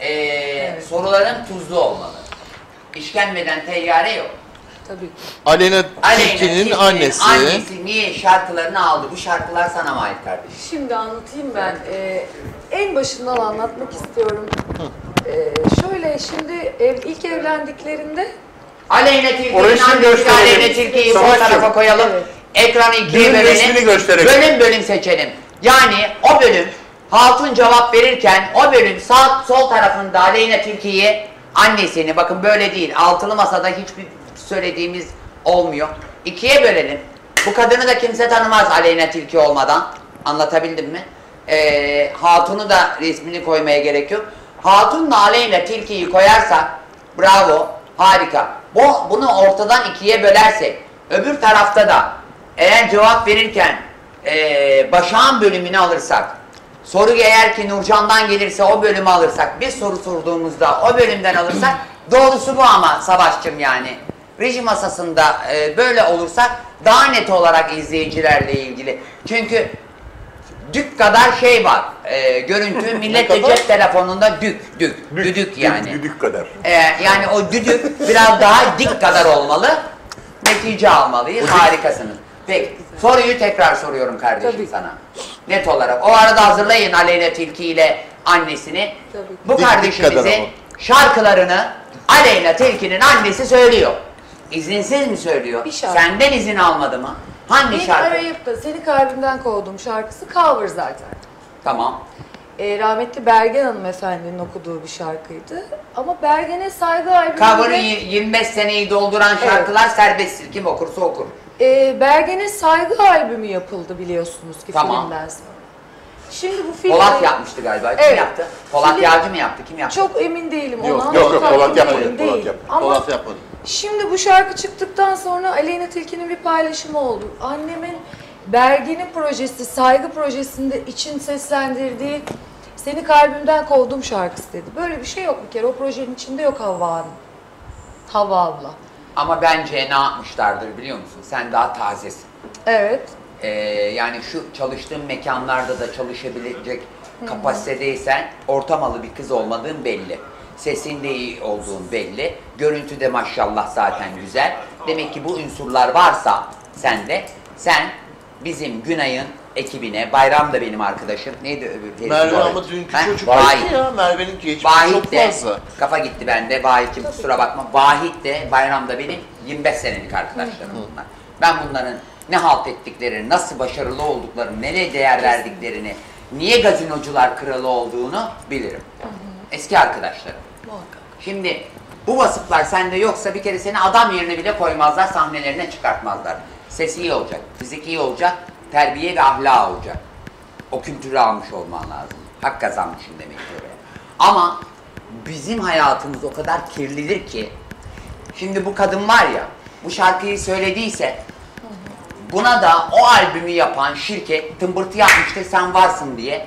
e, soruların tuzlu olmalı. İşkembeden teyyare yok. Tabii ki. Aleyna Aleyna Tilki'nin Tilki'nin annesi. annesi niye şarkılarını aldı? Bu şarkılar sana mı ait kardeşim? Şimdi anlatayım ben. Ee, en başından anlatmak istiyorum. Ee, şöyle şimdi ev, ilk evlendiklerinde Aleyna O Tilki'nin resmi annesi gösterelim. Aleyna Tilki'yi bu Savaşçım. tarafa koyalım. Evet. Ekranı ikiye Düğün resmini bölelim. gösterelim. Bölüm bölüm seçelim. Yani o bölüm Hatun cevap verirken o bölüm sağ sol tarafında Aleyna Tilki'yi annesini, bakın böyle değil, altılı masada hiçbir söylediğimiz olmuyor. İkiye bölelim. Bu kadını da kimse tanımaz Aleyna Tilki olmadan. Anlatabildim mi? Ee, Hatun'u da resmini koymaya gerek yok. Hatun'la Aleyna Tilki'yi koyarsak bravo, harika. Bu, bunu ortadan ikiye bölersek öbür tarafta da eğer cevap verirken ee, Başak'ın bölümünü alırsak, soru eğer ki Nurcan'dan gelirse o bölümü alırsak, bir soru sorduğumuzda o bölümden alırsak, doğrusu bu ama Savaşçım yani. Reji masasında e, böyle olursak daha net olarak izleyicilerle ilgili. Çünkü dük kadar şey var, e, görüntü millet de cep telefonunda dük, dük, Dük, düdük yani. Düdük, düdük kadar. E, yani o düdük biraz daha dik kadar olmalı, netice almalıyız, harikasınız. Peki, soruyu tekrar soruyorum kardeşim Tabii. sana. Net olarak. O arada hazırlayın Aleyna Tilki ile annesini. Tabii. Bu Dik dik kadar kardeşimizin ama. şarkılarını Aleyna Tilki'nin annesi söylüyor. İzinsiz mi söylüyor? Bir şarkı. Senden izin almadı mı? Hangi beni şarkı? arayıp da Seni Kalbimden Kovdum şarkısı cover zaten. Tamam. Ee, rahmetli Bergen hanımefendinin okuduğu bir şarkıydı. Ama Bergen'e saygı Cover'ı albümünde... y- yirmi beş seneyi dolduran şarkılar serbesttir. Kim okursa okur. Ee, Bergen'e saygı albümü yapıldı biliyorsunuz ki Tamam. filmden sonra. Şimdi bu film... Polat yapmıştı galiba. Kim Evet. yaptı? Polat Film- Yağcı mı yaptı? Kim yaptı? Çok emin değilim Yok, ona. yok, yok, Tam Polat emin yapmadı, değilim. Polat yapmadı. Ama Polat yapmadı. şimdi bu şarkı çıktıktan sonra Aleyna Tilki'nin bir paylaşımı oldu. Annemin Bergen'in projesi, saygı projesinde için seslendirdiği Seni Kalbimden Kovdum şarkısı dedi. Böyle bir şey yok bir kere. O projenin içinde yok Havva Hanım. Havva abla. Ama bence ne yapmışlardır biliyor musun? Sen daha tazesin. Evet. Ee, yani şu çalıştığın mekanlarda da çalışabilecek kapasitedeysen ortamalı bir kız olmadığın belli. Sesin de iyi olduğun belli. Görüntü de maşallah zaten güzel. Demek ki bu unsurlar varsa sende, sen bizim Günay'ın ekibine, Bayram da benim arkadaşım. Neydi öbür teyze? Merve Vahit. ama dünkü Ha? çocuk Vahit. gitti ya. Merve'nin geçmişi Vahit çok de, fazla. kafa gitti bende. Vahit'im kusura bakma. Vahit de, Bayram da benim yirmi beş senelik arkadaşlarım bunlar. Ben bunların ne halt ettiklerini, nasıl başarılı olduklarını, nereye değer verdiklerini, niye gazinocular kralı olduğunu bilirim. Eski arkadaşlarım. Muhakkak. Şimdi bu vasıflar sende yoksa bir kere seni adam yerine bile koymazlar, sahnelerine çıkartmazlar. Sesi iyi olacak, fizik iyi olacak, terbiye ve ahlak olacak. O kültürü almış olman lazım. Hak kazanmışsın demek ki oraya. Ama bizim hayatımız o kadar kirlidir ki, şimdi bu kadın var ya, bu şarkıyı söylediyse, buna da o albümü yapan şirket tımbırtı yapmıştır sen varsın diye.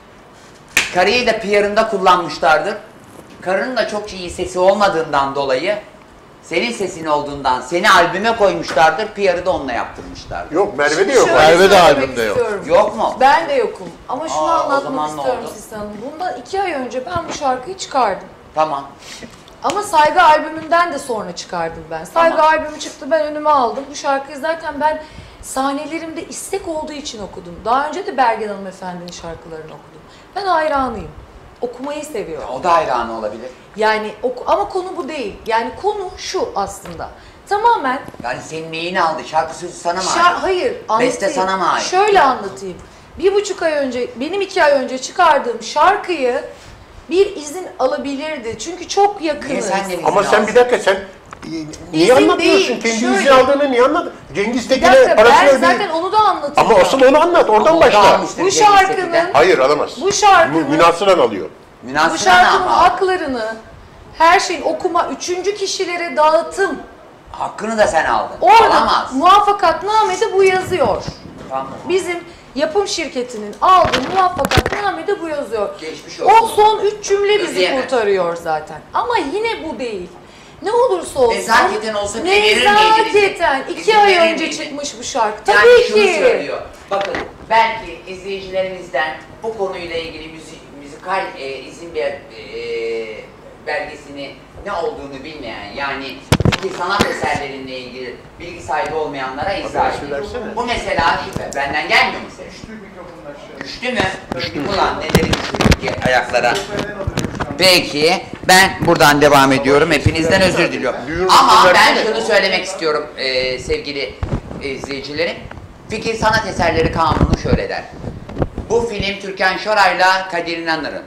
Karıyı da P R'ında kullanmışlardır. Karının da çok iyi sesi olmadığından dolayı, senin sesin olduğundan seni albüme koymuşlardır, P R'ı da onunla yaptırmışlardır. Yok, Merve de yok. Şöyle Merve de söylemek albümde yok. istiyorum. Yok mu? Ben de yokum. Ama şunu Aa, o anlatmak zaman ne istiyorum oldu? Sisal Hanım. Bundan iki ay önce ben bu şarkıyı çıkardım. Tamam. Ama Saygı albümünden de sonra çıkardım ben. Saygı Tamam. albümü çıktı, ben önüme aldım. Bu şarkıyı zaten ben sahnelerimde istek olduğu için okudum. Daha önce de Bergen hanımefendinin şarkılarını okudum. Ben hayranıyım. Okumayı seviyorum. O da hayranı olabilir. Yani oku, ama konu bu değil. Yani konu şu aslında. Tamamen Yani senin neyini aldı? Şarkı sözü sana mı Şar- ait? hayır, anlatayım. Beste sana mı ait? Şöyle anlatayım. Bir buçuk ay önce, benim iki ay önce çıkardığım şarkıyı bir izin alabilirdi. Çünkü çok yakınız. Niye senden izin Ama sen aldın? bir dakika sen e, niye İzin anlatmıyorsun? değil, Kendi şöyle. izin aldığını niye anladın? Cengiz Bir Tekin'e dakika, parasını ben ödeyin. zaten onu da anlatacağım. Ama asıl onu anlat, oradan Ama o da başla. almıştır Bu Cengiz şarkının- Tekin'den. Hayır alamaz. Bu şarkının- Mü- Münasıran alıyor. Bu Münasıra şarkının ne ama? haklarını, her şeyin okuma, üçüncü kişilere dağıtım. Hakkını da sen aldın. Orada Alamaz. muvaffakatnamede bu yazıyor. Tamam. Bizim yapım şirketinin aldığı muvaffakatnamede bu yazıyor. Geçmiş O olsun. son üç cümle bizi Ödeyemez. kurtarıyor zaten. Ama yine bu değil. Ne olursa olsun. Nezaketen olsa bile verir miydi Nezaketen. bize? İki İzin ay verir önce miydi? çıkmış bu şarkı. Yani Tabii şunu ki. söylüyor. Bakın belki izleyicilerimizden bu konuyla ilgili müzik, müzikal e, izin ver, e, belgesini ne olduğunu bilmeyen yani fikir sanat eserlerinle ilgili bilgi sahibi olmayanlara izah edeyim. Bu mesela benden gelmiyor mu ses? Düştü mü? Düştü mü ulan? Neleri düşürdük ki ayaklara? Peki, ben buradan devam ediyorum. Hepinizden özür diliyorum. Ama ben şunu söylemek istiyorum e, sevgili e, izleyicilerim. Fikir sanat eserleri kanunu şöyle der. Bu film Türkan Şoray'la Kadir İnanır'ın.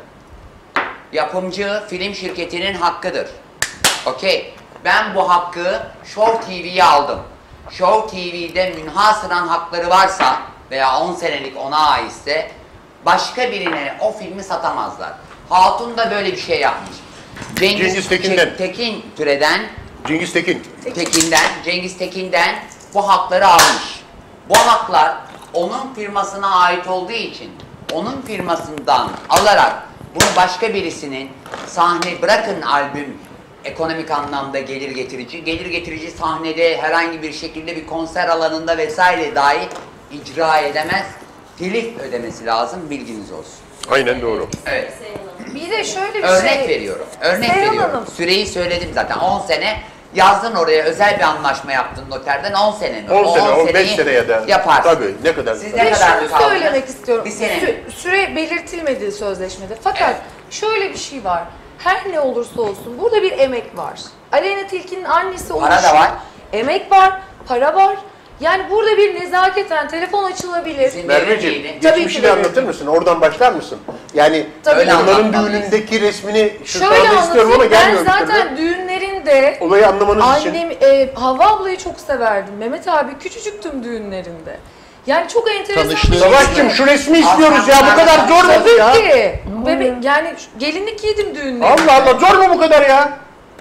Yapımcı film şirketinin hakkıdır. Okey. Ben bu hakkı Show T V'ye aldım. Show T V'de münhasıran hakları varsa veya on senelik ona aitse başka birine o filmi satamazlar. Hatun da böyle bir şey yapmış. Cengiz, Cengiz Tekin'den. Te- Tekin türeden, Cengiz Tekin. Tekin'den, Cengiz Tekin'den bu hakları almış. Bu haklar onun firmasına ait olduğu için onun firmasından alarak bunu başka birisinin sahne bırakın albüm ekonomik anlamda gelir getirici, gelir getirici sahnede herhangi bir şekilde bir konser alanında vesaire dahi icra edemez. Telif ödemesi lazım, bilginiz olsun. Aynen doğru. Evet. Bir de şöyle bir Örnek şey. veriyorum. Örnek Seyhan veriyorum. Hanım. Süreyi söyledim zaten. on sene yazdın oraya, özel bir anlaşma yaptın noterden. on sene mi? on O sene, on beş seneyi seneye de. yaparsın. Tabii, ne kadar. Siz Ve ne kadar şunu kaldınız? söylemek istiyorum. Bir sene mi? Sü- süre belirtilmedi sözleşmede. Fakat Evet. şöyle bir şey var. Her ne olursa olsun burada bir emek var. Aleyna Tilki'nin annesi Para da oluşu, var. emek var, para var. Yani burada bir nezaketen telefon açılabilir. Sizin Merveciğim, verildiğini- Tabii ki geçmişi de de anlatır mısın? Oradan başlar mısın? Yani Tabii. Öyle onların anlatmalıyız. düğünündeki resmini şu Şöyle anda istiyorum ama anlatayım. Ben gelmiyor bir zaten türlü. düğünlerinde Olayı anlamanız için. annem, e, Havva ablayı çok severdim. Mehmet abi küçücüktüm düğünlerinde. Yani çok enteresan bir Tanıştığınız şey. Savaşçım şu resmi istiyoruz ya, bu kadar zor mu Tabii ya? ki. Bebek, yani gelinlik giydim düğünlerinde. Allah Allah, zor mu bu kadar ya?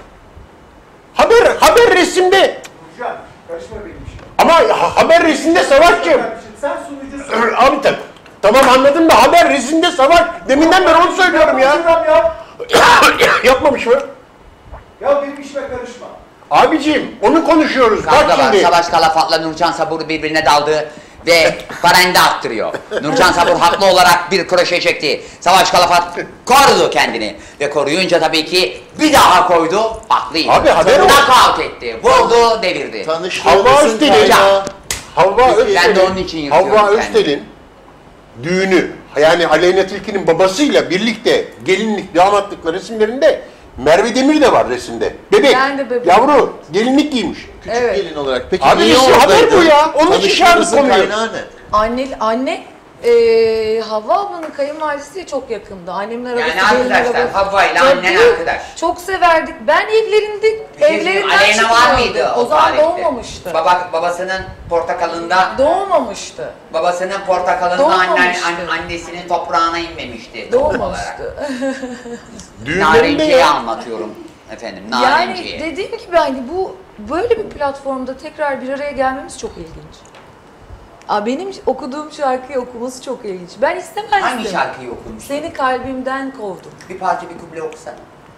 Haber, haber resimde. Hocam karışma benim işim. Ama ha- haber resimde Savaşçım. Sen sunucusun. Abi tak. Tamam anladım da haber resimde Savaş. Deminden beri onu söylüyorum ya. Hocam ya. Yapmamış mı? Ya benim işime karışma. Abiciğim onu konuşuyoruz. Bak Kavga var. şimdi. Savaş Kalafat'la Nurcan Sabur birbirine daldı ve parayını da arttırıyor. Nurcan Sabur haklı olarak bir kroşe çekti. Savaş Kalafat korudu kendini. Ve koruyunca tabii ki bir daha koydu. Haklıydı. Abi, haber o. Knockout etti. Vurdu, devirdi. Havva Tanıştığımızın Öztel'in, kaynağı. Havva Ben de Öztel'in, onun için yırtıyorum Havva kendimi. Öztel'in düğünü, yani Aleyna Tilki'nin babasıyla birlikte gelinlik, damatlıkla resimlerinde Merve Demir de var resimde. Bebek, Ben de bebek. yavru, gelinlik giymiş. Küçük Evet. gelin olarak. Peki Abi niye işte haber oradaydın? bu ya. Onun için çağırdık Tanıştığınızın konuyu. kaynağı ne? Anne, anne e, Havva ablanın kayınvalidesi çok yakındı. Annemin arabası Yani gelin arkadaşlar, arabası. Havva ile Tabii, annen arkadaş. Çok severdik. Ben evlerinde, şey evlerinden Aleyna var çıkmıyordum. mıydı O zaman tarihte? doğmamıştı. Baba, babasının portakalında, Doğmamıştı. babasının portakalında annen, Doğmamıştı. an- annesinin toprağına inmemişti. tohum olarak. Doğmamıştı. Düğünlerinde Narenciye ya. anlatıyorum efendim, Yani narenciye. dediğim gibi hani bu böyle bir platformda tekrar bir araya gelmemiz çok ilginç. Aa, benim okuduğum şarkıyı okuması çok ilginç. Ben istemezdim. Hangi şarkıyı okumuştun? Seni kalbimden kovdum. Bir parça bir kuple okusana.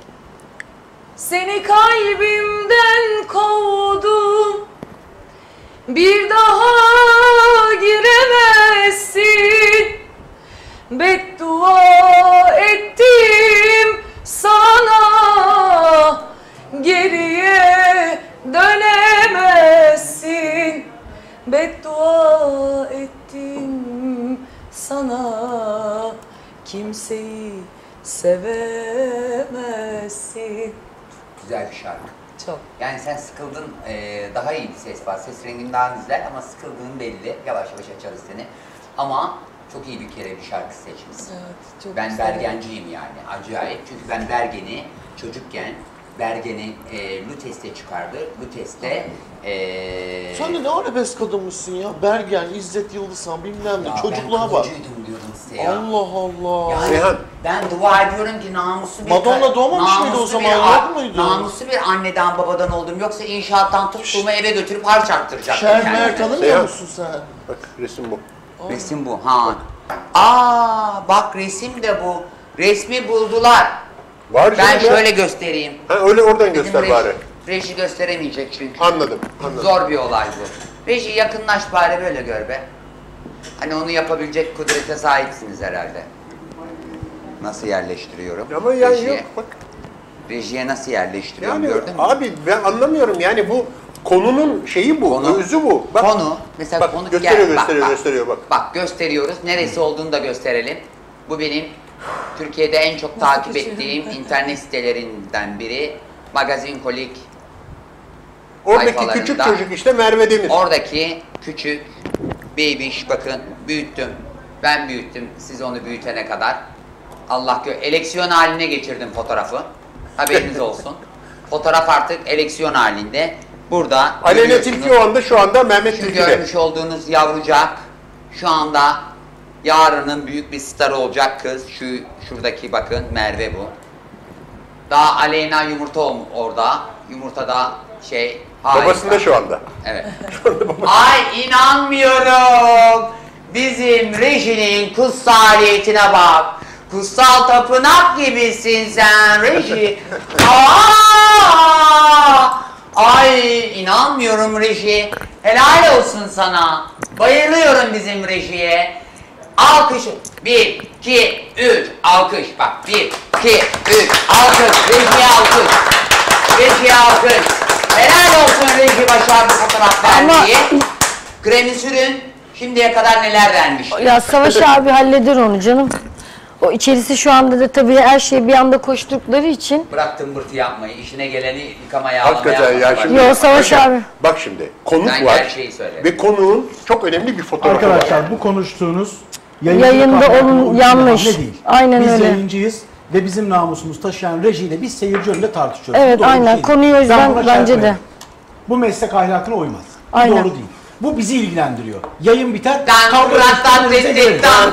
Seni kalbimden kovdum. Bir daha giremezsin. Beddua ettim sana. Geriye dönemezsin. Beddua ettim sana. Kimseyi sevemezsin. Güzel bir şarkı. Çok. Yani sen sıkıldın, eee, daha iyi bir ses var. Ses rengin daha güzel ama sıkıldığın belli. Yavaş yavaş açarız seni. Ama çok iyi bir kere bir şarkı seçmişsin. Evet, çok Ben güzel. Bergenciyim yani, acayip. Çünkü ben Bergen'i çocukken Bergen'i e, Lutes'te çıkardı. Lutes'te e, Sen de ne arabesk adammışsın ya. Bergen, İzzet Yıldızhan bilmem ne. Ya Çocukluğa ben bak. kılıcıydım diyordum size ya. Allah Allah. Yani Seyhan. ben dua ediyorum ki namuslu bir... Madonna doğmamış mıydı o namuslu zaman, bir- yok muydu? Namuslu bir anneden babadan oldum. Yoksa inşaattan tuttuğumu eve götürüp harç arttıracaktım Şer kendime. Mer tanımıyor Seyhan. musun sen? Bak resim bu. Resim bu. Ha. Aa bak resim de bu. Resmi buldular. Var Ben canım ya. şöyle göstereyim. Ha, öyle oradan Bizim göster reji- bari. Reji gösteremeyecek çünkü. Anladım, anladım. Zor bir olay bu. Reji yakınlaş bari böyle gör be. Hani onu yapabilecek kudrete sahipsiniz herhalde. Nasıl yerleştiriyorum? Ama yani rejiye? yok bak. Rejiye nasıl yerleştiriyorum Yani gördün mü? abi ben anlamıyorum yani bu konunun şeyi bu, Konu- özü bu. Bak, Konu, mesela bak, konu gösteriyor, gel, gösteriyor, bak, bak. gösteriyor bak. Bak gösteriyoruz. Neresi olduğunu da gösterelim. Bu benim Türkiye'de en çok takip ettiğim internet sitelerinden biri. Magazin Kolik Oradaki sayfalarında. küçük çocuk işte Merve Demir. Oradaki küçük babiş bakın büyüttüm. Ben büyüttüm siz onu büyütene kadar. Allah gö eleksiyon haline geçirdim fotoğrafı. Haberiniz olsun. Fotoğraf artık eleksiyon halinde. Burada Aleyna görüyorsunuz. Tilki o anda şu anda Mehmet Şu Tilki'de. görmüş olduğunuz yavrucak şu anda yarının büyük bir starı olacak kız. Şu şuradaki bakın Merve bu. Daha Aleyna yumurta olmuş orada. Yumurtada şey harika. Babasında şu anda. Evet. Ay inanmıyorum. Bizim rejinin kutsaliyetine bak. Kutsal tapınak gibisin sen reji. Aa! Ay inanmıyorum reji. Helal olsun sana. Bayılıyorum bizim rejiye. Alkış. Bir, iki, üç. Alkış. Bak bir, iki, üç. Alkış. Rejiye alkış. Rejiye alkış. Helal olsun reji başarılı fotoğraf vermeyi. Kremi sürün. Şimdiye kadar neler vermiş. Ya Savaş abi halleder onu canım. O içerisi şu anda da tabii her şey bir anda koştukları için. Bıraktım bırtı yapmayı, işine geleni yıkamaya almaya. Hakikaten ya şimdi. Yo, Savaş Bak- abi. Bak şimdi konuk Ben var gerçeği söylerim. ve konuğun çok önemli bir fotoğrafı var. Arkadaşlar bu konuştuğunuz Yayında kaynaklı onun uygun yanlış. hamle değil. Aynen biz öyle. yayıncıyız ve bizim namusumuz taşıyan rejiyle biz seyirci önünde tartışıyoruz. Evet, Bu doğru bir aynen. şey değil. Konuyu o yüzden Ben buna bence şerh de. koyarım. Bu meslek ahlakına uymaz. Bu Aynen. doğru değil. Bu bizi ilgilendiriyor. Yayın biter, Dan kavga rat tat üstünüze tit geliriz. tit dan.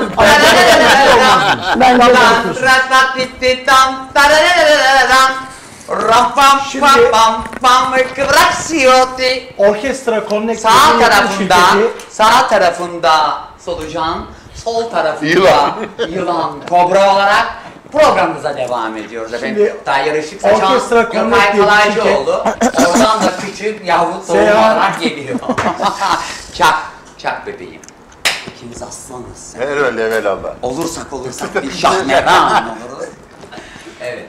Bence de. Dan rat tat tit tit dan. Tarararararam. Ram pam Şimdi- pam pam pam kıvraksiyoti. Orkestra Connect Sağ yayın tarafında, şirketi sağ tarafında solucan, sol tarafında Yılan. yılan, kobra olarak programımıza devam ediyoruz efendim. Şimdi Tayyar Işık Saçan, Orkestra Gökay Connect diye bir Kalaycıoğlu. Oradan da küçük yavru tohum Seyhan. olarak geliyor. Çak, çak bebeğim. İkimiz aslanız. Herhalde evvelallah. Olursak olursak bir şahmeran oluruz. Evet.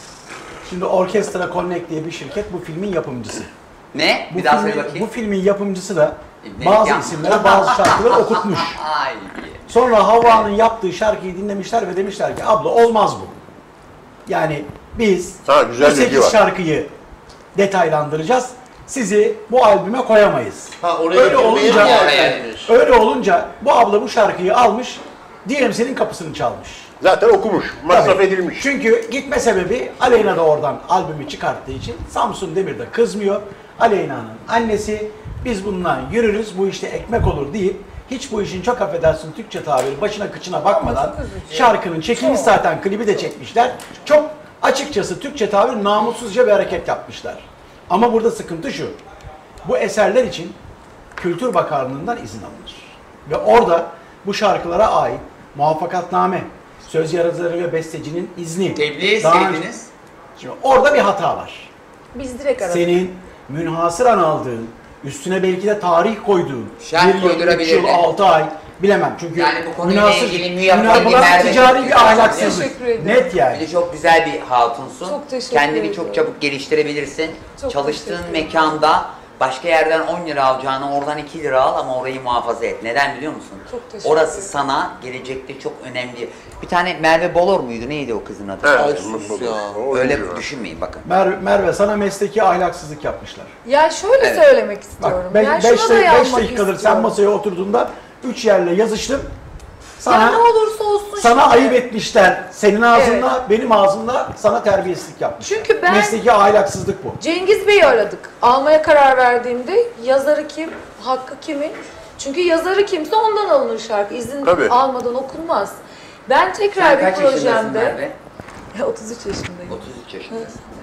Şimdi Orkestra Connect diye bir şirket bu filmin yapımcısı. Ne? Bu Bir daha filmin, söyle bakayım. bu filmin yapımcısı da İbnelik bazı yapma. isimlere bazı şarkıları okutmuş. Ay. Sonra Havva'nın yaptığı şarkıyı dinlemişler ve demişler ki abla olmaz bu. Yani biz Ha, güzel bu bilgi sekiz var. şarkıyı detaylandıracağız. Sizi bu albüme koyamayız. Ha oraya Öyle götürmeye olunca, mi gelmiş? öyle olunca bu abla bu şarkıyı almış, D M C'nin kapısını çalmış. Zaten okumuş, masraf Tabii. edilmiş. Çünkü gitme sebebi Aleyna da oradan albümü çıkarttığı için Samsun Demir de kızmıyor. Aleyna'nın annesi biz bundan yürürüz bu işte ekmek olur deyip hiç bu işin çok affedersin Türkçe tabiri başına kıçına bakmadan şarkının çekilmiş zaten klibi de çekmişler. Çok açıkçası Türkçe tabir namussuzca bir hareket yapmışlar. Ama burada sıkıntı şu. Bu eserler için Kültür Bakanlığı'ndan izin alınır. Ve orada bu şarkılara ait muvaffakatname, söz yazarı ve bestecinin izni. Tebliğ daha önce- etseydiniz. Şimdi orada bir hata var. Biz direkt aradık. Senin münhasıran aldığın, üstüne belki de tarih koyduğun, Şerh bir yıl, üç koydurabilir yıl, de. altı ay, bilemem. Çünkü Yani bu konuyla münhasır- ilgili müyappa münhasır- bir Merve ticari çok bir güzel. ahlaksızlık. Teşekkür ederim. Net yani. Bir de çok güzel bir hatunsun. Çok teşekkür Kendini ediyorum. çok çabuk geliştirebilirsin. Çok Çalıştığın teşekkür ederim. mekanda başka yerden on lira alacağını oradan iki lira al ama orayı muhafaza et. Neden biliyor musun? Çok teşekkür Orası ederim. sana gelecekte çok önemli. Bir tane Merve Bolor muydu? Neydi o kızın adı? Evet, Ay, mutlu ya. o Öyle oyuncu var. düşünmeyin bakın. Merve, Merve sana mesleki ahlaksızlık yapmışlar. Yani şöyle Evet. söylemek Bak istiyorum. beş yani beş şuna dayanmak dakikadır sen istiyorum. masaya oturduğunda üç yerle yazıştım. Sana, Ya ne olursa olsun sana şimdi. ayıp etmişler. Senin ağzınla, benim ağzımla sana terbiyesizlik yapmışlar. Çünkü ben- Mesleki ahlaksızlık bu. Cengiz Bey'i aradık. Almaya karar verdiğimde yazarı kim, hakkı kimin? Çünkü yazarı kimse ondan alınır şarkı. İzin Tabii. almadan okunmaz. Ben tekrar Sen bir kaç yaşındasın projemde Merve? otuz üç yaşındayım. otuz üç yaşındasın.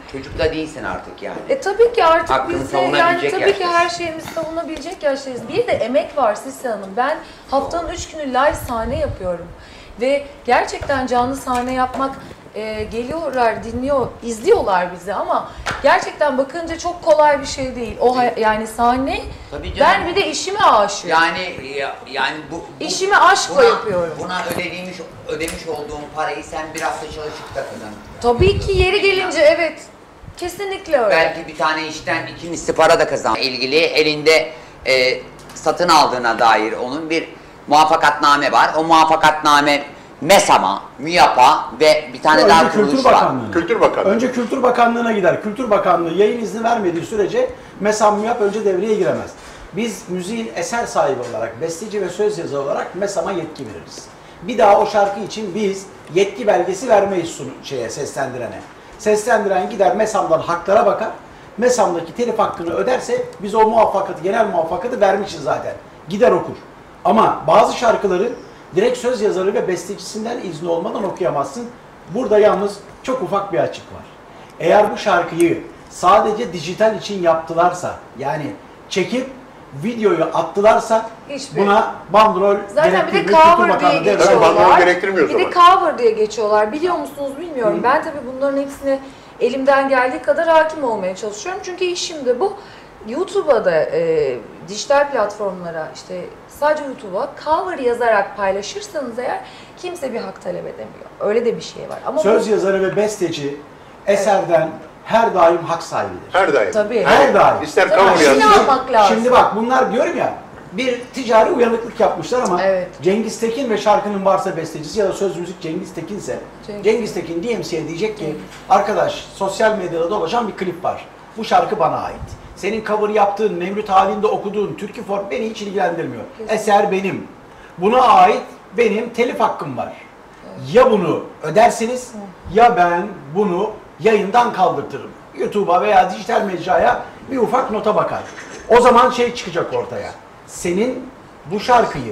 Çocuk da değilsin artık yani. E tabii ki artık Hakkını biz de yani savunabilecek tabii ki yaştasın. her şeyimizi savunabilecek yaştayız. Bir de emek var Sisi Hanım. Ben haftanın üç günü live sahne yapıyorum. Ve gerçekten canlı sahne yapmak e, geliyorlar, dinliyor, izliyorlar bizi ama gerçekten bakınca çok kolay bir şey değil. O hay- yani sahne Tabii canım. ben bir de işime aşığım. Yani ya- yani bu, bu İşimi aşkla buna, yapıyorum. Buna ödemiş ödemiş olduğun parayı sen bir hafta çalışıp da kazan. Tabii ki yeri gelince evet. Kesinlikle öyle. Belki bir tane işten iki misli para da kazan. İlgili elinde e, satın aldığına dair onun bir muvaffakatname var. O muvaffakatname MESAM'a, MÜYAP'a ve bir tane Önce daha Kültür kuruluş var. Bakanlığı'na. Kültür Bakanlığı. Önce Kültür Bakanlığı'na gider. Kültür Bakanlığı yayın izni vermediği sürece MESAM MÜYAP önce devreye giremez. Biz müziğin eser sahibi olarak, besteci ve söz yazarı olarak MESAM'a yetki veririz. Bir daha o şarkı için biz yetki belgesi vermeyiz sunu, şeye, seslendirene. Seslendiren gider MESAM'dan haklara bakar. MESAM'daki telif hakkını öderse biz o muvaffakatı, genel muvaffakatı vermişiz zaten. Gider okur. Ama bazı şarkıların direkt söz yazarı ve bestecisinden izni olmadan okuyamazsın. Burada yalnız çok ufak bir açık var. Eğer bu şarkıyı sadece dijital için yaptılarsa, yani çekip videoyu attılarsa Hiçbir- buna bandrol Zaten bir de gerektirmiyor. Kültür cover diye Bakanlığı devreye Evet, bandrol geçiyorlar. gerektirmiyor o Bir de zaman. cover diye geçiyorlar. Biliyor musunuz bilmiyorum. Ben tabii bunların hepsine elimden geldiği kadar hakim olmaya çalışıyorum. Çünkü işim de bu. YouTube'a da, e, dijital platformlara, işte sadece YouTube'a cover yazarak paylaşırsanız eğer kimse bir hak talep edemiyor. Öyle de bir şey var. Ama Söz bu, yazarı ve besteci eserden her daim hak sahibidir. Her daim. Tabii. Her daim. İster Tabii, cover işini yazsın. almak lazım. Şimdi bak bunlar diyorum ya, bir ticari uyanıklık yapmışlar ama Evet. Cengiz Tekin ve şarkının varsa bestecisi ya da söz müzik Cengiz Tekin'se Cengiz, Cengiz Tekin D M C'ye diyecek ki arkadaş sosyal medyada dolaşan bir klip var. Bu şarkı bana ait. Senin cover yaptığın, Mevlüt halinde okuduğun türkü form beni hiç ilgilendirmiyor. Eser benim. Buna ait benim telif hakkım var. Ya bunu ödersiniz ya ben bunu yayından kaldırtırım. YouTube'a veya dijital mecraya bir ufak nota bakar. O zaman şey çıkacak ortaya. Senin bu şarkıyı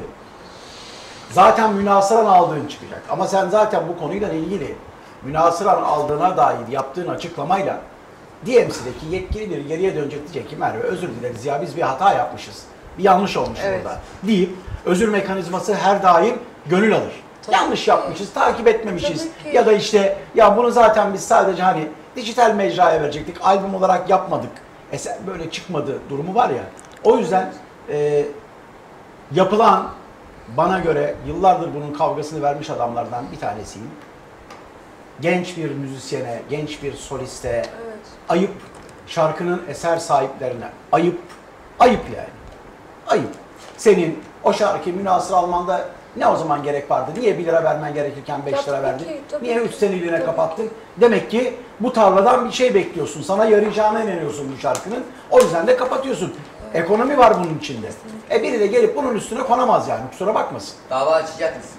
zaten münasıran aldığın çıkacak. Ama sen zaten bu konuyla ilgili münasıran aldığına dair yaptığın açıklamayla D M C'deki yetkili biri geriye dönecek, diyecek ki Merve özür dileriz ya biz bir hata yapmışız. Bir yanlış olmuş Evet. burada deyip özür mekanizması her daim gönül alır. Tabii Yanlış ki. yapmışız, takip etmemişiz. Tabii ki. Ya da işte ya bunu zaten biz sadece hani dijital mecraya verecektik, albüm olarak yapmadık. Eser böyle çıkmadı durumu var ya. O yüzden e, yapılan bana göre yıllardır bunun kavgasını vermiş adamlardan bir tanesiyim. Genç bir müzisyene, genç bir soliste evet. ayıp, şarkının eser sahiplerine ayıp, ayıp yani. Ayıp. Senin o şarkıyı münasır almanda ne o zaman gerek vardı? Niye bir lira vermen gerekirken beş Ya lira tabii verdin? ki, tabii Niye ki, üç seneliğine tabii kapattın? Demek ki bu tarladan bir şey bekliyorsun. Sana yarayacağına inanıyorsun bu şarkının. O yüzden de kapatıyorsun. Ekonomi var bunun içinde. E biri de gelip bunun üstüne konamaz yani. Kusura bakmasın. Dava açacak mısın?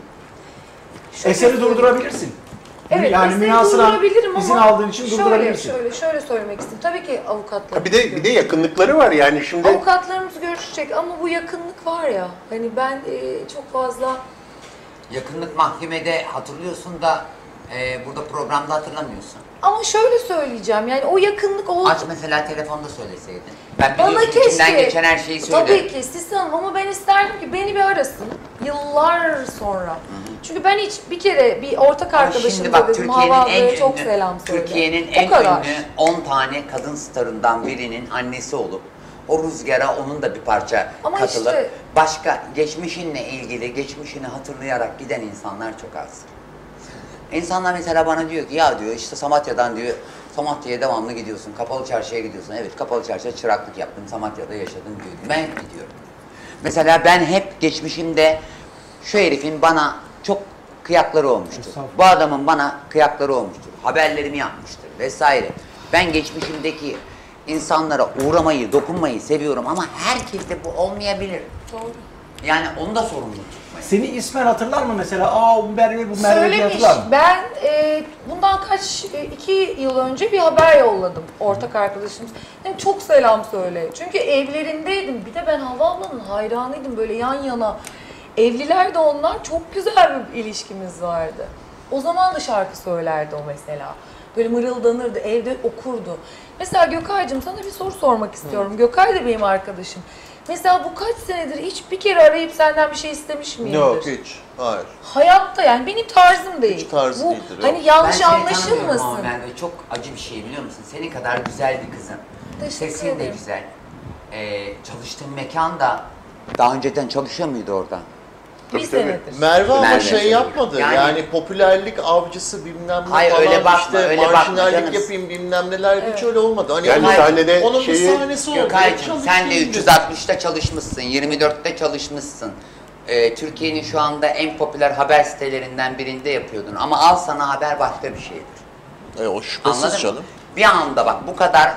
Eseri durdurabilirsin. Evet, yani eseri münasıran durdurabilirim izin ama aldığın için şöyle, durdurabilirsin. Şöyle, şöyle söylemek istedim. Tabii ki avukatlar. Ha, bir de bir de yakınlıkları var yani şimdi. Avukatlarımız görüşecek ama bu yakınlık var ya, hani ben e, çok fazla Yakınlık mahkemede hatırlıyorsun da e, burada programda hatırlamıyorsun. ama şöyle söyleyeceğim yani o yakınlık oldu. Aç mesela telefonda söyleseydin. Ben Bana biliyorsun keşke. içimden geçen her şeyi söylerim. Tabii ki Sisi Hanım ama ben isterdim ki beni bir arasın yıllar sonra. Çünkü ben hiç bir kere bir ortak Ama arkadaşım şimdi bak dedim Türkiye'nin Hava en ablaya çok ünlü, selam söyle. Türkiye'nin O en kadar. ünlü on tane kadın starından birinin annesi olup o rüzgara onun da bir parça Ama katılıp işte- başka geçmişinle ilgili geçmişini hatırlayarak giden insanlar çok az. İnsanlar mesela bana diyor ki ya diyor işte Samatya'dan diyor Samatya'ya devamlı gidiyorsun. Kapalı çarşıya gidiyorsun. Evet kapalı çarşıya çıraklık yaptım. Samatya'da yaşadım diyor. Ben gidiyorum. Mesela ben hep geçmişimde şu herifin bana çok kıyakları olmuştur. Estağfurullah. Bu adamın bana kıyakları olmuştur. Haberlerimi yapmıştır vesaire. Ben geçmişimdeki insanlara uğramayı, dokunmayı seviyorum ama herkeste bu olmayabilir. Doğru. Yani onu da sorumlu tutmayın. Seni ismen hatırlar mı mesela? Aa bu Merve, bu Merve diye Söylemiş. hatırlar mı? Ben e, bundan kaç, e, iki yıl önce bir haber yolladım ortak arkadaşımız. Dedim, çok selam söyle. Çünkü evlerindeydim. Bir de ben Hava ablanın hayranıydım böyle yan yana. Evliler de onlar, çok güzel bir ilişkimiz vardı. O zaman da şarkı söylerdi o mesela. Böyle mırıldanırdı, evde okurdu. Mesela Gökay'cığım sana bir soru sormak istiyorum. Hı. Gökay da benim arkadaşım. Mesela bu kaç senedir hiç bir kere arayıp senden bir şey istemiş miyimdir? Yok hiç. Hayır. Hayatta yani benim tarzım değil. Hiç tarzı bu, değildir. Hani Yok. yanlış Ben seni anlaşılmasın. tanımıyorum ama Merve, çok acı bir şey biliyor musun? Senin kadar güzel bir kızın. Teşekkür Sesin de ederim. güzel. Ee, çalıştığın mekan da daha önceden çalışıyor muydu orada? Bir senedir. Merve ama Merve şey şey. yapmadı. Yani, Yani- popülerlik avcısı bilmem ne Hayır, falan öyle bakma, işte öyle bakma marjinallik canım. yapayım bilmem neler hiç öyle olmadı. Hani Yani onun- sahnede onun şeyi- bir sahnesi oldu. Gökay'cığım sen de çalıştığıydı. üç yüz altmışta çalışmışsın, yirmi dörtte çalışmışsın. Ee, Türkiye'nin şu anda en popüler haber sitelerinden birinde yapıyordun. Ama al sana haber başka bir şeydir. E, o şüphesiz Anladın canım. mı? Bir anda bak bu kadar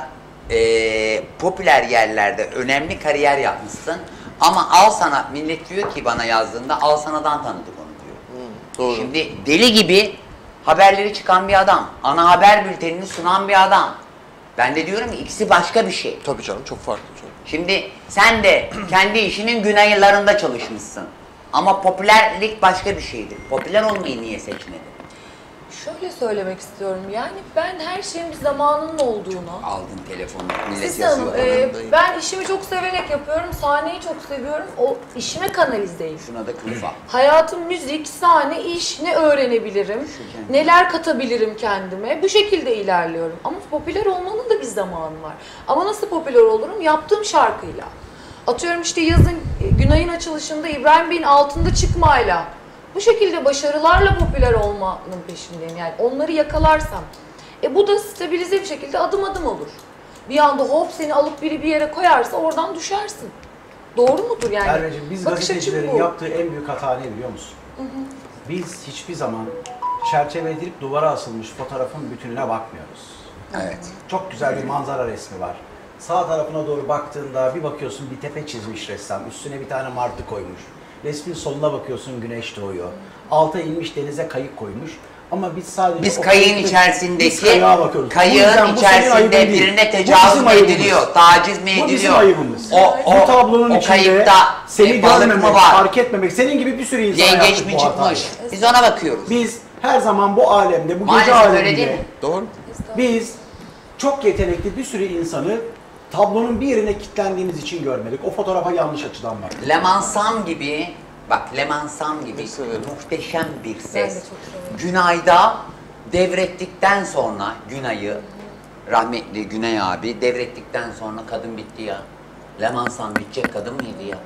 e, popüler yerlerde önemli kariyer yapmışsın. Ama al sana, millet diyor ki bana yazdığında al sanadan tanıdık onu diyor. Doğru. Şimdi deli gibi haberleri çıkan bir adam, ana haber bültenini sunan bir adam. Ben de diyorum ki ikisi başka bir şey. Tabii canım çok farklı canım. Şimdi sen de kendi işinin gün aylarında çalışmışsın. Ama popülerlik başka bir şeydir. Popüler olmayı niye seçmedin? Şöyle söylemek istiyorum yani ben her şeyin bir zamanının olduğunu. Aldın telefonu, millet Siz Hanım, yazıyor. e, ben işimi çok severek yapıyorum, sahneyi çok seviyorum, o işime kanalizdeyim. Şuna da kılıf al. Hayatım müzik, sahne, iş, ne öğrenebilirim, neler katabilirim kendime, bu şekilde ilerliyorum. Ama popüler olmanın da bir zamanı var. Ama nasıl popüler olurum? Yaptığım şarkıyla. Atıyorum işte yazın e, Günay'ın açılışında İbrahim Bey'in altında çıkmayla. Bu şekilde başarılarla popüler olmanın peşindeyim. Yani onları yakalarsam. E bu da stabilize bir şekilde adım adım olur. Bir anda hop seni alıp biri bir yere koyarsa oradan düşersin. Doğru mudur yani? Merveciğim biz Bakış açım gazetecilerin bu. yaptığı en büyük hata ne biliyor musun? Hı hı. Biz hiçbir zaman çerçeve edilip duvara asılmış fotoğrafın bütününe bakmıyoruz. Evet. Çok güzel bir manzara resmi var. Sağ tarafına doğru baktığında bir bakıyorsun bir tepe çizmiş ressam. Üstüne bir tane martı koymuş. Resmin soluna bakıyorsun güneş doğuyor. Alta inmiş denize kayık koymuş. Ama biz sadece... Biz o kayığın kayıkta- içerisindeki, biz kayığa bakıyoruz. Bu kayığın yüzden bu senin ayıbın içerisinde değil. birine Bu tecavüz bizim mü ayıbımız. ediliyor, taciz mi Bu ediliyor? bizim ayıbımız. O, o, bu tablonun o içinde kayıpta seni e, balık görmemek, mı var? fark etmemek, senin gibi bir sürü insan Yengeç yaptık mi bu hatayı. çıkmış? Biz ona bakıyoruz. Biz her zaman bu alemde, bu gece Maalesef öyle değil aleminde mi? Doğru. biz çok yetenekli bir sürü insanı tablonun bir yerine kilitlendiğimiz için görmedik. O fotoğrafa yanlış açıdan baktık. Lemansam gibi, bak Lemansam gibi severim. muhteşem bir Ben de ses. çok severim. Günay'da devrettikten sonra, Günay'ı, rahmetli Günay abi devrettikten sonra kadın bitti ya. Lemansam bitecek kadın mıydı ya?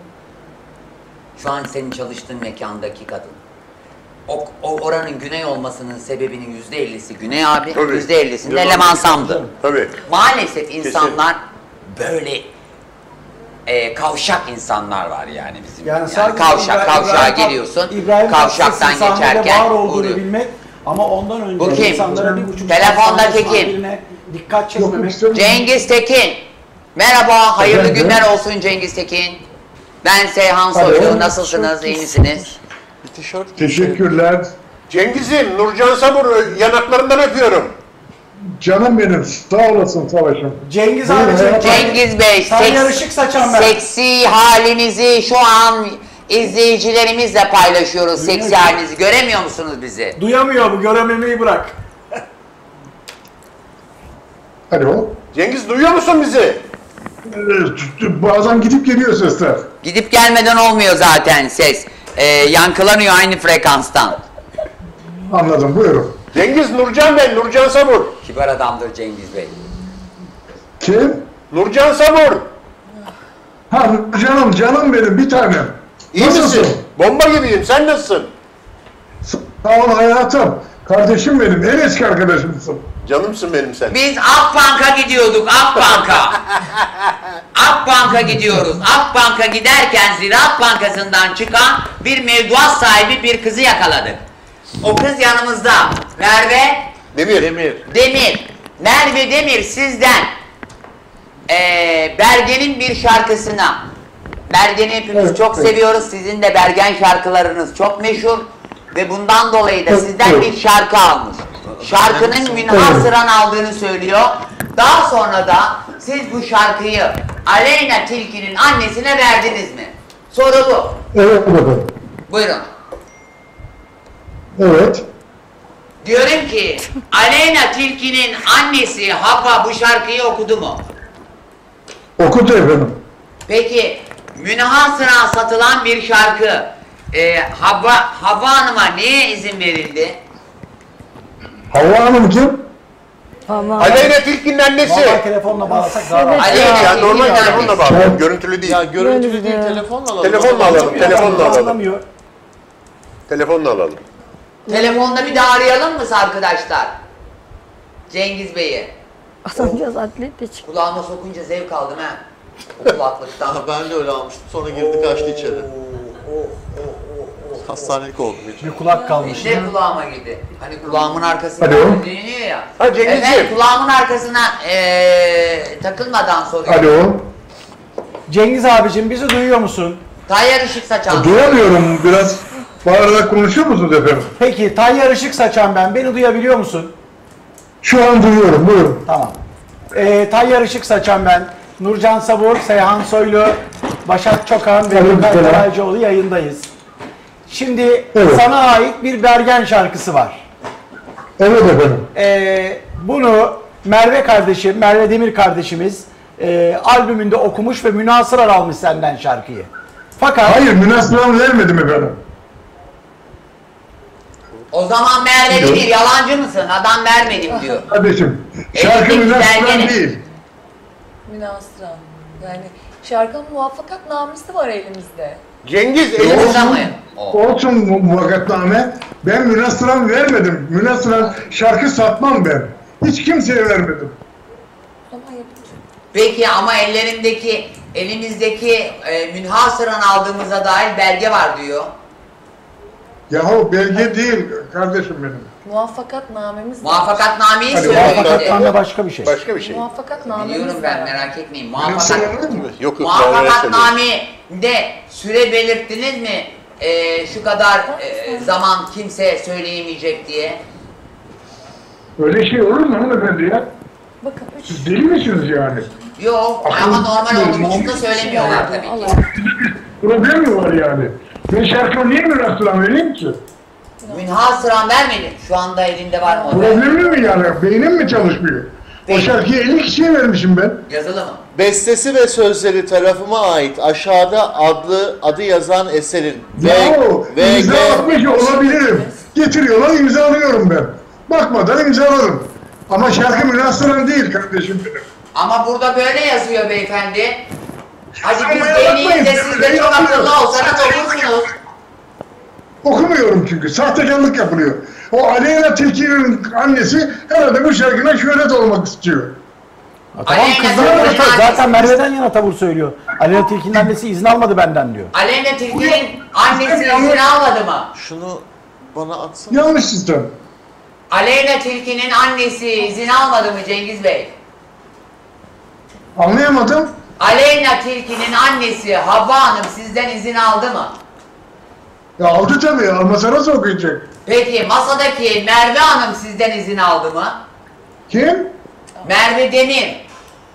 Şu an senin çalıştığın mekandaki kadın. O, o oranın Günay olmasının sebebinin yüzde ellisi Günay abi, Tabii. yüzde ellisinde Yalan. Lemansam'dı. Tabii. Maalesef insanlar böyle e, kavşak insanlar var yani bizim. Yani, Yani, sadece kavşak, İbrahim- kavşağa İbrahim- geliyorsun, İbrahim kavşaktan Tatlıses'in sahnede geçerken var olduğunu vuruyor. bilmek ama ondan önce Bu kim? insanlara bir buçuk Telefondaki saat sonra kim? birine dikkat çekmemek. Cengiz Tekin. Merhaba, hayırlı günler olsun Cengiz Tekin. Ben Seyhan Soylu, nasılsınız, iyi misiniz? Bir tişört. Teşekkürler. Cengiz'im, Nurcan Sabur yanaklarından öpüyorum. Canım benim. Sağ olasın Savaş'ım. Cengiz Buyurun, abicim. hayatım. Cengiz Bey, Sen seks- yarışık saçan ben. seksi halinizi şu an izleyicilerimizle paylaşıyoruz. Seksi Duyuyor halinizi göremiyor musunuz bizi? Duyamıyor bu, görememeyi bırak. Alo. Cengiz duyuyor musun bizi? Ee, Bazen gidip geliyor sesler. Gidip gelmeden olmuyor zaten ses. Ee, yankılanıyor aynı frekanstan. Anladım. Buyurun. Cengiz, Nurcan Bey, Nurcan Sabur. Kibar adamdır Cengiz Bey. Kim? Nurcan Sabur. Ha canım canım benim bir tanem. İyi Nasılsın? misin? Bomba gibiyim. Sen nasılsın? Sağ ol hayatım. Kardeşim benim. En eski arkadaşımsın. Canımsın benim sen. Biz Akbank'a gidiyorduk, Akbank'a. Akbank'a gidiyoruz. Akbank'a giderken Ziraat Bankası'ndan çıkan bir mevduat sahibi bir kızı yakaladık. O kız yanımızda. Merve Demir. Demir. Demir. Merve Demir sizden eee Bergen'in bir şarkısına. Bergen'i hepimiz Evet, çok evet. seviyoruz. Sizin de Bergen şarkılarınız çok meşhur. Ve bundan dolayı da Evet, sizden evet. bir şarkı almış. Şarkının münhasıran aldığını söylüyor. Daha sonra da siz bu şarkıyı Aleyna Tilki'nin annesine verdiniz mi? Soru bu. Evet baba. Buyurun. Evet. Diyorum ki Aleyna Tilki'nin annesi Havva bu şarkıyı okudu mu? Okudu efendim. Peki münhasıra satılan bir şarkı e, Havva, Havva Hanım'a neye izin verildi? Havva Hanım kim? Aman. Aleyna Tilki'nin annesi. Normal telefonla bağlasak daha rahat. Aleyna Ya normal Tilki'nin telefonla annesi. bağlı. Görüntülü değil. Ya görüntülü Böyle değil, de. telefonla alalım. Telefonla alalım. Telefonla alalım. Anlamıyor. Telefonla alalım. Telefonda bir daha arayalım mı arkadaşlar? Cengiz Bey'i. Adamcağız atlet de çıktı. Kulağıma sokunca zevk aldım ha. O kulaklıktan. Ha, ben de öyle almıştım. Sonra girdi kaçtı içeri. Hastanelik oldum hiç. Bir kulak kalmış. Ne kulağıma girdi? Hani kulağımın arkasına Alo. dinliyor ya. Ha Cengizciğim. Efendim kulağımın arkasına eee takılmadan soruyorum. Alo. Cengiz abicim bizi duyuyor musun? Tayyar ışık saçan. Duyamıyorum. Biraz bağırarak konuşuyor musunuz efendim? Peki Tayyar Işık Saçan ben. Beni duyabiliyor musun? Şu an duyuyorum. Buyurun. Tamam. Ee, Tayyar Işık Saçan ben. Nurcan Sabur, Seyhan Soylu, Başak Çokan ve Tabii, Ülker selam. Karaycıoğlu yayındayız. Şimdi Evet. sana ait bir Bergen şarkısı var. Evet efendim. Ee, bunu Merve kardeşim, Merve Demir kardeşimiz e, albümünde okumuş ve münasırar almış senden şarkıyı. Fakat Hayır, münasıran vermedim efendim. O zaman Merve Demir yalancı mısın? Adam vermedim diyor. Kardeşim, şarkı Elindeki münasıran belgeni. değil. Münasıra. Yani şarkının muvaffakatnamesi var elimizde. Cengiz Yoksa elimizde. mı? O. Olsun bu muvakkatname. Ben münasıran vermedim. Münasıran şarkı satmam ben. Hiç kimseye vermedim. Ama yapacak. Peki ama ellerindeki, elimizdeki e, münhasıran aldığımıza dair belge var diyor. Yahu belge değil kardeşim benim. Muvaffakatnamemiz var. Muvaffakatnameyi Hadi söylüyor muvaffakatname işte. başka bir şey. Başka bir şey. Muvaffakatnamemiz Biliyorum var. ben merak etmeyin. Muvaffakat, Münasıran var mı? Yok yok. ben öyle söylüyorum. muvaffakatnamede süre belirttiniz mi? E, şu kadar e, zaman kimse söyleyemeyecek diye. Öyle şey olur mu hanımefendi ya? Bakın üç. Siz deli misiniz yani? Yok ama normal olduğu için de söylemiyorlar tabii ki. Problem mi var yani? Ben şarkıma niye münasıran vereyim ki? Münhasıran vermedin. Şu anda elinde var mı o belge? Problemli mi yani? Beynim mi çalışmıyor? O Peki. şarkıyı elli kişiye vermişim ben. Yazılı mı? Bestesi ve sözleri tarafıma ait aşağıda adlı adı yazan eserin Yahu V imza G atmış olabilirim. Getiriyorlar imzalıyorum ben. Bakmadan imzalarım. Ama şarkı münasıran değil kardeşim benim. Ama burada böyle yazıyor beyefendi. Hadi biz Ama deneyiz de yapmayın, siz de çok yapmıyorum. akıllı olsanız olursunuz. Okumuyorum çünkü. Sahtekarlık yapılıyor. O Aleyna Tilki'nin annesi herhalde bu şarkına şöhret olmak istiyor. Ha, tamam Aleyna kızlar Tilki'nin zaten, zaten annesi- Merve'den yana tavır söylüyor. Aleyna Tilki'nin annesi izin almadı benden diyor. Aleyna Tilki'nin annesi izin almadı mı? şunu bana atsana. Yanlış sistem. Aleyna Tilki'nin annesi izin almadı mı Cengiz Bey? Anlayamadım. Aleyna Tilki'nin annesi Havva Hanım sizden izin aldı mı? Ya aldı tabii. Almasa nasıl okuyacak? Peki masadaki Merve Hanım sizden izin aldı mı? Kim? Merve Demir.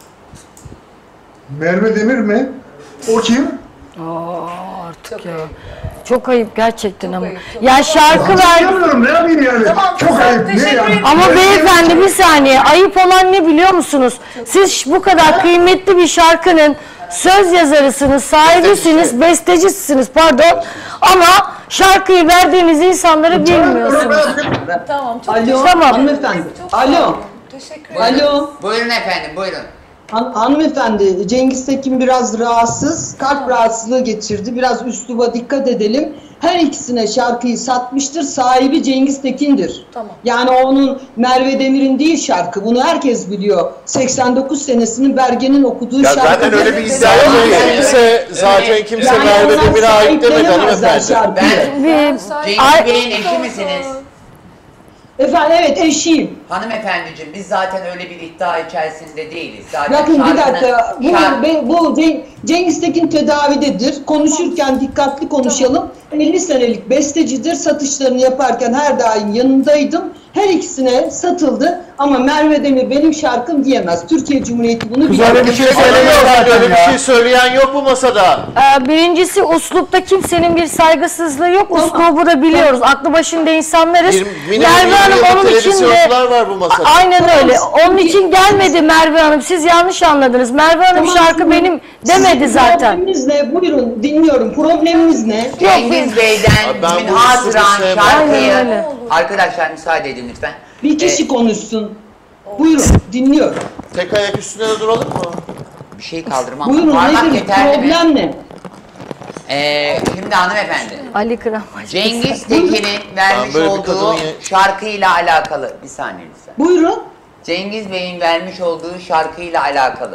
Merve Demir mi? O kim? Aa, artık ya. Çok ayıp gerçekten ama. ayıp, çok Ya şarkı ver. Anlayamıyorum, ne yapayım yani? Tamam, Çok güzel, ayıp. Ne teşekkür yani? ederim. Ama beyefendi bir saniye, ayıp olan ne biliyor musunuz? Siz bu kadar kıymetli bir şarkının söz yazarısınız, sahibisiniz, bestecisiniz pardon. Ama şarkıyı verdiğiniz insanları bilmiyorsunuz. Tamam çok Alo Tamam. hanımefendi. Çok sağ olun. Alo. Teşekkür ederim. Alo. Buyurun efendim buyurun. Han- hanımefendi Cengiz Tekin biraz rahatsız. Kalp rahatsızlığı geçirdi. Biraz üsluba dikkat edelim. Her ikisine şarkıyı satmıştır. Sahibi Cengiz Tekin'dir. Tamam. Yani onun Merve Demir'in değil şarkı. Bunu herkes biliyor. seksen dokuz senesinin Bergen'in okuduğu Ya şarkı. zaten öyle bir iddia Zaten yok yani. kimse, zaten kimse Yani Merve onlar Demir'e ait demedi sahiplenemezler hanımefendi. şarkıyı. Ben Bir- Cengiz Ay- Bey'in eşi misiniz? Efendim evet eşiyim. Hanımefendiciğim biz zaten öyle bir iddia içerisinde değiliz. Zaten Bakın bir şarkının- dakika, bu, şarkı- be- bu Ceng- Cengiz Tekin tedavidedir. Konuşurken dikkatli konuşalım. elli senelik bestecidir. Satışlarını yaparken her daim yanındaydım. Her ikisine satıldı ama Merve Demir benim şarkım diyemez. Türkiye Cumhuriyeti bunu Güzel bilir. bir şey söylemiyor zaten. Öyle bir şey söyleyen yok bu masada. Ee, birincisi uslupta kimsenin bir saygısızlığı yok. Uslubu da biliyoruz. Aklı başında insanlarız. Bir- minimum Merve yirmi Hanım yıllık onun için de televizyoncular var bu masada. aynen öyle. Onun için gelmedi Merve Hanım. Siz yanlış anladınız. Merve Hanım Tamam, şarkı şimdi benim demedi sizin zaten. Probleminiz ne? Buyurun dinliyorum. Probleminiz ne? Cengiz Bey'den Ben bu münhasıran üslubu sevmem. şarkıyı... Aynen öyle. Arkadaşlar müsaade edin lütfen. Bir kişi Ee, konuşsun. Buyurun dinliyorum. Tek ayak üstüne de duralım mı? Bir şey kaldırmam. Buyurun Parmak nedir? yeterli mi? Problem ne? Ee, şimdi hanımefendi. Ali Kıran. Cengiz Tekin'in vermiş böyle bir olduğu kadının ye- şarkıyla alakalı. Bir saniye lütfen. Buyurun. Cengiz Bey'in vermiş olduğu şarkıyla alakalı.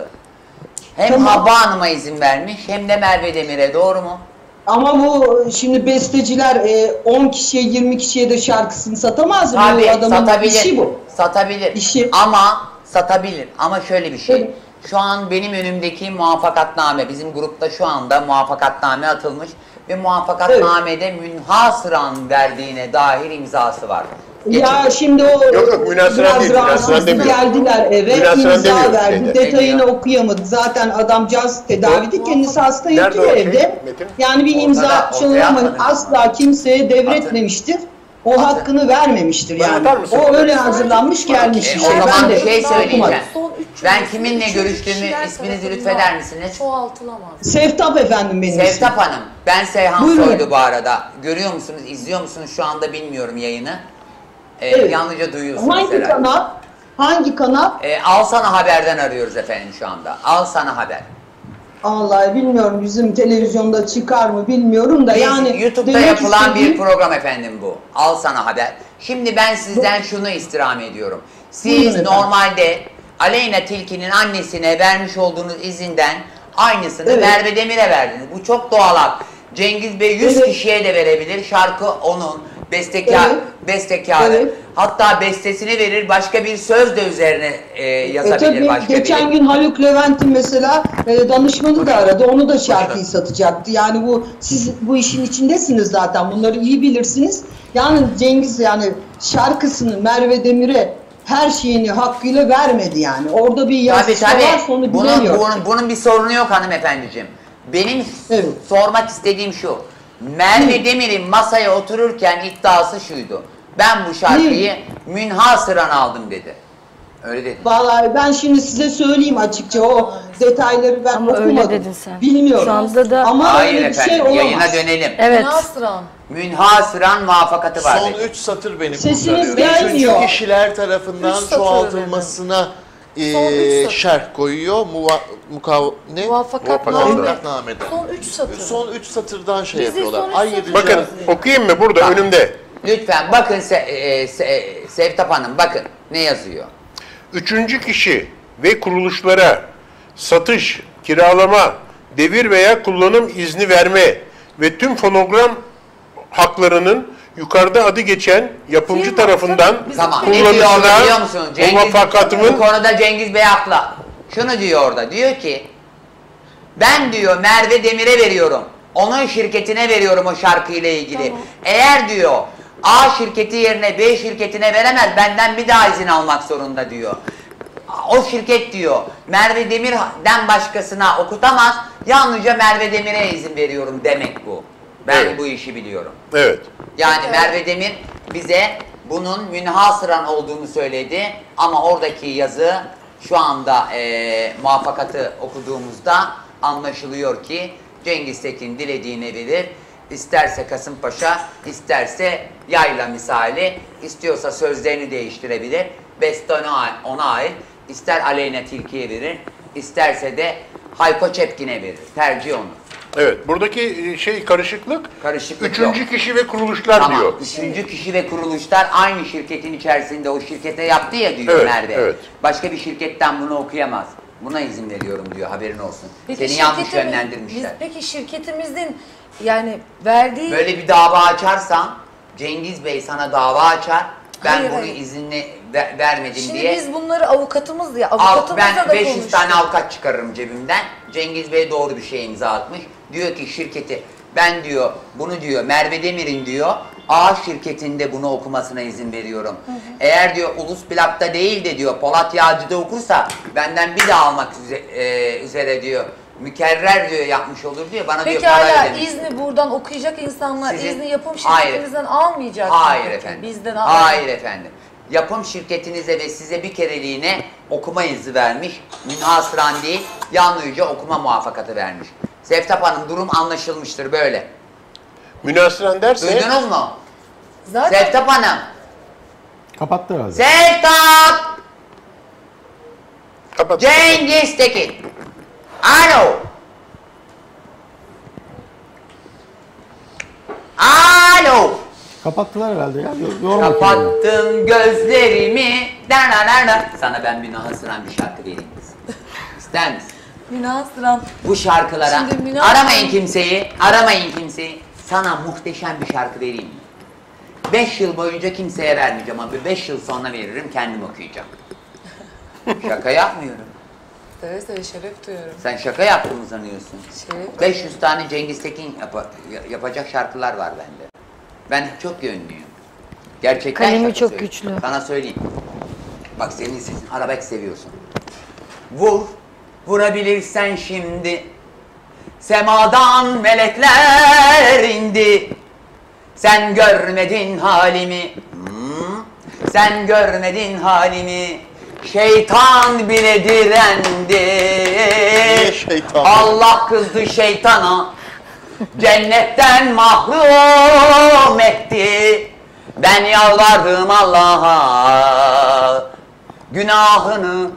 Hem Tamam. Havva Hanım'a izin vermiş hem de Merve Demir'e, doğru mu? Ama bu şimdi besteciler e, on kişiye yirmi kişiye de şarkısını satamaz mı? Tabii Bu adamın satabilir. işi bu. Satabilir. İşi. Ama satabilir. Ama şöyle bir şey. Evet. Şu an benim önümdeki muvaffakatname, bizim grupta şu anda muvaffakatname atılmış ve muvaffakatnamede münhasıran verdiğine dair imzası var. Ya şimdi o Yok, yok, münasıran biraz değil, münasıran rahatsız demiyorum. geldiler eve, Münasıran imza demiyorum verdi. şeyde. Detayını Demiyor. okuyamadı. Zaten adamcağız tedavide, kendisi hasta Nerede yatıyor o şey, evde. Metin? Yani bir Ortada, imza ortaya çalınamadı. atmadın. Asla kimseye devretmemiştir. O Atın. hakkını vermemiştir Bana yani. atar mısın? O öyle hazırlanmış gelmiş E, işte. o zaman Ben de bir şey söyleyeceğim. okumadım. Son üç Ben yüz, kiminle üç yüz görüştüğümü, kişiler isminizi tarafından lütfeder misiniz? Çoğaltılamaz. Seftap efendim benim ismim. Sevtap Hanım, ben Seyhan Buyurun. Soylu bu arada. Görüyor musunuz, izliyor musunuz şu anda bilmiyorum yayını. Ee, Evet. Yalnızca duyuyorsunuz Hangi herhalde. kanal? Hangi kanal? Ee, Al Sana Haber'den arıyoruz efendim şu anda. Al Sana Haber. Vallahi bilmiyorum, bizim televizyonda çıkar mı bilmiyorum da Biz yani YouTube'da demek yapılan bir istediğim- program efendim bu. Al Sana Haber. Şimdi ben sizden şunu istirham ediyorum. Buyurun Siz efendim. normalde Aleyna Tilki'nin annesine vermiş olduğunuz izinden aynısını Evet. Merve Demir'e verdiniz. Bu çok doğal hak. Cengiz Bey yüz Evet. kişiye de verebilir. Şarkı onun. Bestekar, Evet. bestekarı. Evet. Hatta bestesini verir, başka bir söz de üzerine e, E yazabilir tabii başka geçen biri. gün Haluk Levent'in mesela e, danışmanı da aradı. Onu da şarkıyı satacaktı. Yani bu siz bu işin içindesiniz zaten. Bunları iyi bilirsiniz. Yani Cengiz yani şarkısını Merve Demir'e her şeyini hakkıyla vermedi yani. Orada bir Tabii yazışma tabii. varsa onu Bunun, bilemiyorum. bunun, bunun bir sorunu yok hanımefendiciğim. Benim Evet. sormak istediğim şu. Merve Demir'in masaya otururken iddiası şuydu. Ben bu şarkıyı münhasıran aldım dedi. Öyle dedi. Vallahi ben şimdi size söyleyeyim açıkça, o detayları ben Ama öyle okumadım. dedin sen. Bilmiyorum. Şu anda da- Ama Hayır öyle bir efendim, şey olamaz. yayına dönelim. Evet. Nasran. Münhasıran muvaffakatı var Son dedi. üç satır benim Sesiniz kurtarıyor. gelmiyor. Üçüncü kişiler tarafından Üç satır çoğaltılmasına e, Son üç satır. şerh koyuyor. Muva, mukav, ne? Muvaffakatname. Muvaffakatname'de. Son üç satır. Son üç satırdan şey Bizi yapıyorlar. son üç Ayrıca satır- Bakın okuyayım mı burada Tamam. önümde? Lütfen bakın Se e, Se- e, Sevtap Hanım, bakın ne yazıyor. Üçüncü kişi ve kuruluşlara satış, kiralama, devir veya kullanım izni verme ve tüm fonogram haklarının yukarıda adı geçen yapımcı Firma, tarafından tabii, biz- Tamam, ne diyor orada biliyor kullanısına musun? Cengiz, bu muvaffakatımın konuda Cengiz Bey haklı. Şunu diyor orada, diyor ki ben diyor Merve Demir'e veriyorum. Onun şirketine veriyorum o şarkıyla ilgili. Tamam. Eğer diyor A şirketi yerine B şirketine veremez, benden bir daha izin almak zorunda diyor. O şirket diyor Merve Demir'den başkasına okutamaz, yalnızca Merve Demir'e izin veriyorum demek bu. Ben Evet. bu işi biliyorum. evet. Yani Merve Demir bize bunun münhasıran olduğunu söyledi ama oradaki yazı şu anda e, muvaffakatı okuduğumuzda anlaşılıyor ki Cengiz Tekin dilediğine verir. İsterse Kasımpaşa, isterse Yayla misali, istiyorsa sözlerini değiştirebilir. Beste ona, ona ait, ister Aleyna Tilki'ye verir, isterse de Hayko Çepkin'e verir. Tercih onun. Evet, buradaki şey karışıklık, Karışıklık üçüncü yok. kişi ve kuruluşlar Tamam. diyor. Üçüncü kişi ve kuruluşlar aynı şirketin içerisinde o şirkete yaptı ya diyor Evet, Merve. evet. Başka bir şirketten bunu okuyamaz. Buna izin veriyorum diyor, haberin olsun. Peki Seni yanlış şirketimiz- yönlendirmişler. Biz, peki şirketimizin yani verdiği Böyle bir dava açarsan Cengiz Bey sana dava açar. Ben Hayır, bunu hayır. izinli ver- vermedim Şimdi diye. biz bunları avukatımız diye Al, avukatımızla ben da beş yüz konuştuk. tane avukat çıkarırım cebimden. Cengiz Bey doğru bir şey imza atmış. Diyor ki şirketi ben diyor bunu diyor Merve Demir'in diyor A şirketinde bunu okumasına izin veriyorum. Hı hı. Eğer diyor Ulus Plak'ta değil de diyor Polat Yağcı'da okursa benden bir daha almak üzere, e, üzere diyor. Mükerrer diyor yapmış olur diyor. Bana Peki diyor para hala ödemiş. izni buradan okuyacak insanlar Sizin- izni yapım Hayır. şirketimizden almayacak mı? Hayır peki? efendim. Bizden almayacak. Hayır efendim. Yapım şirketinize ve size bir kereliğine okuma izni vermiş. Münhasıran değil, yalnızca okuma muvaffakatı vermiş. Seftap Hanım durum anlaşılmıştır böyle. Münhasıran derse... Duydunuz mu? Zaten Seftap Hanım. Kapattı herhalde. Seftap! Kapat. Cengiz Tekin. Alo. Alo. Kapattılar herhalde ya. Yorma kendini. Kapattım gözlerimi. Dananana. Sana ben bir nahasıran bir şarkı vereyim kız. İster misin? münhasıran. Bu şarkılara Şimdi münasır- aramayın kimseyi, aramayın kimseyi. Sana muhteşem bir şarkı vereyim mi? Beş yıl boyunca kimseye vermeyeceğim ama beş yıl sonra veririm, kendim okuyacağım. Şaka yapmıyorum. Seve seve şeref duyuyorum. Sen şaka yaptığını sanıyorsun. Şeref. beş yüz tane Cengiz Tekin yapa- yapacak şarkılar var bende. Ben çok yönlüyüm. Gerçekten Kalemi şaka çok söyleyeyim. güçlü. Sana söyleyeyim. Bak senin sesin, arabek seviyorsun. Vur, vurabilirsen şimdi. Semadan melekler indi. Sen görmedin halimi. Hmm. Sen görmedin halimi. Şeytan bile direndi. Şeytan? Allah kızdı şeytana. Cennetten mahrum etti. Ben yalvardım Allah'a. Günahını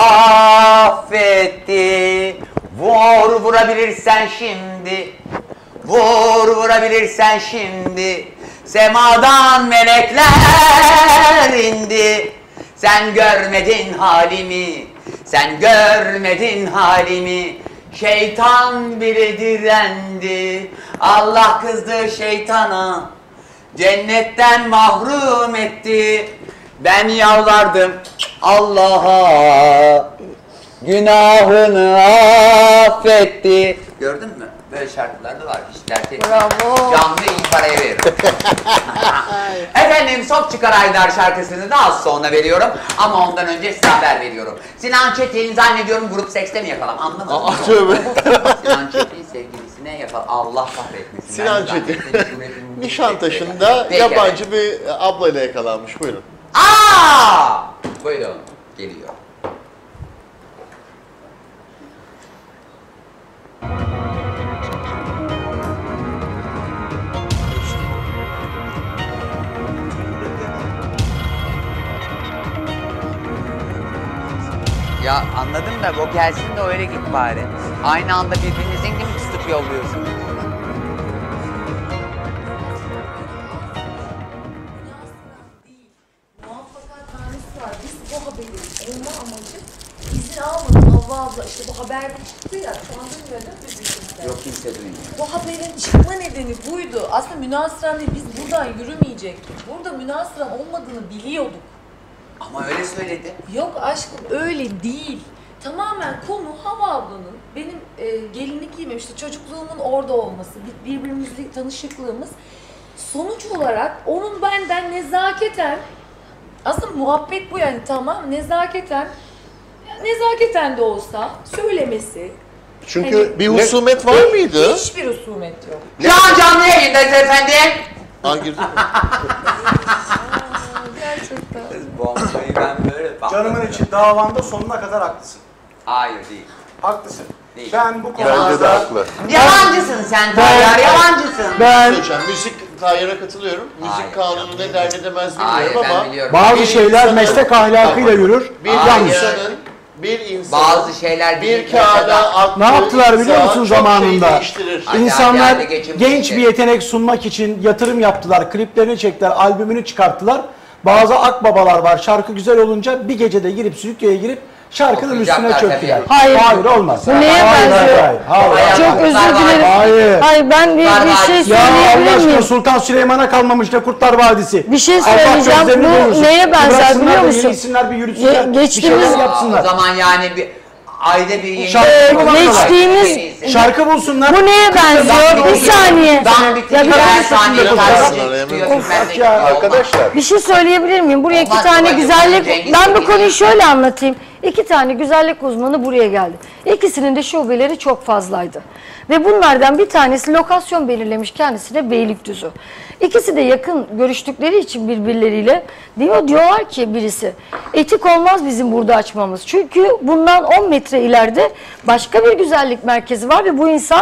affetti. Vur vurabilirsen şimdi. Vur vurabilirsen şimdi. Semadan melekler indi. Sen görmedin halimi. Sen görmedin halimi. Şeytan bile direndi. Allah kızdı şeytana. Cennetten mahrum etti. Ben yalvardım Allah'a. Günahını affetti. Gördün mü? Böyle şarkılar da var. Hiç dert etme. Bravo. Canlı iyi paraya veririm. Efendim Sok Çıkar Aydar şarkısını da az sonra veriyorum. Ama ondan önce size haber veriyorum. Sinan Çetin zannediyorum grup sekste mi yakalam? Anlamadım. Aa, tövbe. Sinan Çetin sevgilisine yakal. Allah kahretmesin. Sinan Ben Çetin. zannettim, cumhuriyetin Nişantaşı'nda Peki, yabancı bir ablayla yakalanmış. Buyurun. Aa! Buyurun. Geliyor. Ya anladım da o gelsin de öyle git bari. Aynı anda birbirinizin gibi kısıtıp yolluyorsunuz. Muvaffakatnamesi var. Biz bu haberin olma amacı izin almadık. Havva abla işte bu haberde çıktı ya. Şu an duymuyor değil mi bizi kimse? Yok kimse duymuyor. Bu haberin çıkma nedeni buydu. Aslında münasıran değil, biz buradan yürümeyecektik. Burada münasıran olmadığını biliyorduk. Ama öyle söyledi. Yok aşkım öyle değil. Tamamen konu Havva ablanın benim e, gelinlik giymemişti. Çocukluğumun orada olması, bir- birbirimizle tanışıklığımız. Sonuç olarak onun benden nezaketen, aslında muhabbet bu yani tamam, nezaketen, nezaketen de olsa söylemesi. Çünkü Bir husumet var mıydı? Hiçbir husumet yok. Şu an canlı yayındayız efendim. Aa, girdi mi? Gerçekten. Bombayı ben böyle Canımın içi davanda sonuna kadar haklısın. Hayır değil. Haklısın. Değil. Ben bu bence de konuda haklı. Yalancısın sen Tayyar, yalancısın. ben Hocam, müzik Tayyar'a katılıyorum. Müzik Hayır. kanunu ne der ne demez Hayır bilmiyorum ben ama biliyorum. bazı Bir şeyler insanın- meslek ahlakıyla yürür. bir Hayır. insanın bir insanın Bazı şeyler bir bizim kağıda mesela- attığı Ne yaptılar biliyor imza musun çok şey zamanında? değiştirir. Hadi, İnsanlar hadi, hadi, geçin bu genç işe. bir yetenek sunmak için yatırım yaptılar, kliplerini çektiler, albümünü çıkarttılar. Bazı akbabalar var, şarkı güzel olunca bir gecede girip stüdyoya girip şarkının üstüne Okuyacaklar çöktüler. tabii. Hayır. Hayır olmaz. Bu neye Hayır, benziyor? hayır, hayır, hayır. Çok Hayır. özür dilerim. Hayır. Hayır ben bir, bir şey Ya Allah söyleyebilir aşkına miyim? Sultan Süleyman'a kalmamış ne Kurtlar Vadisi. Bir şey Allah söyleyeceğim. sözlerini Bu duyursun. neye benzer Bıraksınlar biliyor da musun? yeni isimler bir yürütsünler. Ge- Bir geçtiğimiz- şeyler Aa, yapsınlar. o zaman yani bir ayda bir yeni Şarkı Ee, bulsunlar. geçtiğimiz- Şarkı bulsunlar. Bu neye benziyor? Bir saniye. Dan bitti. Ya bir birer dakika. saniye Of karşı ya. Arkadaşlar. Bir şey söyleyebilir miyim? Buraya iki Olmaz tane babacığım, güzellik... Cengiz Ben bu Tekin. konuyu şöyle anlatayım. İki tane güzellik uzmanı buraya geldi. İkisinin de şubeleri çok fazlaydı. Ve bunlardan bir tanesi lokasyon belirlemiş kendisine Beylikdüzü. İkisi de yakın görüştükleri için birbirleriyle diyor diyorlar ki birisi etik olmaz bizim burada açmamız. Çünkü bundan on metre ileride başka bir güzellik merkezi var ve bu insan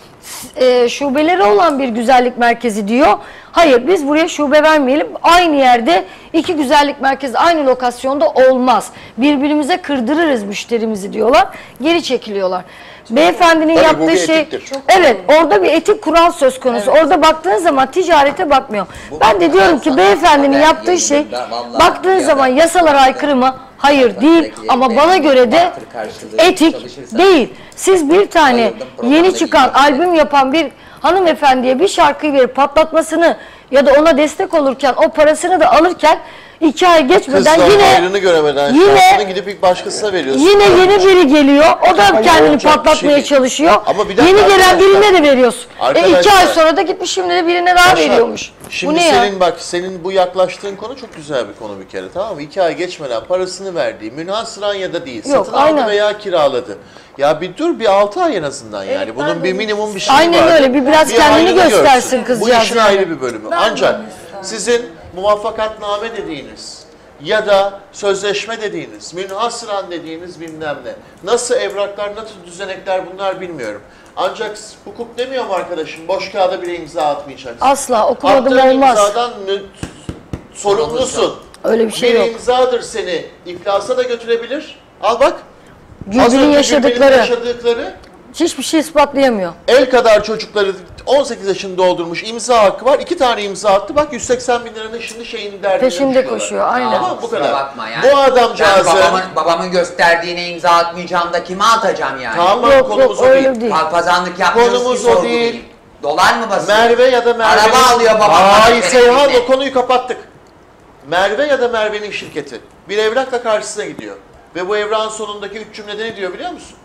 e, şubeleri olan bir güzellik merkezi diyor. Hayır biz buraya şube vermeyelim. Aynı yerde iki güzellik merkezi aynı lokasyonda olmaz. Birbirimize kırdırırız müşterimizi diyorlar. Geri çekiliyorlar. Beyefendinin Tabii bu yaptığı bir şey etiktir. evet orada bir etik kural söz konusu. Orada baktığın zaman ticarete bakmıyor. Bu Ben de diyorum ki bakarsan beyefendinin haber yaptığı şey yayınında vallahi baktığın ya zaman da- yasalara aykırı mı? Hayır değil ama bana göre de etik değil. Siz bir tane yeni çıkan albüm yapan bir hanımefendiye bir şarkıyı verip patlatmasını ya da ona destek olurken o parasını da alırken iki ay geçmeden Kızlar yine hayrını göremeden yine- şarkını gidip ilk başkasına veriyorsun. yine yeni biri geliyor. O da kendini olacak bir patlatmaya şey değil. çalışıyor. Ama bir dakika Yeni gelen arkadaşlar. birine de veriyorsun. E iki Arkadaşlar. ay sonra da gitmiş şimdi de birine daha Başak, veriyormuş. Şimdi Bu ne senin ya? bak senin bu yaklaştığın konu çok güzel bir konu bir kere, tamam mı? İki ay geçmeden parasını verdiği münhasıran ya da değil. Yok, satın aldı aynen. veya kiraladı. Ya bir dur bir altı ay en azından yani. Bunun bir minimum bir şeyi Aynen var. öyle, bir biraz kendini ayrını göstersin görsün. kızcağız Bu işin yani. ayrı bir bölümü. Ancak sizin muvaffakatname dediğiniz ya da sözleşme dediğiniz, münhasıran dediğiniz bilmem ne. Nasıl evraklar, nasıl düzenekler bunlar bilmiyorum. Ancak hukuk demiyor mu arkadaşım? Boş kağıda bile imza atmayacaksın. Asla okumadım Attığın olmaz. imzadan mü- sorumlusun. Öyle bir şey bir yok. imzadır seni iflasa da götürebilir. Al bak. Az Gülbin'in önce Gülbin'in yaşadıkları yaşadıkları hiçbir şey ispatlayamıyor. el kadar çocukları on sekiz yaşını doldurmuş, imza hakkı var. İki tane imza attı. Bak yüz seksen bin liranın şimdi şeyini derdine Peşinde düşüyorlar. koşuyor, aynen. Tamam bu Kusura kadar. bakma yani. Bu adamcağızın Ben babamın, babamın gösterdiğine imza atmayacağım da kime atacağım yani? tamam Yok, konumuz yok, o öyle değil. değil. Kalpazanlık yapmıyoruz Konumuz ki o sorgulayayım. değil. Dolar mı basıyor? Merve ya da Merve'nin... Araba alıyor babam. Hayır bana Seyhan, gerektiğinde. o konuyu kapattık. Merve ya da Merve'nin şirketi bir evrakla karşısına gidiyor. Ve bu evrağın sonundaki üç cümlede ne diyor biliyor musun?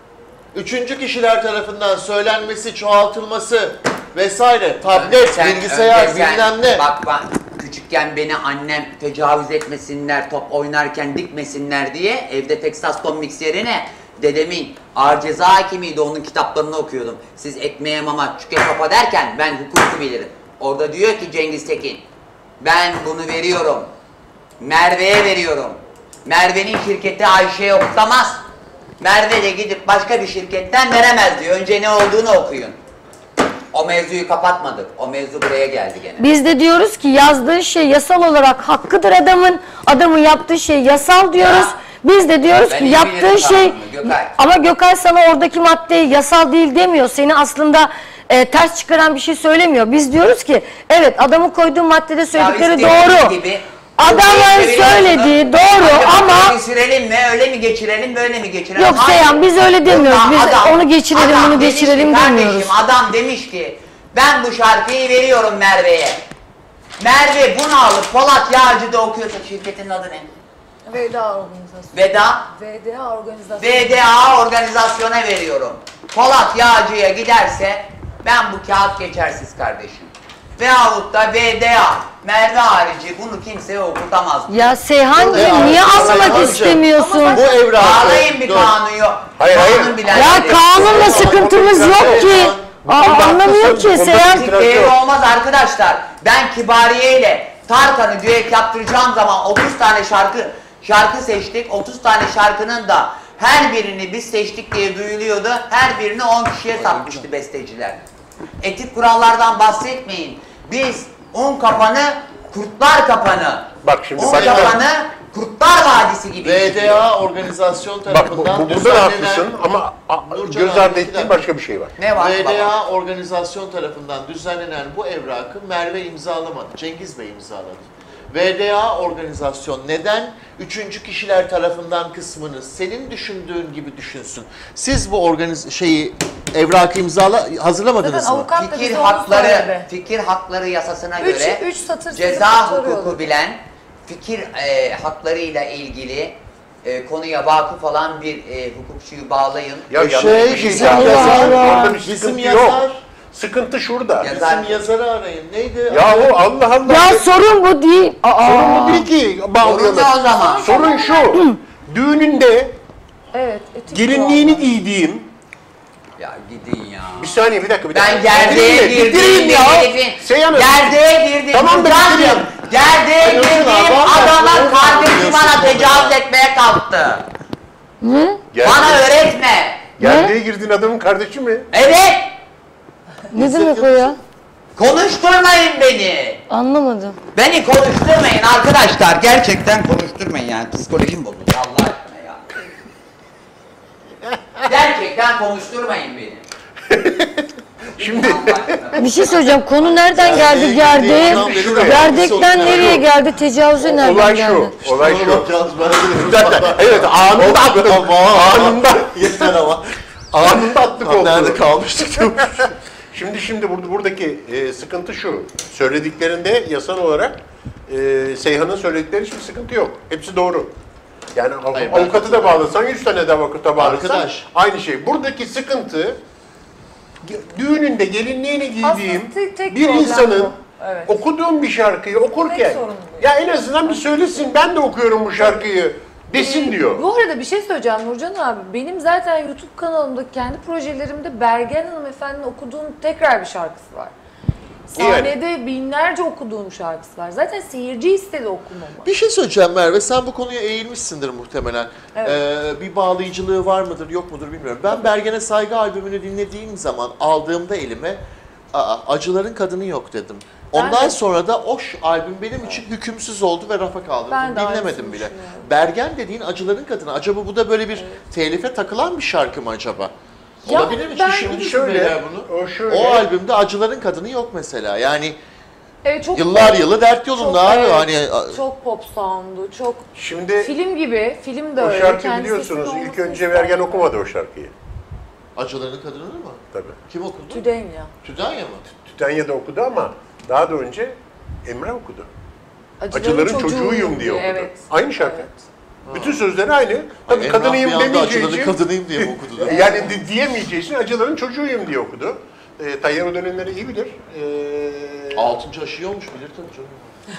Üçüncü kişiler tarafından söylenmesi, çoğaltılması vesaire, tablet, Sen- bilgisayar, önce sen- bilmem ne. Bak bak küçükken beni annem tecavüz etmesinler, top oynarken dikmesinler diye evde Texas Tom Mix yerine dedemin ağır ceza hakimiydi, onun kitaplarını okuyordum. Siz ekmeğe mama, çüke topa derken ben hukuku bilirim. Orada diyor ki Cengiz Tekin, ben bunu veriyorum, Merve'ye veriyorum. Merve'nin şirketi Ayşe'ye okutamaz. Merve de gidip başka bir şirketten veremez diyor. Önce ne olduğunu okuyun. O mevzuyu kapatmadık. O mevzu buraya geldi gene. Biz de diyoruz ki yazdığı şey yasal olarak hakkıdır adamın. Adamın yaptığı şey yasal diyoruz. Ya. Biz de diyoruz Ben ki iyi yaptığı bilirim şey kanunu, Gökay. ama Gökay sana oradaki madde yasal değil demiyor. Seni aslında e, ters çıkaran bir şey söylemiyor. Biz diyoruz ki evet adamın koyduğu maddede söyledikleri istediğiniz doğru. gibi Adamın Ülkeyi söylediği seviyorsunuz. doğru Acaba ama geçirelim mi, öyle mi geçirelim, böyle mi geçirelim? Yok Hayır. Seyhan, biz öyle demiyoruz. Burada Biz onu geçirelim, adam bunu demiş ki, geçirelim kardeşim, demiyoruz. Adam demiş ki ben bu şarkıyı veriyorum Merve'ye. Merve bunu alıp Polat Yağcı'da okuyorsa şirketin adı ne? Veda organizasyonu. Veda. V D A organizasyonu. V D A organizasyona veriyorum. Polat Yağcı'ya giderse ben bu kağıt geçersiz kardeşim. Veyahut da V D A, Merve harici bunu kimseye okutamaz. ya Seyhancığım Ya, niye Seyhancığım, anlamak istemiyorsun? Bu evrakı... Bağlayın bir Dur. kanuyu. Hayır, hayır. Kanun bilen Ya bilir. kanunla sıkıntımız yok ki. Aa, anlamıyor ki Seyhan. Müzik değeri olmaz arkadaşlar. Ben Kibariye ile Tarkan'ı düet yaptıracağım zaman otuz tane şarkı şarkı seçtik. otuz tane şarkının da her birini biz seçtik diye duyuluyordu. Her birini on kişiye satmıştı besteciler. Etik kurallardan bahsetmeyin. Biz un kapanı, kurtlar kapanı. Bak şimdi un başka- kapanı Kurtlar Vadisi gibi V D işliyor. A organizasyon Bak bu, tarafından bu, burada da haklısın düzenlenen... ama a, Nurcan göz abi, ardı bir ettiğin dakika. başka bir şey var. Ne var V D baba? A organizasyon tarafından düzenlenen bu evrakı Merve imzalamadı. Cengiz Bey imzaladı. V D A organizasyon neden üçüncü kişiler tarafından kısmını senin düşündüğün gibi düşünsün? Siz bu organiz şeyi evrakı imzala hazırlamadınız Zaten mı? avukat da Fikir bize onu hakları, söyledi. fikir hakları yasasına Üç- göre üç satır ceza sizi hukuku kurtarıyordu. bilen, fikir e, haklarıyla ilgili e, konuya vakıf olan bir e, hukukçuyu bağlayın. Ya Şey, yanlış bir şey bizim yaptın. yazar- Orada bir Bizim sıkıntı yazar- yok. Sıkıntı şurada. Yazar- Bizim yazarı arayın. Neydi? Yahu Allah Allah. Ya sorun bu değil. Aa. Sorun bu değil ki bağlayalım. Sorun ne o zaman? Sorun şu. Düğününde Evet. etik gelinliğini kurallar. giydiğim Ya gidin ya. bir saniye bir dakika bir dakika. Ben gerdeğe Bitireyim girdiğim ya. herifin, Seyhan Hanım. gerdeğe girdiğim, Tamam da Nurcancığım, bitireyim. gerdeğe Ben Nurcan girdiğim abi, adama ben- kardeşim bana ben- tecavüz etmeye kalktı. Bana Gerdeğe, öğretme. gerdeğe girdiğin adamın kardeşi mi? Evet. Ne demek o ya? Konuşturmayın beni. Anlamadım. Beni konuşturmayın arkadaşlar. Gerçekten konuşturmayın yani. Psikolojim bozuldu Allah aşkına ya. Gerçekten konuşturmayın beni. Şimdi Allah aşkına. Bir şey söyleyeceğim. Konu nereden geldi? Gerdeğe Gerdeğe. girdiği Şuraya. zaman Gerdekten beni nereye geldi? Tecavüze nereden olay geldi? şu. Olay şu. Bakacağız, ben de- Bir dakika. Evet anında attım. Anında. Yeter ama. Anında attık Lan oldu. nerede kalmıştık? Şimdi şimdi burada buradaki e, sıkıntı şu. Söylediklerinde yasal olarak e, Seyhan'ın söyledikleri hiçbir sıkıntı yok. Hepsi doğru. Yani av- Hayır, ben avukatı da bağlasan, yüz tane de avukata bağlasan Arkadaş. aynı şey. Buradaki sıkıntı ge- düğününde gelinliğini giydiğim Aslında tek- tek bir problem insanın bu. Evet. okuduğum bir şarkıyı okurken sorun bu. ya en azından bir söylesin ben de okuyorum bu şarkıyı desin diyor. Bu arada bir şey söyleyeceğim Nurcan abi. Benim zaten YouTube kanalımda kendi projelerimde Bergen Hanımefendi'nin okuduğum tekrar bir şarkısı var. Sahnede binlerce okuduğum şarkısı var. Zaten seyirci istedi okumamı. Bir şey söyleyeceğim Merve, sen bu konuya eğilmişsindir muhtemelen. Evet. Ee, bir bağlayıcılığı var mıdır, yok mudur bilmiyorum. Ben Bergen'e Saygı albümünü dinlediğim zaman, aldığımda elime, Aa, Acıların Kadını Yok dedim. Ondan Ben de- sonra da o ş- albüm benim için hükümsüz oldu ve rafa kaldırdım. Ben de Dinlemedim aynısını bile. düşünüyorum. Bergen dediğin Acıların Kadını. Acaba bu da böyle bir telife takılan bir şarkı mı acaba? Ya Olabilir mi? ben- Şimdi Şöyle, şöyle bunu. o şöyle. O albümde Acıların Kadını yok mesela. Yani Evet, çok yıllar yılı dert yolunda çok, abi. evet, Hani çok pop sound'u, çok Şimdi film gibi, film de o öyle. şarkı Kendi biliyorsunuz sesinin ilk olmasını önce isterdim. Bergen okumadı o şarkıyı. Acıların Kadını mı? Tabii. Kim okudu? Tüdenya. Tüdanya mı? Tütenya'da okudu ama daha da önce Emre okudu. Acıların, Acıların çocuğuyum diye okudu. Evet. Aynı şarkı. Evet. Bütün sözleri aynı. Tabii Emrah kadınıyım bir anda demeyeceği Acıların için, Kadınıyım diye mi okudu? da? yani di- diyemeyeceği için acıların çocuğuyum diye okudu. E, Tayyar o dönemleri iyi bilir. E, Altıncı aşıyormuş bilir tabii canım.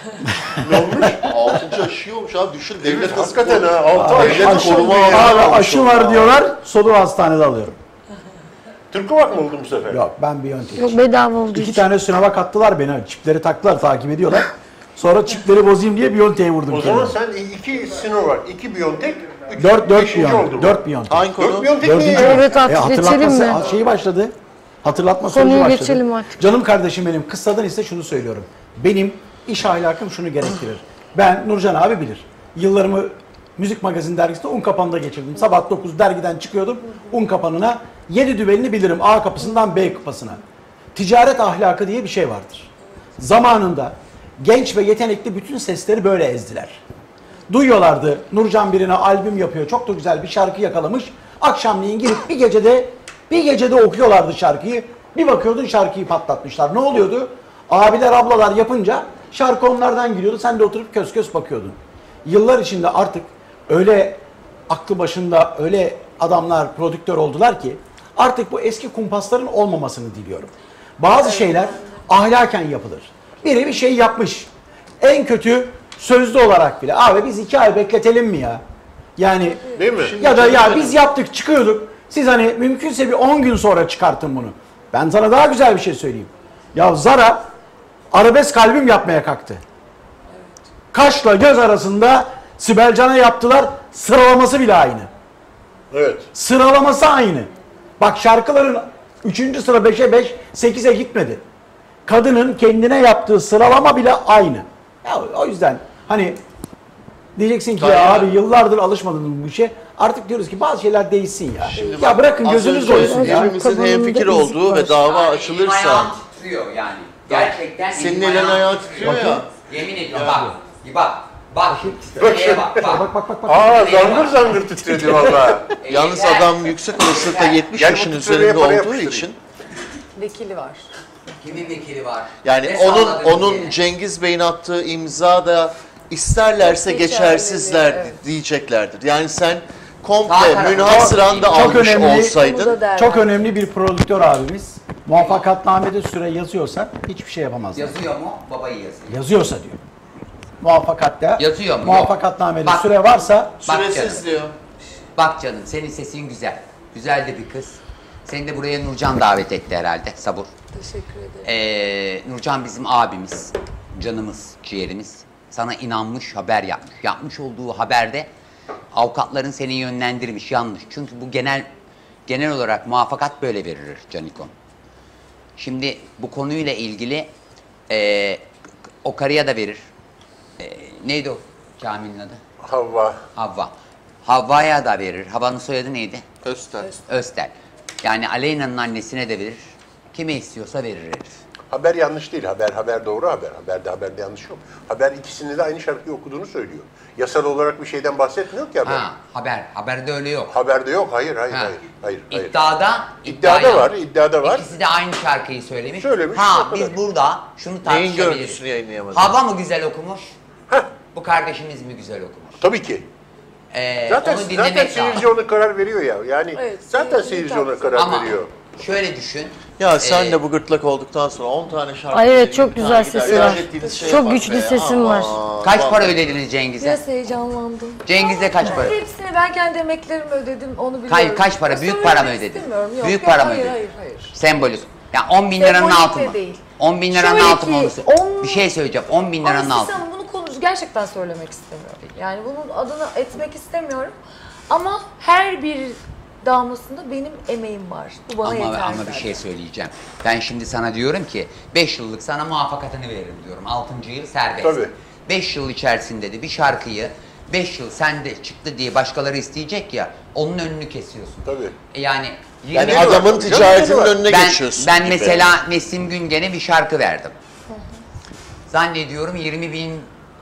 ne olmuş? Altıncı aşıyormuş abi düşün devlet Hakikaten ha. Altı ay Devlet aşı koruma oldu ya. alanı Abi olmuş aşı o. var diyorlar, soluğu hastanede alıyorum. Türkovak mı oldun bu sefer? Yok ben Biontech. Yok bedava olduğu İki için. tane Sinovac attılar beni. Çipleri taktılar, takip ediyorlar. Sonra çipleri bozayım diye Biontech'e vurdum O zaman kendimi. sen iki Sinovac, iki Biontech, üç, Dört, dört beşinci oldu Biontech. bu. Dört Biontech. Hangi Dört konu? Biontech Dördüncü. niye? Evet, E, artık hatırlatması geçelim mi? şeyi başladı. Hatırlatma Konuyu süreci başladı. geçelim artık. Canım kardeşim benim, kıssadan ise şunu söylüyorum. Benim iş ahlakım şunu gerektirir. Ben, Nurcan abi bilir. Yıllarımı Müzik Magazin dergisinde Unkapanı'da geçirdim. Sabah dokuz dergiden çıkıyordum Unkapanı'na. Yedi düvelini bilirim A kapısından B kapısına. Ticaret ahlakı diye bir şey vardır. Zamanında genç ve yetenekli bütün sesleri böyle ezdiler. Duyuyorlardı Nurcan birine albüm yapıyor, çok da güzel bir şarkı yakalamış. Akşamleyin girip bir gecede bir gecede okuyorlardı şarkıyı. Bir bakıyordun şarkıyı patlatmışlar. Ne oluyordu? Abiler ablalar yapınca şarkı onlardan giriyordu. Sen de oturup kös kös bakıyordun. Yıllar içinde artık öyle aklı başında öyle adamlar prodüktör oldular ki artık bu eski kumpasların olmamasını diliyorum. Bazı şeyler ahlaken yapılır. Biri bir şey yapmış. En kötü sözlü olarak bile. Abi biz iki ay bekletelim mi ya? Yani Değil mi? ya da ya biz yaptık çıkıyorduk. Siz hani mümkünse bir on gün sonra çıkartın bunu. Ben sana daha güzel bir şey söyleyeyim. Ya Zara arabesk albüm yapmaya kalktı. Kaşla göz arasında Sibel Can'a yaptılar. Sıralaması bile aynı. Evet. Sıralaması aynı. Bak şarkıların üçüncü sıra beşe beş, sekize gitmedi. Kadının kendine yaptığı sıralama bile aynı. Ya o yüzden hani Diyeceksin ki Tabii ya ya. abi yıllardır alışmadın bu işe. Artık diyoruz ki bazı şeyler değişsin ya. Şimdi ya bak, bırakın az gözünüz önce doysun ya. hepimizin hemfikir olduğu ve dava açılırsa Ayağım titriyor yani. Gerçekten senin elim elin ayağım ayağın titriyor ya. Yemin ediyorum bak. Bak. Bak. Titremeye bak. Bak. Bak bak bak. bak. Aa zangır zangır titredi valla. Yalnız adam yüksek olasılıkla yetmiş Gel bu yaşın titremeye üzerinde para olduğu yapıştırayım. için Vekili var. Kimin vekili var? yani Ne onun sağladı onun bize? Cengiz Bey'in attığı imza da isterlerse Geçerli, geçersizler evet. diyeceklerdir. Yani sen Sağ komple tarafı- münhasıran da Çok almış önemli. Onu olsaydın da der. Çok önemli bir prodüktör abimiz. Muvaffakatnamede süre yazıyorsa hiçbir şey yapamaz. Yazıyor mu? Babayı yazıyor. Yazıyorsa diyor. Muvaffakatta. Yazıyor mu? Muvaffakatnamede Bak. süre varsa Bak süresiz canım. diyor. Bak canım senin sesin güzel. Güzel de bir kız. Seni de buraya Nurcan davet etti herhalde. Sabur. Teşekkür ederim. Ee, Nurcan bizim abimiz. Canımız, ciğerimiz. Sana inanmış, haber yapmış. Yapmış olduğu haberde avukatların seni yönlendirmiş yanlış. Çünkü bu genel genel olarak muvaffakat böyle verilir Canikom. Şimdi bu konuyla ilgili ee, o karıya da verir. Ee, neydi o Kamil'in adı? Havva. Havva. Havva'ya da verir. Havva'nın soyadı neydi? Öster. Östel. Yani Aleyna'nın annesine de verir. Kime istiyorsa verir herif. Haber yanlış değil. Haber haber doğru haber. Haberde haberde yanlış yok. Haber ikisinde de aynı şarkıyı okuduğunu söylüyor. Yasal olarak bir şeyden bahsetmiyor ki haber. Ha, haber. Haberde öyle yok. Haberde yok. Hayır, hayır, Ha. hayır. Hayır, hayır. İddiada, İddiada iddia var, yani. iddiada var. İkisi de aynı şarkıyı söylemiş. Söylemiş, Ha, o kadar. biz burada şunu Neyin tartışabiliriz. görüntüsünü yayınlayamadın? Hava mı güzel okumuş? Heh. Bu kardeşimiz mi güzel okumuş? Tabii ki. Ee, Zaten onu dinlemek zaten lazım. seyirci ona karar veriyor ya. Yani Evet, zaten seyirci seyirci ona tabii. karar Ama veriyor. şöyle düşün. Ya sen Ee, de bu gırtlak olduktan sonra on tane şarkı... Ay evet, bir çok tane güzel gider. sesi var. Ettiğiniz şeye Çok bak güçlü be. sesim var. Aman, Kaç para vallahi. ödediniz Cengiz'e? Biraz heyecanlandım. Cengiz'e kaç para? Hepsini ben kendi emeklerimi ödedim, onu biliyorum. Hayır, kaç para? Ya Büyük söylemek para mı ödedin? istemiyorum, yok, Büyük yok, para mı hayır, ödedin? Hayır, hayır. Sembolik. Yani on bin liranın Sembolik altı de mı? değil. on bin liranın Şöyle altı mı? ki, Onu- on- Bir şey söyleyeceğim. on bin liranın Ama altı. siz bunu konuş, gerçekten söylemek istemiyorum. Yani bunun adını etmek istemiyorum. Ama her bir damlasında benim emeğim var. Bu bana Ama, yeter ama bir zaten. şey söyleyeceğim. Ben şimdi sana diyorum ki beş yıllık sana muvaffakatını veririm diyorum. altıncı yıl serbest. Tabii. beş yıl içerisinde de bir şarkıyı beş yıl sende çıktı diye başkaları isteyecek ya, onun önünü kesiyorsun. Tabii. E Yani Yani yirmi- adamın Tabii canım, ticaretinin tabii. önüne ben, geçiyorsun ben gibi. mesela Nesim Güngen'e bir şarkı verdim. Zannediyorum yirmi bin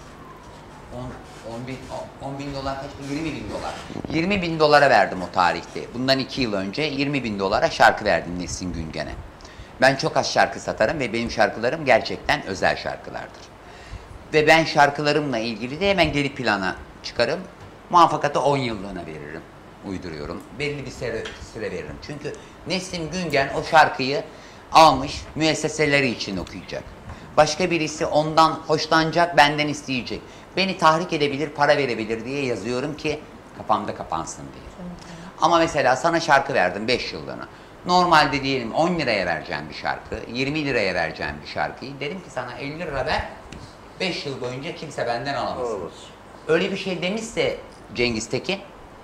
on bin, on bin dolar kaç? yirmi bin dolar. yirmi bin dolara verdim o tarihte. Bundan iki yıl önce yirmi bin dolara şarkı verdim Nesim Güngen'e. Ben çok az şarkı satarım ve benim şarkılarım gerçekten özel şarkılardır. Ve ben şarkılarımla ilgili de hemen geri plana çıkarım. Muvaffakatı on yıllığına veririm. Uyduruyorum. Belli bir süre, süre veririm. Çünkü Nesim Güngen o şarkıyı almış, müesseseleri için okuyacak. Başka birisi ondan hoşlanacak, benden isteyecek. Beni tahrik edebilir, para verebilir diye yazıyorum ki kafamda kapansın diye. Ama mesela sana şarkı verdim beş yıllığına. Normalde diyelim on liraya vereceğim bir şarkı, yirmi liraya vereceğim bir şarkıyı. Dedim ki sana elli lira ver, beş yıl boyunca kimse benden alamaz. Olamaz. Öyle bir şey demişse Cengiz Tekin,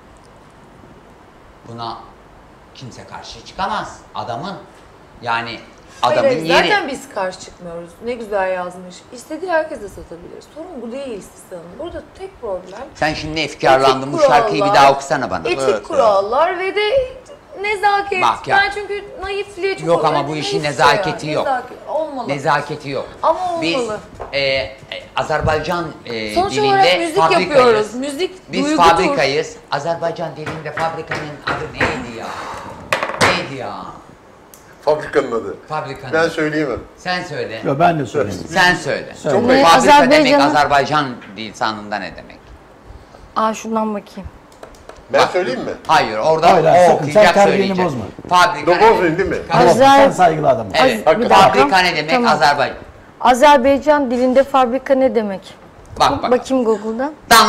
buna kimse karşı çıkamaz. Adamın yani adamın Hayır, hayır, yeri. zaten biz karşı çıkmıyoruz. Ne güzel yazmış. İstediği herkese satabilir. Sorun bu değil Sistan'ın. Burada tek problem Sen şimdi efkarlandın, bu etik şarkıyı bir kurallar, daha okusana bana. etik Evet ya. kurallar ve de nezaket. Bak ya. Ben çünkü naifliğe çok Yok ama öyle bu işin naifse nezaketi yani. yok. Nezaket olmalı. Nezaketi yok. Ama olmalı. Biz e, e, Azerbaycan e, Sonuç dilinde olarak müzik fabrikayız. yapıyoruz. Müzik Biz duygudur. fabrikayız. Azerbaycan dilinde fabrikanın adı neydi ya? Neydi ya? Fabrikanın adı. Fabrikanın. Ben söyleyemem. Sen söyle. Yo, ben de söyleyeyim. Sen söyle. Söyle. Çok Ne, ayıp. Fabrika demek Azerbaycan'ın- Azerbaycan lisanında ne demek? Aa şundan bakayım. Ben Bak. söyleyeyim mi? Hayır orada Hayır, o hayır, sakın, okuyacak sen terbiyeni söyleyecek. bozma. Fabrika ne Bozmayın demek? değil mi? Tamam. Azer- Sen saygılı adamsın. Evet. Az- bir dakika. Fabrika ne demek? Tamam. Azerbaycan. Azerbaycan dilinde fabrika ne demek? Bak bak. Bakayım Google'dan. Dan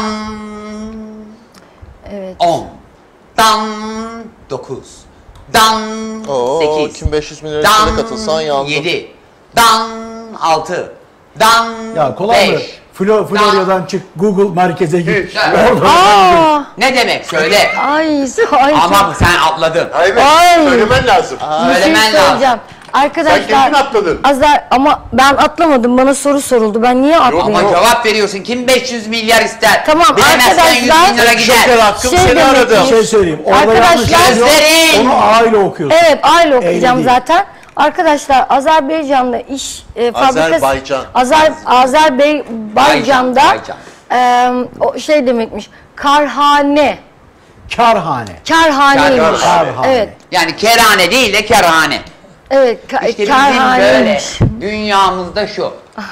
Evet. on. Dan dokuz. Dan Oo, sekiz. kim beş yüz bin lira Dan üstüne katılsan yandın. yedi. Dan altı. Dan Ya kolay mı? beş. Flo, Florya'dan çık, Google merkeze git. Hiç. Orada Aa, Ne demek? Söyle. ay, ay. Ama sen atladın. Hayır, Ay. söylemen lazım. Bir şey Söylemen lazım. söyleyeceğim. Arkadaşlar, Sen kendin atladın. Azar, ama ben atlamadım. Bana soru soruldu. Ben niye atlayayım? Ama cevap veriyorsun. Kim beş yüz milyar ister? Tamam, Bilemezsen yüz arkadaşlar- bin lira gider. Şoker hakkım Şey seni demek aradım. Bir şey söyleyeyim. Orada Arkadaşlar- yanlış yazıyor. Gözlerim! Onu A ile okuyorsun. Evet, aile okuyacağım Eğri değil. zaten. Arkadaşlar, Azerbaycan'da iş e, fabrikası... Azerbaycan. Azar, Azerbaycan'da Baycan. e, o şey demekmiş. Karhane. Karhane. Karhaneymiş. Karhane. Evet. Yani kerhane değil de kerhane. Evet, ka- İşte bizim böyle karhaneymiş. dünyamızda şu.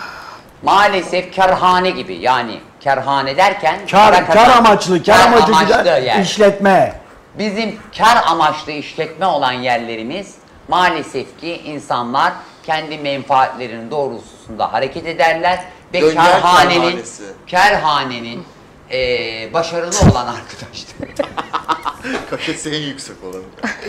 Maalesef kerhane gibi, yani kerhane derken Kar, para kar kazan- amaçlı, kar, kar amacı amaçlı güzel yer. işletme. Bizim kar amaçlı işletme olan yerlerimiz maalesef ki insanlar kendi menfaatlerinin doğrultusunda hareket ederler ve Dönger kerhanenin kerhanesi. kerhanenin eee başarılı olan arkadaşlar. Kaşesi en yüksek olanı.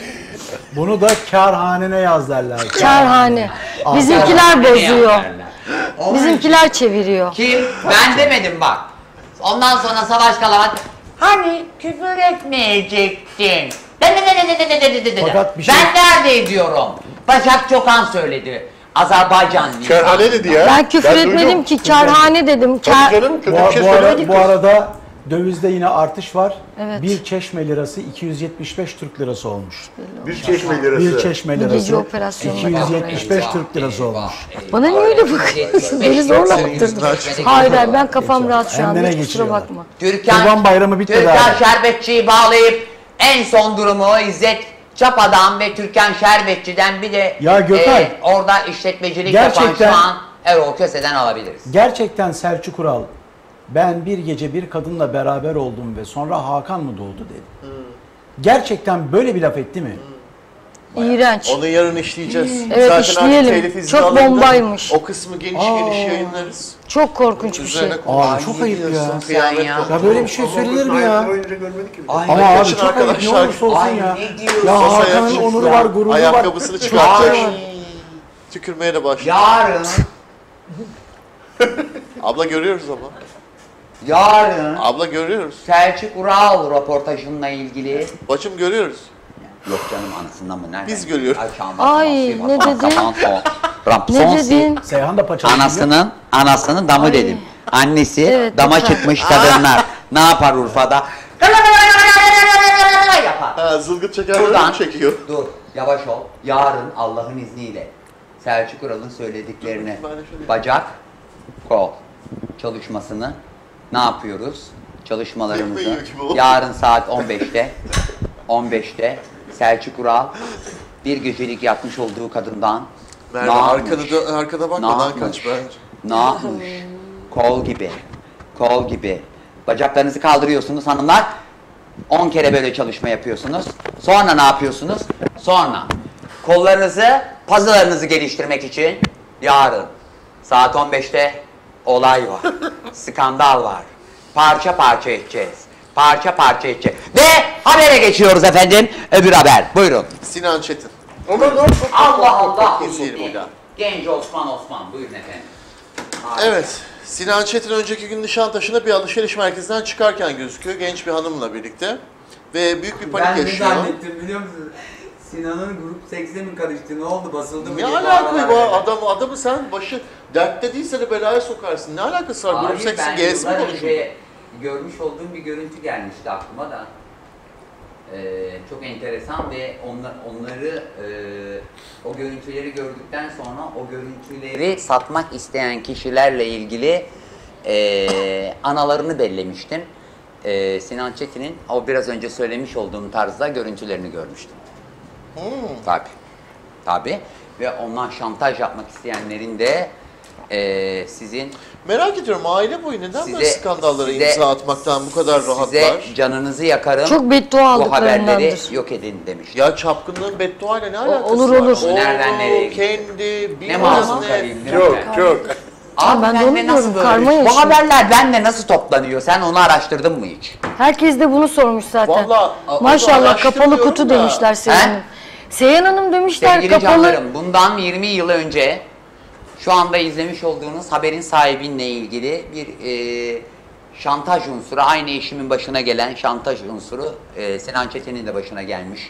Bunu da karhanene yaz derler. Karhane. Aa, Bizimkiler Kerhane bozuyor. yaparlar. Onun Bizimkiler çeviriyor. Kim? Ben demedim bak. Ondan sonra Savaş Kalamat. Hani küfür etmeyecektin. Fakat bir şey- Ben nerede ediyorum? Başak Çokan söyledi. Azerbaycan. Kerhane dedi ya. Ben küfür Ben etmedim duydum. ki, karhane dedim. Tabii Kar... canım, kötü Bu, bir şey bu, ara- söylemedik. bu arada dövizde yine artış var. Evet. Bir çeşme lirası iki yüz yetmiş beş Türk lirası olmuş. Bir çeşme lirası. Bir çeşme Bu gece lirası operasyonu iki yüz yetmiş beş Eyvah, Türk lirası eyvah, olmuş. eyvah. Bana niye öyle bakıyorsun? Beni zorla Senin yüzünden baktırdın. çıktı. Hayır hayır, ben kafam rahat şu anda. Kendine Hiç kusura geçiriyorlar. bakma. Türkan, Kurban Bayramı bitmedi Türkan abi. Şerbetçi'yi bağlayıp en son durumu İzzet Çapa'dan ve Türkan Şerbetçi'den bir de Ya Gökay, e, orada işletmecilik gerçekten- yapan şu an Erol Köse'den alabiliriz. Gerçekten Selçuk Ural, ben bir gece bir kadınla beraber oldum ve sonra Hakan mı doğdu dedi. Gerçekten böyle bir laf etti mi? İğrenç. Onu yarın işleyeceğiz. Evet, Zaten işleyelim. artık telif izni Çok alındı. bombaymış. O kısmı geniş Aa. geniş yayınlarız. Çok korkunç bir şey. Üzerine Abi çok ayıp ya. diyorsun, Sen kıyamet ya. koptu. Ya böyle bir şey söylenir mi ya? Önce görmedik ki. Ay, Ama abi Kaçın çok ayıp, ne arkadaşlar. olursa olsun Ay, ya. ne diyorsun? Ya Masaya Hakan'ın çıksın onuru ya. var, gururu var. Ayakkabısını çıkartacak. Ay, Tükürmeye de başladı. yarın, Abla görüyoruz ama. yarın Abla görüyoruz. Selçuk Ural röportajınla ilgili. Bacım görüyoruz. Yok canım, anasından mı? Nereden? Biz görüyoruz. Ay, ne dedin? Ne dedin? Seyhan da paçalı. Anasının, anasının damı Ay. dedim. Annesi Evet, dama lütfen. çıkmış kadınlar. Ne yapar Urfa'da? Yapar. Ha, zılgıt çekerleri Buradan, mi çekiyor? dur, yavaş ol. Yarın Allah'ın izniyle Selçuk Ural'ın söylediklerini bacak, kol çalışmasını ne yapıyoruz? Çalışmalarımızı Yapmayın gibi oldu. yarın saat on beşte on beşte Selçuk Ural bir gecelik yapmış olduğu kadından Merve ne arkada, yapmış? dö- arkada bakmadan Ne kaç yapmış? ben. Ne yapmış? Kol gibi. Kol gibi. Bacaklarınızı kaldırıyorsunuz hanımlar. on kere böyle çalışma yapıyorsunuz. Sonra ne yapıyorsunuz? Sonra kollarınızı, puzzle'larınızı geliştirmek için yarın saat on beşte olay var. Skandal var. Parça parça edeceğiz. Parça parça edeceğiz. Ve habere geçiyoruz efendim. Öbür haber. Buyurun. Sinan Çetin. Allah Allah. İzleyelim bir daha. Genç Osman Osman. Buyurun efendim. Evet. Sinan Çetin önceki gün Nişantaşı'nda bir alışveriş merkezinden çıkarken gözüküyor. Genç bir hanımla birlikte. Ve büyük bir panik Ben ne yaşıyor. zannettim biliyor musun? Sinan'ın grup sekse mi karıştı? Ne oldu? Basıldı mı? Ne diye alaka bağırıyorlar bu yani. adam, adamı sen başı dertte değilse de belaya sokarsın. Ne alakası var? Grup Hayır, seksin ben G'si mi yıllar konuşuyor? önce görmüş olduğum bir görüntü gelmişti aklıma da. Ee, çok enteresan ve onlar, onları e, o görüntüleri gördükten sonra o görüntüleri satmak isteyen kişilerle ilgili e, analarını bellemiştim. E, Sinan Çetin'in o biraz önce söylemiş olduğum tarzda görüntülerini görmüştüm. Hmm. Tabii. Tabii. Ve ondan şantaj yapmak isteyenlerin de e, sizin Merak ediyorum aile boyu neden böyle Size- skandallara size- imza atmaktan bu kadar size rahatlar? canınızı yakarım. Çok beddua bu haberleri aldıklarındandır. yok edin demiş. Ya çapkınlığın bedduayla ne alakası olur, var? olur. O Nereden nereye gidiyor? kendi, Ne bilmem masum ne. karıyım. Çok çok. Ha, ben de sen onu de nasıl diyorum, böyle karma bir- Bu yaşıyor. haberler bende nasıl toplanıyor? Sen onu araştırdın mı hiç? Herkes de bunu sormuş zaten. Vallahi, a- Maşallah araştırmıyorum kapalı kutu da. demişler Seyhan He? Hanım. Seyhan Hanım demişler Sevgili kapalı. canlarım, bundan yirmi yıl önce şu anda izlemiş olduğunuz haberin sahibinle ilgili bir e, şantaj unsuru, aynı eşimin başına gelen şantaj unsuru e, Sinan Çetin'in de başına gelmiş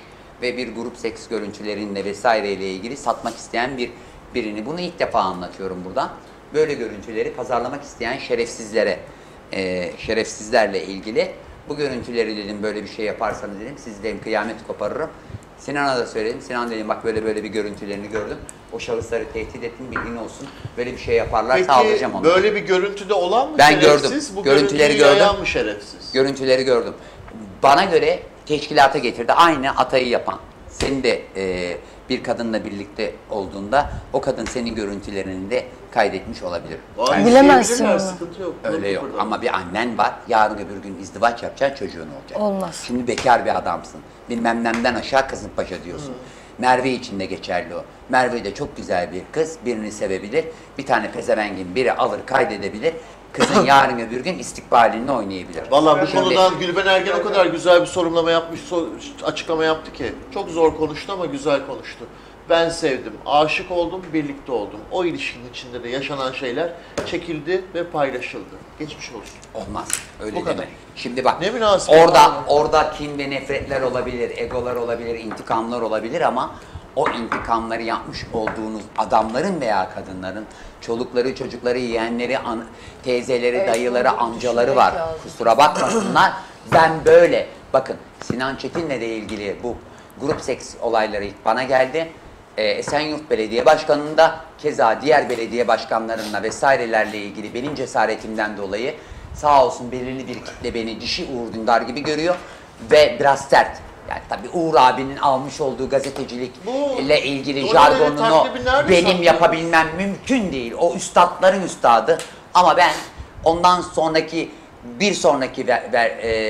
ve bir grup seks görüntülerinle vesaireyle ilgili satmak isteyen bir birini. Bunu ilk defa anlatıyorum burada. Böyle görüntüleri pazarlamak isteyen şerefsizlere, e, şerefsizlerle ilgili bu görüntüleri dedim böyle bir şey yaparsanız dedim siz dedim kıyamet koparırım. Sinan'a da söyledim. Sinan dedim bak böyle böyle bir görüntülerini gördüm. O şahısları tehdit ettim bilgin olsun. Böyle bir şey yaparlarsa alacağım onu. Peki böyle bir görüntüde olan mı ben şerefsiz? gördüm. Bu Görüntüleri gördüm. mı şerefsiz? Görüntüleri gördüm. Bana göre teşkilata getirdi. Aynı Atay'ı yapan. Senin de e, bir kadınla birlikte olduğunda o kadın senin görüntülerini de kaydetmiş olabilir. Vay, bilemezsin onu. Sıkıntı yok. Öyle yok. Ama bir annen var. Yarın öbür gün izdivaç yapacaksın çocuğun olacak. Olmaz. Şimdi bekar bir adamsın. Bilmem nemden aşağı Kasımpaşa diyorsun. Hmm. Merve için de geçerli o. Merve de çok güzel bir kız. Birini sevebilir. Bir tane pezevengin biri alır kaydedebilir. Kızın yarın öbür gün istikbalini oynayabilir. Vallahi bu Şimdi, konudan Gülben Ergen o kadar güzel bir sorumlama yapmış, açıklama yaptı ki. Çok zor konuştu ama güzel konuştu. Ben sevdim, aşık oldum, birlikte oldum. O ilişkinin içinde de yaşanan şeyler çekildi ve paylaşıldı. Geçmiş olsun. Olmaz. Öyle Bu deme. kadar. Şimdi bak. Ne münasebet orada abi. orada kin ve nefretler olabilir, egolar olabilir, intikamlar olabilir ama o intikamları yapmış olduğunuz adamların veya kadınların çolukları, çocukları, yeğenleri, an, teyzeleri, Evet, dayıları, bunu amcaları var. düşünmek lazım. Kusura bakmasınlar. Ben böyle. Bakın Sinan Çetin'le de ilgili bu grup seks olayları bana geldi. Ee, Esenyurt Belediye Başkanı'nda keza diğer belediye başkanlarına vesairelerle ilgili benim cesaretimden dolayı sağ olsun belirli bir kitle beni dişi Uğur Dündar gibi görüyor ve biraz sert. Yani tabii Uğur abinin almış olduğu gazetecilikle ilgili jargonunu benim sattı? yapabilmem mümkün değil. O üstadların üstadı ama ben ondan sonraki bir sonraki ver, ver,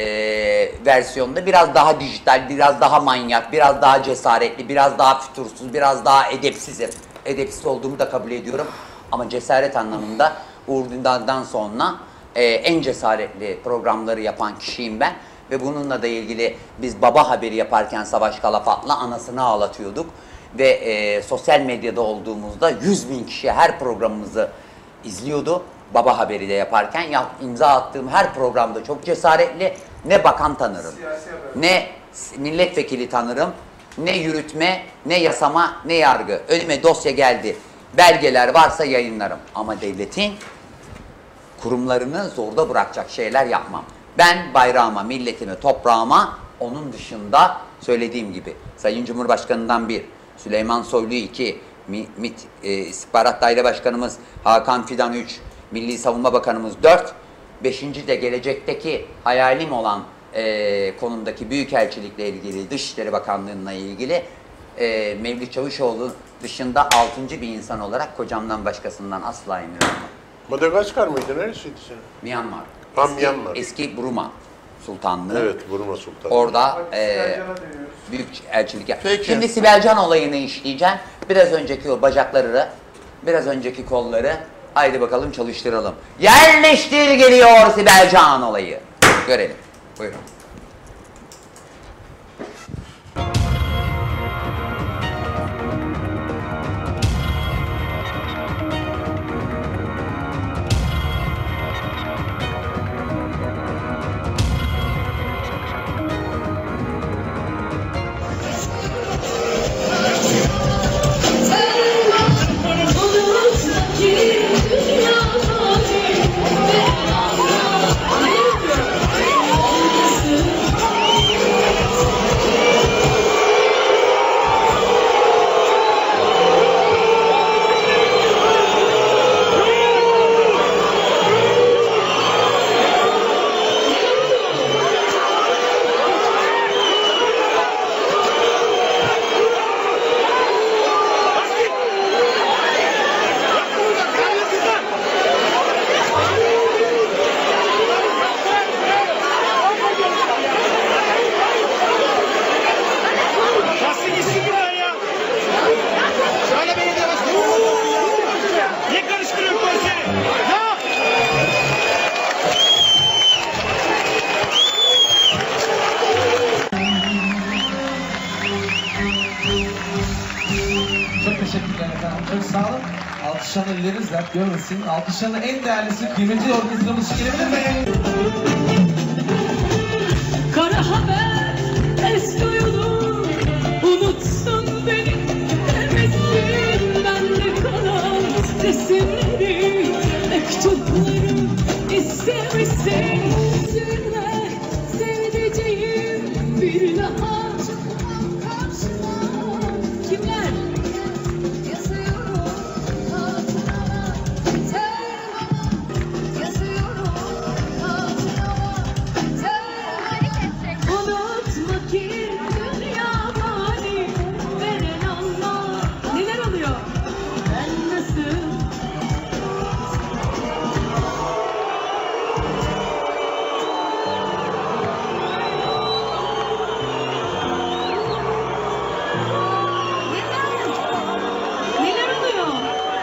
e, versiyonda biraz daha dijital, biraz daha manyak, biraz daha cesaretli, biraz daha fütursuz, biraz daha edepsizim. Edepsiz olduğumu da kabul ediyorum. Ama cesaret anlamında Uğur Dündar'dan sonra e, en cesaretli programları yapan kişiyim ben. Ve bununla da ilgili biz baba haberi yaparken Savaş Kalafat'la anasını ağlatıyorduk. Ve e, sosyal medyada olduğumuzda yüz bin kişi her programımızı izliyordu. Baba haberi de yaparken ya, imza attığım her programda çok cesaretli. Ne bakan tanırım, ne milletvekili tanırım, ne yürütme, ne yasama, ne yargı. Önüme dosya geldi, belgeler varsa yayınlarım. Ama devletin kurumlarını zorda bırakacak şeyler yapmam. Ben bayrağıma, milletime, toprağıma, onun dışında söylediğim gibi Sayın Cumhurbaşkanı'ndan bir, Süleyman Soylu iki, MİT e, İstihbarat Daire Başkanımız Hakan Fidan üç, Milli Savunma Bakanımız dört, beşinci de gelecekteki hayalim olan e, konumdaki büyükelçilikle ilgili, Dışişleri Bakanlığı'na ilgili e, Mevlüt Çavuşoğlu dışında altıncı bir insan olarak kocamdan başkasından asla emir almam. Madagaskar mıydı? Neresiydi senin? Myanmar. Ha, Eski, Myanmar. eski Burma Sultanlığı. Evet, Burma Sultanlığı. Orada e, büyük elçilik yap. Peki. Şimdi Sibel Can olayını işleyeceğim. Biraz önceki o bacakları, biraz önceki kolları haydi bakalım çalıştıralım. Yerleştir geliyor Sibel Can olayı. Görelim. Buyurun. Alkışlarla dileriz, dert görmesin. Alkışlarla en değerlisi, kıymetli orkestramız için gelebilir mi? Kara haber, eski yolu, mektuplarım ister misin? Üzülme sevdiceğim bir daha. Kimler? Yazıyorum hatırama, termama, yazıyorum hatırama, termama. Unutma ki dünya mani veren Allah. Neler oluyor? Ben nasıl? Neler oluyor?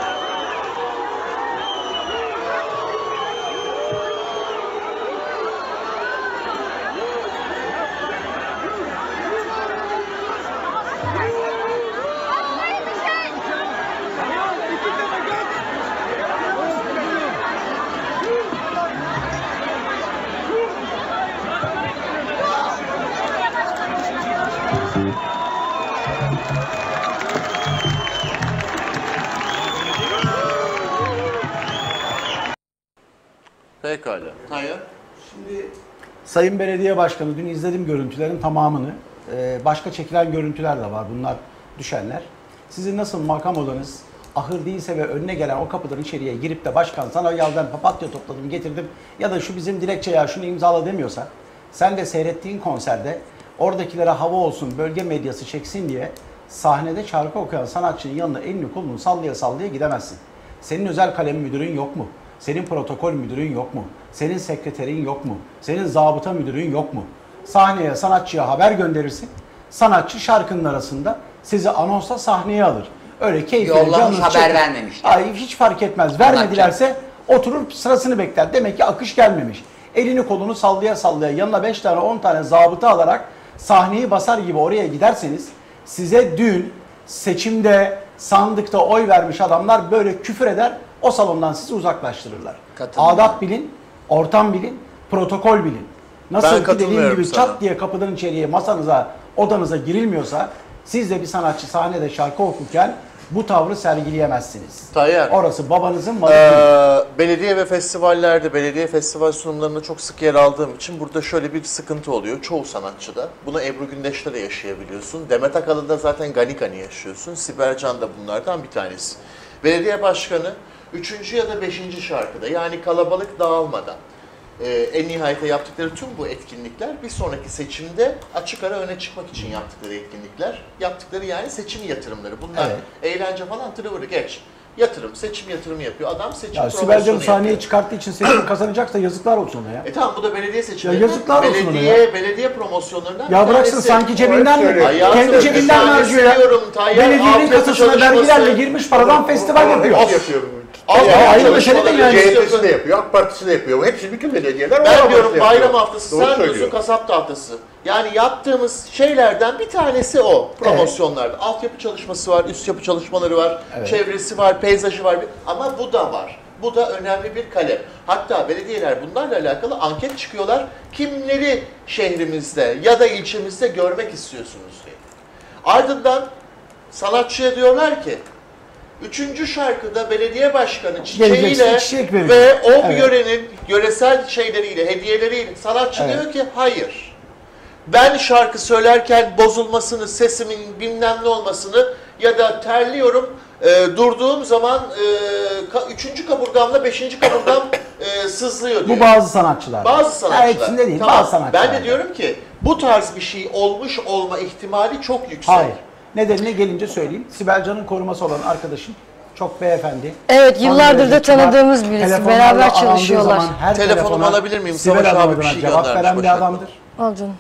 Pekala. Hayır. Şimdi Sayın Belediye Başkanı, dün izledim görüntülerin tamamını. Ee, başka çekilen görüntüler de var, bunlar düşenler. Sizin nasıl makam odanız ahır değilse ve önüne gelen o kapıdan içeriye girip de başkan sana ya ben papatya topladım getirdim ya da şu bizim dilekçe ya şunu imzala demiyorsa, sen de seyrettiğin konserde oradakilere hava olsun, bölge medyası çeksin diye sahnede şarkı okuyan sanatçının yanına elini kolunu sallaya sallaya gidemezsin. Senin özel kalem müdürün yok mu? Senin protokol müdürün yok mu? Senin sekreterin yok mu? Senin zabıta müdürün yok mu? Sahneye, sanatçıya haber gönderirsin. Sanatçı şarkının arasında sizi anonsla sahneye alır. Öyle keyifli. Yollamış, haber vermemişler. Ay, hiç fark etmez. Vermedilerse oturur sırasını bekler. Demek ki akış gelmemiş. Elini kolunu sallaya sallaya yanına beş tane on tane zabıta alarak sahneyi basar gibi oraya giderseniz size dün seçimde sandıkta oy vermiş adamlar böyle küfür eder, o salondan sizi uzaklaştırırlar. Adap bilin, ortam bilin, protokol bilin. Nasıl ki dediğim gibi sana. çat diye kapıdan içeriye masanıza, odanıza girilmiyorsa siz de bir sanatçı sahnede şarkı okurken bu tavrı sergileyemezsiniz. Tayyar. Orası babanızın malı. Ee, belediye ve festivallerde, belediye festival sunumlarında çok sık yer aldığım için burada şöyle bir sıkıntı oluyor. Çoğu sanatçıda. Bunu Ebru Gündeş'te de yaşayabiliyorsun. Demet Akalın'da zaten gani gani yaşıyorsun. Sibel Can da bunlardan bir tanesi. Belediye başkanı üçüncü ya da beşinci şarkıda, yani kalabalık dağılmadan e, en nihayete yaptıkları tüm bu etkinlikler bir sonraki seçimde açık ara öne çıkmak için yaptıkları etkinlikler. Yaptıkları yani seçim yatırımları. Bunlar Evet. eğlence falan tırıvırı geç. Yatırım, seçim yatırımı yapıyor. Adam seçim Ya promosyonu Sibel Can'ı sahneye yapıyor. çıkarttığı için seçim kazanacaksa yazıklar olsun ona ya. E tamam, bu da belediye seçimi. Ya yazıklar olsun ona belediye, ya. Belediye promosyonlarından Ya bir bıraksın tanesi. sanki cebinden mi? Hayatım, Kendi cebinden mi müsaade harcıyor ya? seviyorum. Tayyar, Belediyenin altyapı kasasına çalışması. vergilerle girmiş paradan festival yapıyor. Hepsi yapıyor. Al, Yani ayrı çalışmaları mesele de yani. C H P'si de yapıyor, AK Partisi de yapıyor. Hepsi bütün belediyeler. Ben o diyorum amaçla bayram yapıyor. haftası, Doğru sen söylüyor. diyorsun kasap tahtası. Yani yaptığımız şeylerden bir tanesi o promosyonlarda. Altyapı çalışması var, üst yapı çalışmaları var, Evet. çevresi var, peyzajı var. Ama bu da var. Bu da önemli bir kalem. Hatta belediyeler bunlarla alakalı anket çıkıyorlar. Kimleri şehrimizde ya da ilçemizde görmek istiyorsunuz diye. Ardından sanatçıya diyorlar ki, üçüncü şarkıda belediye başkanı çiçeğiyle Geleceksin, çiçek verecek. ve o Evet. yörenin yöresel şeyleriyle, hediyeleriyle sanatçı Evet. diyor ki hayır. Ben şarkı söylerken bozulmasını, sesimin bilmem ne olmasını ya da terliyorum, e, durduğum zaman e, ka, üçüncü kaburgamla beşinci kaburgam e, sızlıyor diyor. Bu bazı sanatçılar. Bazı sanatçılar. Ya hepsinde değil, Tamam. bazı sanatçılar. Ben de diyorum ki bu tarz bir şey olmuş olma ihtimali çok yüksek. Hayır. Nedenine gelince söyleyeyim. Sibel Can'ın koruması olan arkadaşım çok beyefendi. Evet, yıllardır Son da derece kibar. tanıdığımız birisi. Telefonlarla Beraber arandığı çalışıyorlar. zaman her Telefonumu telefona alabilir miyim? Sibel Savaş Hanım abi bir adına şey cevap göndermiş veren bir Başak'tan. adamdır. Al canım.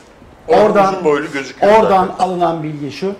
Oradan, Uzun boylu gözüküyor oradan zaten. alınan bilgi şu.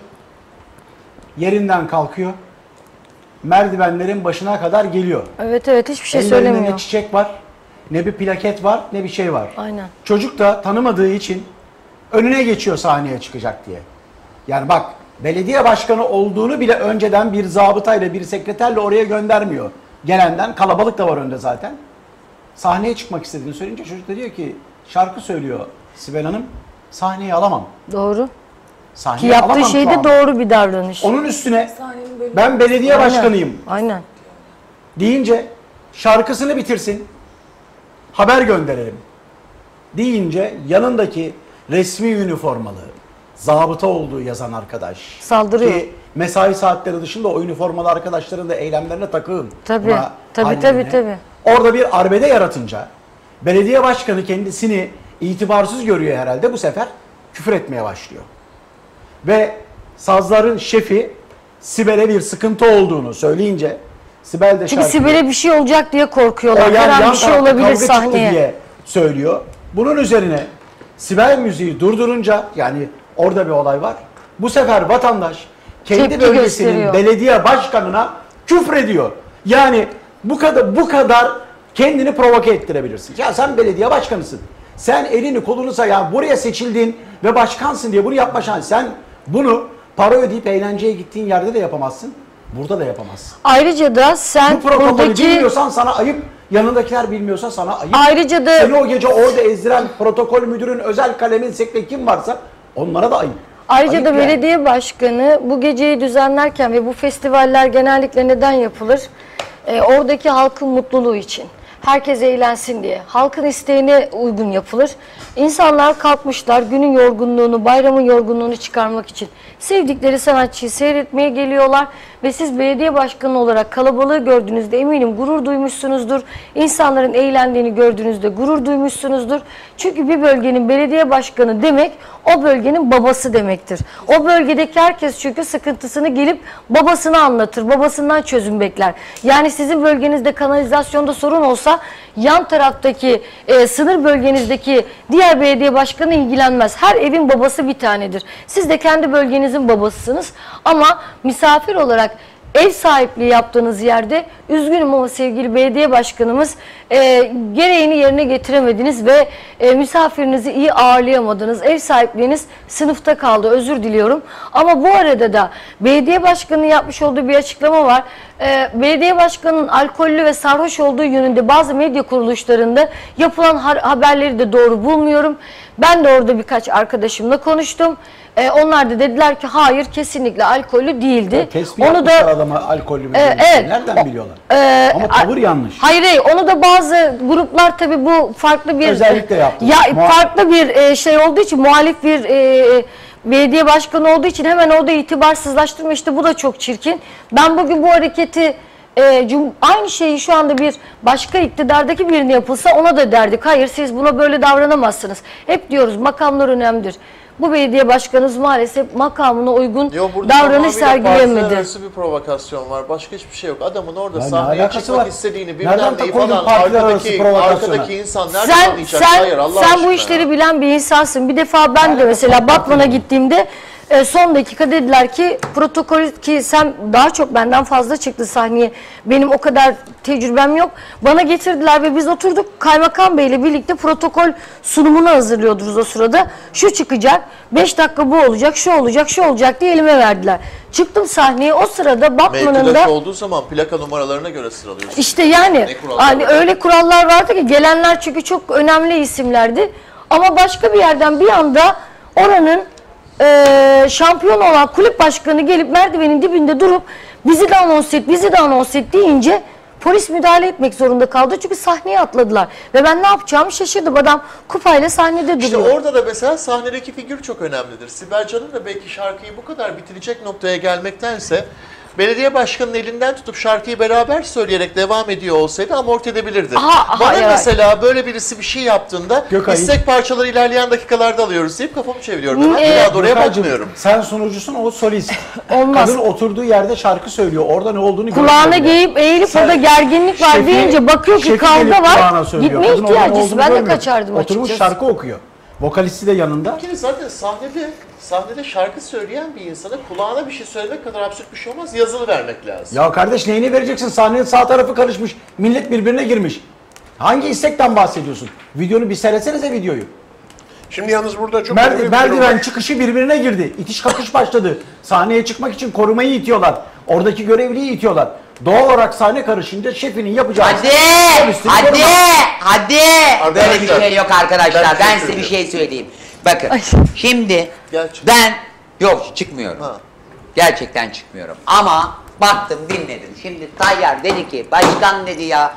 Yerinden kalkıyor. Merdivenlerin başına kadar geliyor. Evet evet, hiçbir şey Ellerinde söylemiyor. ne çiçek var, ne bir plaket var, ne bir şey var. Aynen. Çocuk da tanımadığı için önüne geçiyor sahneye çıkacak diye. Yani bak, belediye başkanı olduğunu bile önceden bir zabıtayla, bir sekreterle oraya göndermiyor. Gelenden, kalabalık da var önde zaten. Sahneye çıkmak istediğini söyleyince çocuk da diyor ki, şarkı söylüyor Sibel Hanım, sahneye alamam. Doğru. Sahneye Ki yaptığı alamam şey şu de anda. doğru bir davranış. Onun üstüne Sahnenin bölümü- ben belediye Aynen, başkanıyım Aynen. deyince şarkısını bitirsin, haber gönderelim deyince yanındaki resmi üniformalı, zabıta olduğu yazan arkadaş saldırıyor. Ki mesai saatleri dışında o üniformalı arkadaşların da eylemlerine takığım. Tabii, tabii, tabii, tabii. Orada bir arbede yaratınca belediye başkanı kendisini itibarsız görüyor herhalde, bu sefer küfür etmeye başlıyor. Ve sazların şefi Sibel'e bir sıkıntı olduğunu söyleyince Sibel de Çünkü şarkıyı, Sibel'e bir şey olacak diye korkuyorlar. o yan, Her an yan bir şey tarafta olabilir kavga çıktı sahneye diye söylüyor. Bunun üzerine Sibel müziği durdurunca, yani orada bir olay var. Bu sefer vatandaş kendi Tepki bölgesinin gösteriyor. belediye başkanına küfrediyor. Yani bu kadar bu kadar kendini provoke ettirebilirsin. Ya sen belediye başkanısın. Sen elini kolunu sayan, buraya seçildin ve başkansın diye bunu yapma şansı. Sen bunu para ödeyip eğlenceye gittiğin yerde de yapamazsın. Burada da yapamazsın. Ayrıca da sen bu protokolü buradaki... bilmiyorsan sana ayıp, yanındakiler bilmiyorsa sana ayıp. Ayrıca da... Seni o gece orada ezdiren protokol müdürün, özel kalemin, sekre kim varsa onlara da ayıp. Ayrıca ayıp da yani. belediye başkanı bu geceyi düzenlerken ve bu festivaller genellikle neden yapılır? Ee, oradaki halkın mutluluğu için. Herkes eğlensin diye. Halkın isteğine uygun yapılır. İnsanlar kalkmışlar günün yorgunluğunu, bayramın yorgunluğunu çıkarmak için. Sevdikleri sanatçıyı seyretmeye geliyorlar ve siz belediye başkanı olarak kalabalığı gördüğünüzde eminim gurur duymuşsunuzdur. İnsanların eğlendiğini gördüğünüzde gurur duymuşsunuzdur. Çünkü bir bölgenin belediye başkanı demek o bölgenin babası demektir. O bölgedeki herkes çünkü sıkıntısını gelip babasına anlatır, babasından çözüm bekler. Yani sizin bölgenizde kanalizasyonda sorun olsa yan taraftaki e, sınır bölgenizdeki diğer belediye başkanı ilgilenmez. Her evin babası bir tanedir. Siz de kendi bölgenizin babasısınız ama misafir olarak ev sahipliği yaptığınız yerde üzgünüm ama sevgili belediye başkanımız e, gereğini yerine getiremediniz ve e, misafirinizi iyi ağırlayamadınız. Ev sahipliğiniz sınıfta kaldı, özür diliyorum. Ama bu arada da belediye başkanının yapmış olduğu bir açıklama var. E, belediye başkanının alkollü ve sarhoş olduğu yönünde bazı medya kuruluşlarında yapılan haberleri de doğru bulmuyorum. Ben de orada birkaç arkadaşımla konuştum. Ee, onlar da dediler ki hayır, kesinlikle alkollü değildi. Tespih onu da adama alkollü mü? e, evet. Nereden biliyorlar? E, Ama tavır yanlış. Hayır hayır, onu da bazı gruplar tabii bu farklı bir özellikle yaptı. Ya Muha- farklı bir e, şey olduğu için, muhalif bir e, belediye başkanı olduğu için hemen orada itibarsızlaştırma, işte bu da çok çirkin. Ben bugün bu hareketi E, cum aynı şeyi şu anda bir başka iktidardaki birine yapılsa ona da derdik. Hayır, siz buna böyle davranamazsınız. Hep diyoruz makamlar önemlidir. Bu belediye başkanımız maalesef makamına uygun Yo, davranış sergileyemedi. Partiler arası bir provokasyon var. Başka hiçbir şey yok. Adamın orada Ya sahneye çıkmak var? istediğini Nereden bilmem neyi koydun falan partiler arası arkadaki, provokasyona? arkadaki insan nereden Sen, anlayacak? sen, Hayır, Allah sen aşkına bu işleri ya. bilen bir insansın. Bir defa ben de mesela Batman'a gittiğimde e, son dakika dediler ki protokol, ki sen daha çok benden fazla çıktı sahneye. Benim o kadar tecrübem yok. Bana getirdiler ve biz oturduk Kaymakam Bey'le birlikte protokol sunumunu hazırlıyordunuz o sırada. Şu çıkacak, beş dakika bu olacak, şu olacak, şu olacak diye elime verdiler. Çıktım sahneye, o sırada Batman'ın Mevkidaş da... olduğu zaman plaka numaralarına göre sıralıyorsun. İşte yani hani öyle kurallar vardı ki gelenler çünkü çok önemli isimlerdi. Ama başka bir yerden bir anda oranın e, şampiyon olan kulüp başkanı gelip merdivenin dibinde durup bizi de anons et, bizi de anons et deyince polis müdahale etmek zorunda kaldı. Çünkü sahneye atladılar. Ve ben ne yapacağımı şaşırdım. Adam kupayla sahnede İşte duruyor. orada da mesela sahnedeki figür çok önemlidir. Sibel Can'ın da belki şarkıyı bu kadar bitirecek noktaya gelmektense belediye başkanının elinden tutup şarkıyı beraber söyleyerek devam ediyor olsaydı amorti edebilirdi. Aha, Bana hayır, mesela böyle birisi bir şey yaptığında Gökay, istek parçaları ilerleyen dakikalarda alıyoruz deyip kafamı çeviriyorum. Ben Ee, bir daha da oraya Gökaycığım, bakmıyorum. sen sunucusun, o solist. Olmaz. Kadın oturduğu yerde şarkı söylüyor. Orada ne olduğunu Kulağına görmüyor. giyip eğilip Sen- orada gerginlik var Şefi- deyince bakıyor ki şefi kavga gelip var. kulağına söylüyor. Gitme Kadın orada ne ihtiyacısı. olduğunu Ben de görmüyor. kaçardım Oturmuş açıkçası. şarkı okuyor. Vokalisti de yanında. Bir kere zaten sahnede, sahnede şarkı söyleyen bir insana kulağına bir şey söylemek kadar absürt bir şey olmaz. Yazılı vermek lazım. Ya kardeş, neyini vereceksin? Sahnenin sağ tarafı karışmış. Millet birbirine girmiş. Hangi istekten bahsediyorsun? Videonu bir seyretsenize, videoyu. Şimdi yalnız burada çok Merdi- önemli bir durum merdiven var. çıkışı birbirine girdi. İtiş kakış başladı. Sahneye çıkmak için korumayı itiyorlar. Oradaki görevliyi itiyorlar. Doğal olarak sahne karışınca şefinin yapacağı... Hadi! solistini Hadi! korumak. Hadi! Böyle bir şey yok arkadaşlar. Ben size bir şey söyleyeyim. Bakın şimdi ben yok çıkmıyorum. Gerçekten çıkmıyorum. Ama baktım, dinledim. Şimdi Tayyar dedi ki, başkan dedi ya,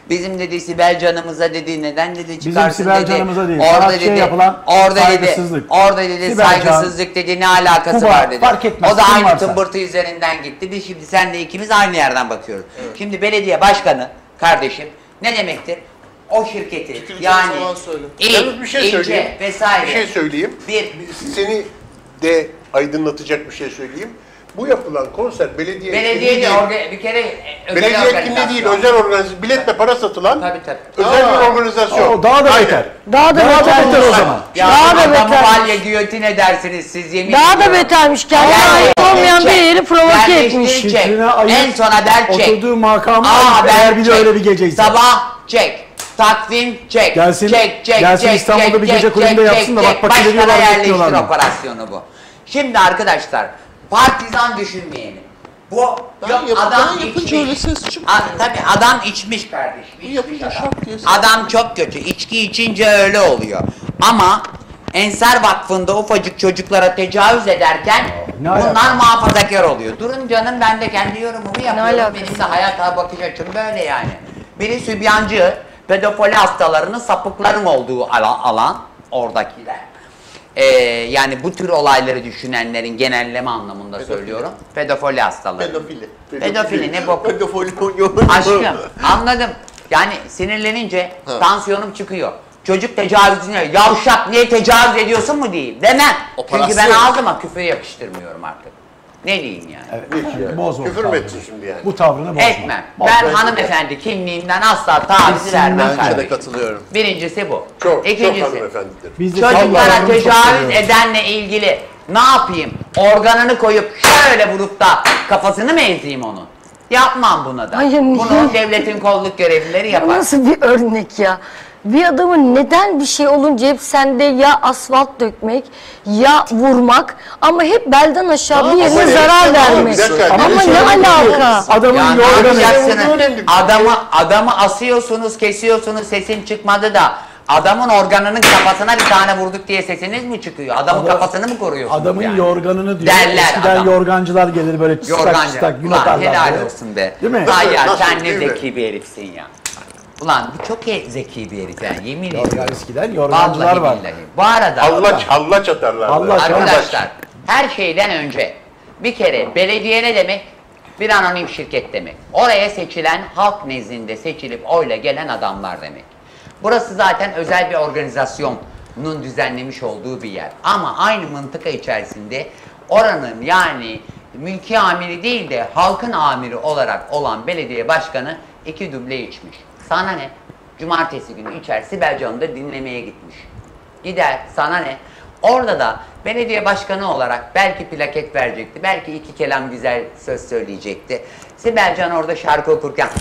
Bizim dedi Sibel Canımıza dedi neden dedi çıkarsın Bizim Sibel dedi. Canımıza değil. Orada Sanatçıya dedi, yapılan orada saygısızlık. dedi, orada dedi Sibel saygısızlık Can, dedi ne alakası Kuba, var dedi. fark etmez, O da kim aynı varsa. tımbırtı üzerinden gitti. Biz şimdi senle ikimiz aynı yerden bakıyoruz. Şimdi belediye başkanı kardeşim ne demektir? O şirketi yani il, Yalnız bir şey ilçe söyleyeyim. vesaire. Bir şey söyleyeyim. Bir, Seni de aydınlatacak bir şey söyleyeyim. Bu yapılan konser belediye belediye etkinliği de değil. orga- bir kere özel Belediye etkinliği değil, özel organizasyon. Biletle para satılan tabii, tabii. özel Aa, bir organizasyon. o daha da Aynen. beter. Daha da Daha da beter beter o zaman. Ya Daha da adamı betermiş. balya giyotin edersiniz siz yemin Daha da ediyorum. betermiş. Kendine Yani, ait olmayan bir çek, yeri provoke etmiş. yerleştir, çek. Fikrine ayıp, En sona der çek. oturduğu makamı Aa, ayıp, ben eğer bir de çek. öyle bir geceyse. Sabah çek. Takvim çek. Gelsin- çek, çek, gelsin çek, İstanbul'da çek, bir gece çek, kulübünde çek, yapsın da çek, bak bakayım başkana ediyorlar mı, yerleştir etmiyorlar mı? operasyonu bu. Şimdi arkadaşlar partizan düşünmeyelim. Bu Ben yok, yap- adam ben yapınca içmiş. öyle ses çıkmıyor. A- tabii adam içmiş kardeşim. içmiş yapınca adam. şak diye ses Adam çok kötü. İçki içince öyle oluyor. Ama Ensar Vakfı'nda ufacık çocuklara tecavüz ederken ne bunlar alaka? muhafazakar oluyor. Durun canım ben de kendi yorumumu yapıyorum. alakası? Benim de hayata bakış açım böyle yani. Biri sübyancı, pedofili hastalarının sapıkların olduğu alan, alan oradakiler. Ee, yani bu tür olayları düşünenlerin genelleme anlamında söylüyorum. Pedofili hastaları. Pedofili. Pedofili ne bok? Pedofili. Aşkım anladım. Yani sinirlenince tansiyonum çıkıyor. Çocuk tecavüzüne yavşak niye tecavüz ediyorsun mu diyeyim demem. Çünkü ben ağzıma küfür yakıştırmıyorum artık. Ne diyeyim yani? Evet, bozma Küfür bu mü tavrını. etsin şimdi yani? Bu tavrını bozma. Etmem. Bozma. Ben hanımefendi kimliğimden asla taviz vermem Bence de kardeşim. katılıyorum. Birincisi bu. Çok, çok İkincisi, hanımefendidir. Biz de çocuklara tavrlarını çok tecavüz seviyoruz. edenle ilgili ne yapayım? Organını koyup şöyle vurup da kafasını mı ezeyim onu? Yapmam buna da. Hayır, niye? Bunu devletin kolluk görevlileri Bu yapar. nasıl bir örnek ya? Bir adamın neden bir şey olunca hep sende ya asfalt dökmek ya vurmak ama hep belden aşağı bir Ama yerine evet, zarar ama vermek. bir dakika, Ama bir ne şey alaka? Adamın Ya ne yorganı. yapacaksınız? Adamı, adamı asıyorsunuz, kesiyorsunuz, sesin çıkmadı da adamın organının kafasına bir tane vurduk diye sesiniz mi çıkıyor? Adamın Adam- kafasını mı koruyorsunuz Adamın yani? yorganını diyor. Derler Eskiden adam. yorgancılar gelir böyle çıstak Yorgancı. çıstak gün Ulan atarlar. helal böyle. olsun be. Değil mi? Ay ya Nasıl, sen ne değil mi? zeki bir herifsin ya. Ulan bu çok e- zeki bir herif yani yemin Yorgan ediyorum. eskiden yorgancılar Vallahi var. billahi. Bu arada Allah Allah atarlar. Allah arkadaşlar her şeyden önce bir kere belediye ne demek? Bir anonim şirket demek. Oraya seçilen halk nezdinde seçilip oyla gelen adamlar demek. Burası zaten özel bir organizasyonun düzenlemiş olduğu bir yer. Ama aynı mıntıka içerisinde oranın yani mülki amiri değil de halkın amiri olarak olan belediye başkanı iki duble içmiş. Sana ne? Cumartesi günü içer Sibel Can'ı da dinlemeye gitmiş. Gider sana ne? Orada da belediye başkanı olarak belki plaket verecekti. Belki iki kelam güzel söz söyleyecekti. Sibel Can orada şarkı okurken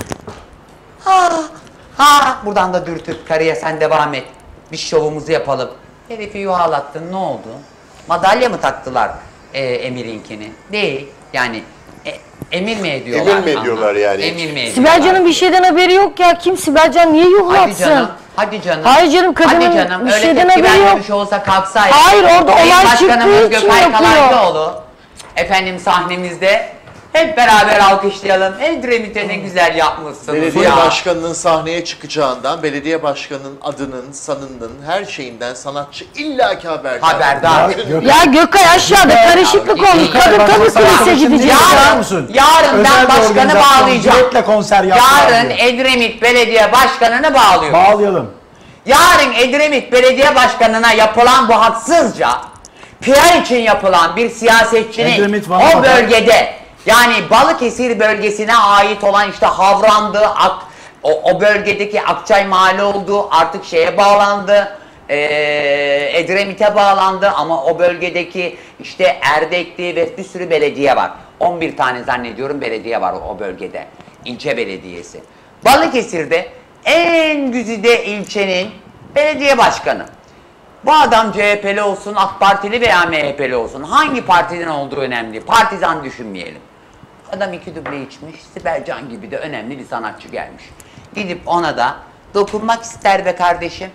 ha ha buradan da dürtüp karıya sen devam et. Biz şovumuzu yapalım. Herifi yuhalattın ne oldu? Madalya mı taktılar e, Emir'inkini? Değil. Yani e, emir mi ediyorlar? Emir mi ediyorlar Ama? yani? Emir mi ediyorlar? Sibel Can'ın bir şeyden haberi yok ya. Kim Sibel Can niye Hadi yuhlatsın? canım. Hadi canım. Hayır canım, kadının Hadi canım. bir Öyle şeyden tepki haberi yok. vermemiş olsa kalksaydı. Hayır, orada Sayın olay Başkanımız çıktığı için Gökay yapıyor. Kalaycıoğlu efendim sahnemizde hep beraber alkışlayalım. Edremit'e ne güzel yapmışsınız Belediye ya. başkanının sahneye çıkacağından, belediye başkanının adının, sanının, her şeyinden sanatçı illaki haberdar. Haberdar. Ya Gökay aşağıda karışıklık olmuş. Kadın tabii kulise gidecek. Yarın, yarın ben başkanı bağlayacağım. Biletle konser yaptılar Yarın diyor. Edremit Belediye Başkanı'nı bağlıyorum. Bağlayalım. Yarın Edremit Belediye Başkanı'na yapılan bu haksızca P R için yapılan bir siyasetçinin Edremit var o ama- bölgede yani Balıkesir bölgesine ait olan işte Havrandı, Ak, o, o bölgedeki Akçay Mahalle olduğu artık şeye bağlandı. Ee, Edremit'e bağlandı ama o bölgedeki işte Erdekli ve bir sürü belediye var. on bir tane zannediyorum belediye var o bölgede. İlçe belediyesi. Balıkesir'de en güzide ilçenin belediye başkanı. Bu adam C H P'li olsun, AK Partili veya M H P'li olsun. Hangi partiden olduğu önemli. Partizan düşünmeyelim. Adam iki duble içmiş. Sibel Can gibi de önemli bir sanatçı gelmiş. Gidip ona da dokunmak ister be kardeşim.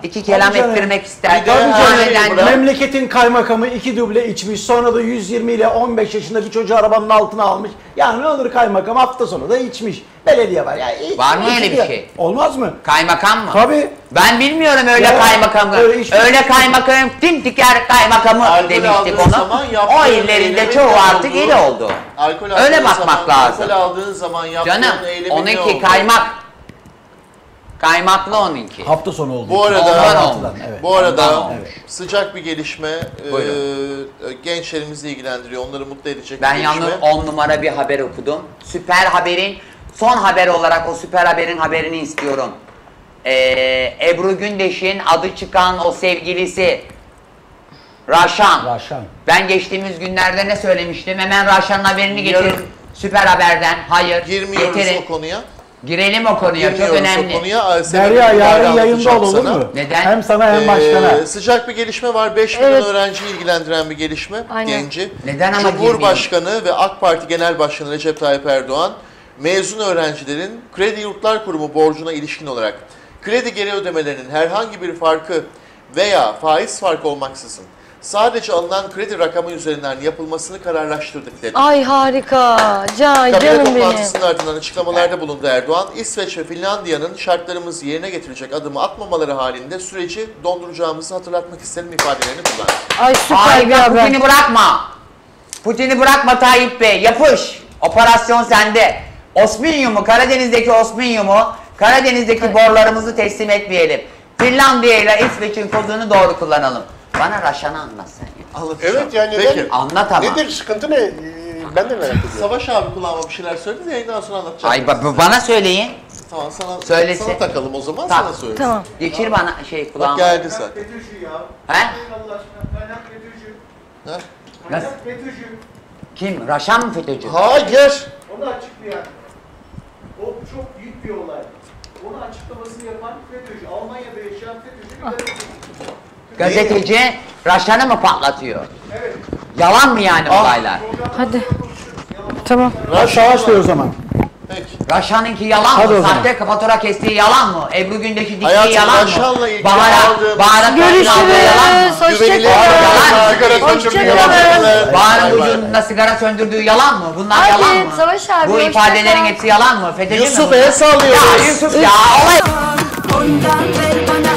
iki kelam Tabii canım. ettirmek ister. Tabii Aniden canım. de- Memleketin kaymakamı iki duble içmiş, sonra da yüz yirmi ile on beş yaşında bir çocuğu arabanın altına almış. Yani ne olur kaymakam hafta sonu da içmiş. Belediye var. Yani Var mı öyle bir içiyor. şey? Olmaz mı? Kaymakam mı? Tabii. Ben bilmiyorum öyle Ya, kaymakamı. öyle Öyle, işte- kaymakamım, Tintiker kaymakamı Alkol demiştik aldığın ona. zaman O yaptığın illerinde eylemin çoğu ne artık olduğu- il oldu. Alkol Öyle aldığın bakmak zaman, lazım. Alkol aldığın zaman yaptığın Canım, eylemin ne onunki olduğu. kaymak. Kaymaklı onunki. Hafta sonu oldu. Bu arada, Ondan olmuş. Evet. bu arada Ondan olmuş. sıcak bir gelişme, e, Buyurun. gençlerimizi ilgilendiriyor, onları mutlu edecek Ben bir gelişme. yalnız on numara bir haber okudum. Süper Haber'in son haber olarak o Süper Haber'in haberini istiyorum. Ee, Ebru Gündeş'in adı çıkan o sevgilisi Raşan. Raşan. Ben geçtiğimiz günlerde ne söylemiştim? Hemen Raşan'ın haberini getirin. Yarın- Süper Haber'den. Hayır. Girmiyoruz getirin. o konuya. Girelim o konuya. Çok Girmiyoruz önemli. o konuya. Sebebi Derya ileride yarın yayında anlatacağım ol olur sana. mu? Neden? Hem sana hem Ee, başkana. sıcak bir gelişme var. beş milyon Evet. öğrenciyi ilgilendiren bir gelişme. Aynen. Genci. Neden ama Cumhurbaşkanı ve AK Parti Genel Başkanı Recep Tayyip Erdoğan mezun öğrencilerin Kredi Yurtlar Kurumu borcuna ilişkin olarak kredi geri ödemelerinin herhangi bir farkı veya faiz farkı olmaksızın sadece alınan kredi rakamı üzerinden yapılmasını kararlaştırdık dedi. Ay harika. Can, Kabine canım benim. toplantısının ardından açıklamalarda bulundu Erdoğan. İsveç ve Finlandiya'nın şartlarımızı yerine getirecek adımı atmamaları halinde süreci donduracağımızı hatırlatmak isterim ifadelerini kullandı. Ay süper Hayır, bir haber. Putin'i bırakma. Putin'i bırakma Tayyip Bey. Yapış. Operasyon sende. Osminyum'u, Karadeniz'deki Osminyum'u, Karadeniz'deki borlarımızı teslim etmeyelim. Finlandiya ile İsveç'in kodunu doğru kullanalım. Bana Raşan'ı anlat sen ya. Anlatacağım. Evet yani Peki. neden? Anlat ama. Nedir sıkıntı ne? Ee, Ben de merak ediyorum. Savaş abi kulağıma bir şeyler söyledi de yayından sonra anlatacağım. Ay ba- bana söyleyin. Tamam sana, Söylesin. sana takalım o zaman Ta- sana söyleyeyim. Tamam. Geçir bana şey Bak kulağıma. geldi zaten. FETÖ'cü ya. He? Allah aşkına kaynak FETÖ'cü. Ha? Nasıl? Kaynak FETÖ'cü. Kim? Raşan mı FETÖ'cü? Hayır. Onu açıklayan. O çok büyük bir olay. Onun açıklamasını yapan FETÖ'cü. Almanya'da yaşayan FETÖ'cü bir gazeteci. Gazeteci Raşan'ı mı patlatıyor? Evet. Yalan mı yani olaylar? Hadi. Tamam. Hadi savaş diyor o zaman. Peki. Raşan'ınki yalan Hadi o mı? zaman. Sahte fatura kestiği yalan mı? Ebru Gündeş'i diktiği Hayatım, yalan mı? Raşan'la ilgili Baharat, aldığım- baharat Görüşürüz. yalan mı? Güvenilir Yalan. sigara Hoşçakalın. söndürdüğü Bahar'ın Bay bay. vücudunda sigara söndürdüğü yalan mı? Bunlar Hadi, yalan mı? Savaş abi, Bu hoşça ifadelerin kal. hepsi yalan mı? FETÖ'cü mü Yusuf bunlar? el sallıyoruz. Ya Yusuf ya olay. Ondan ver bana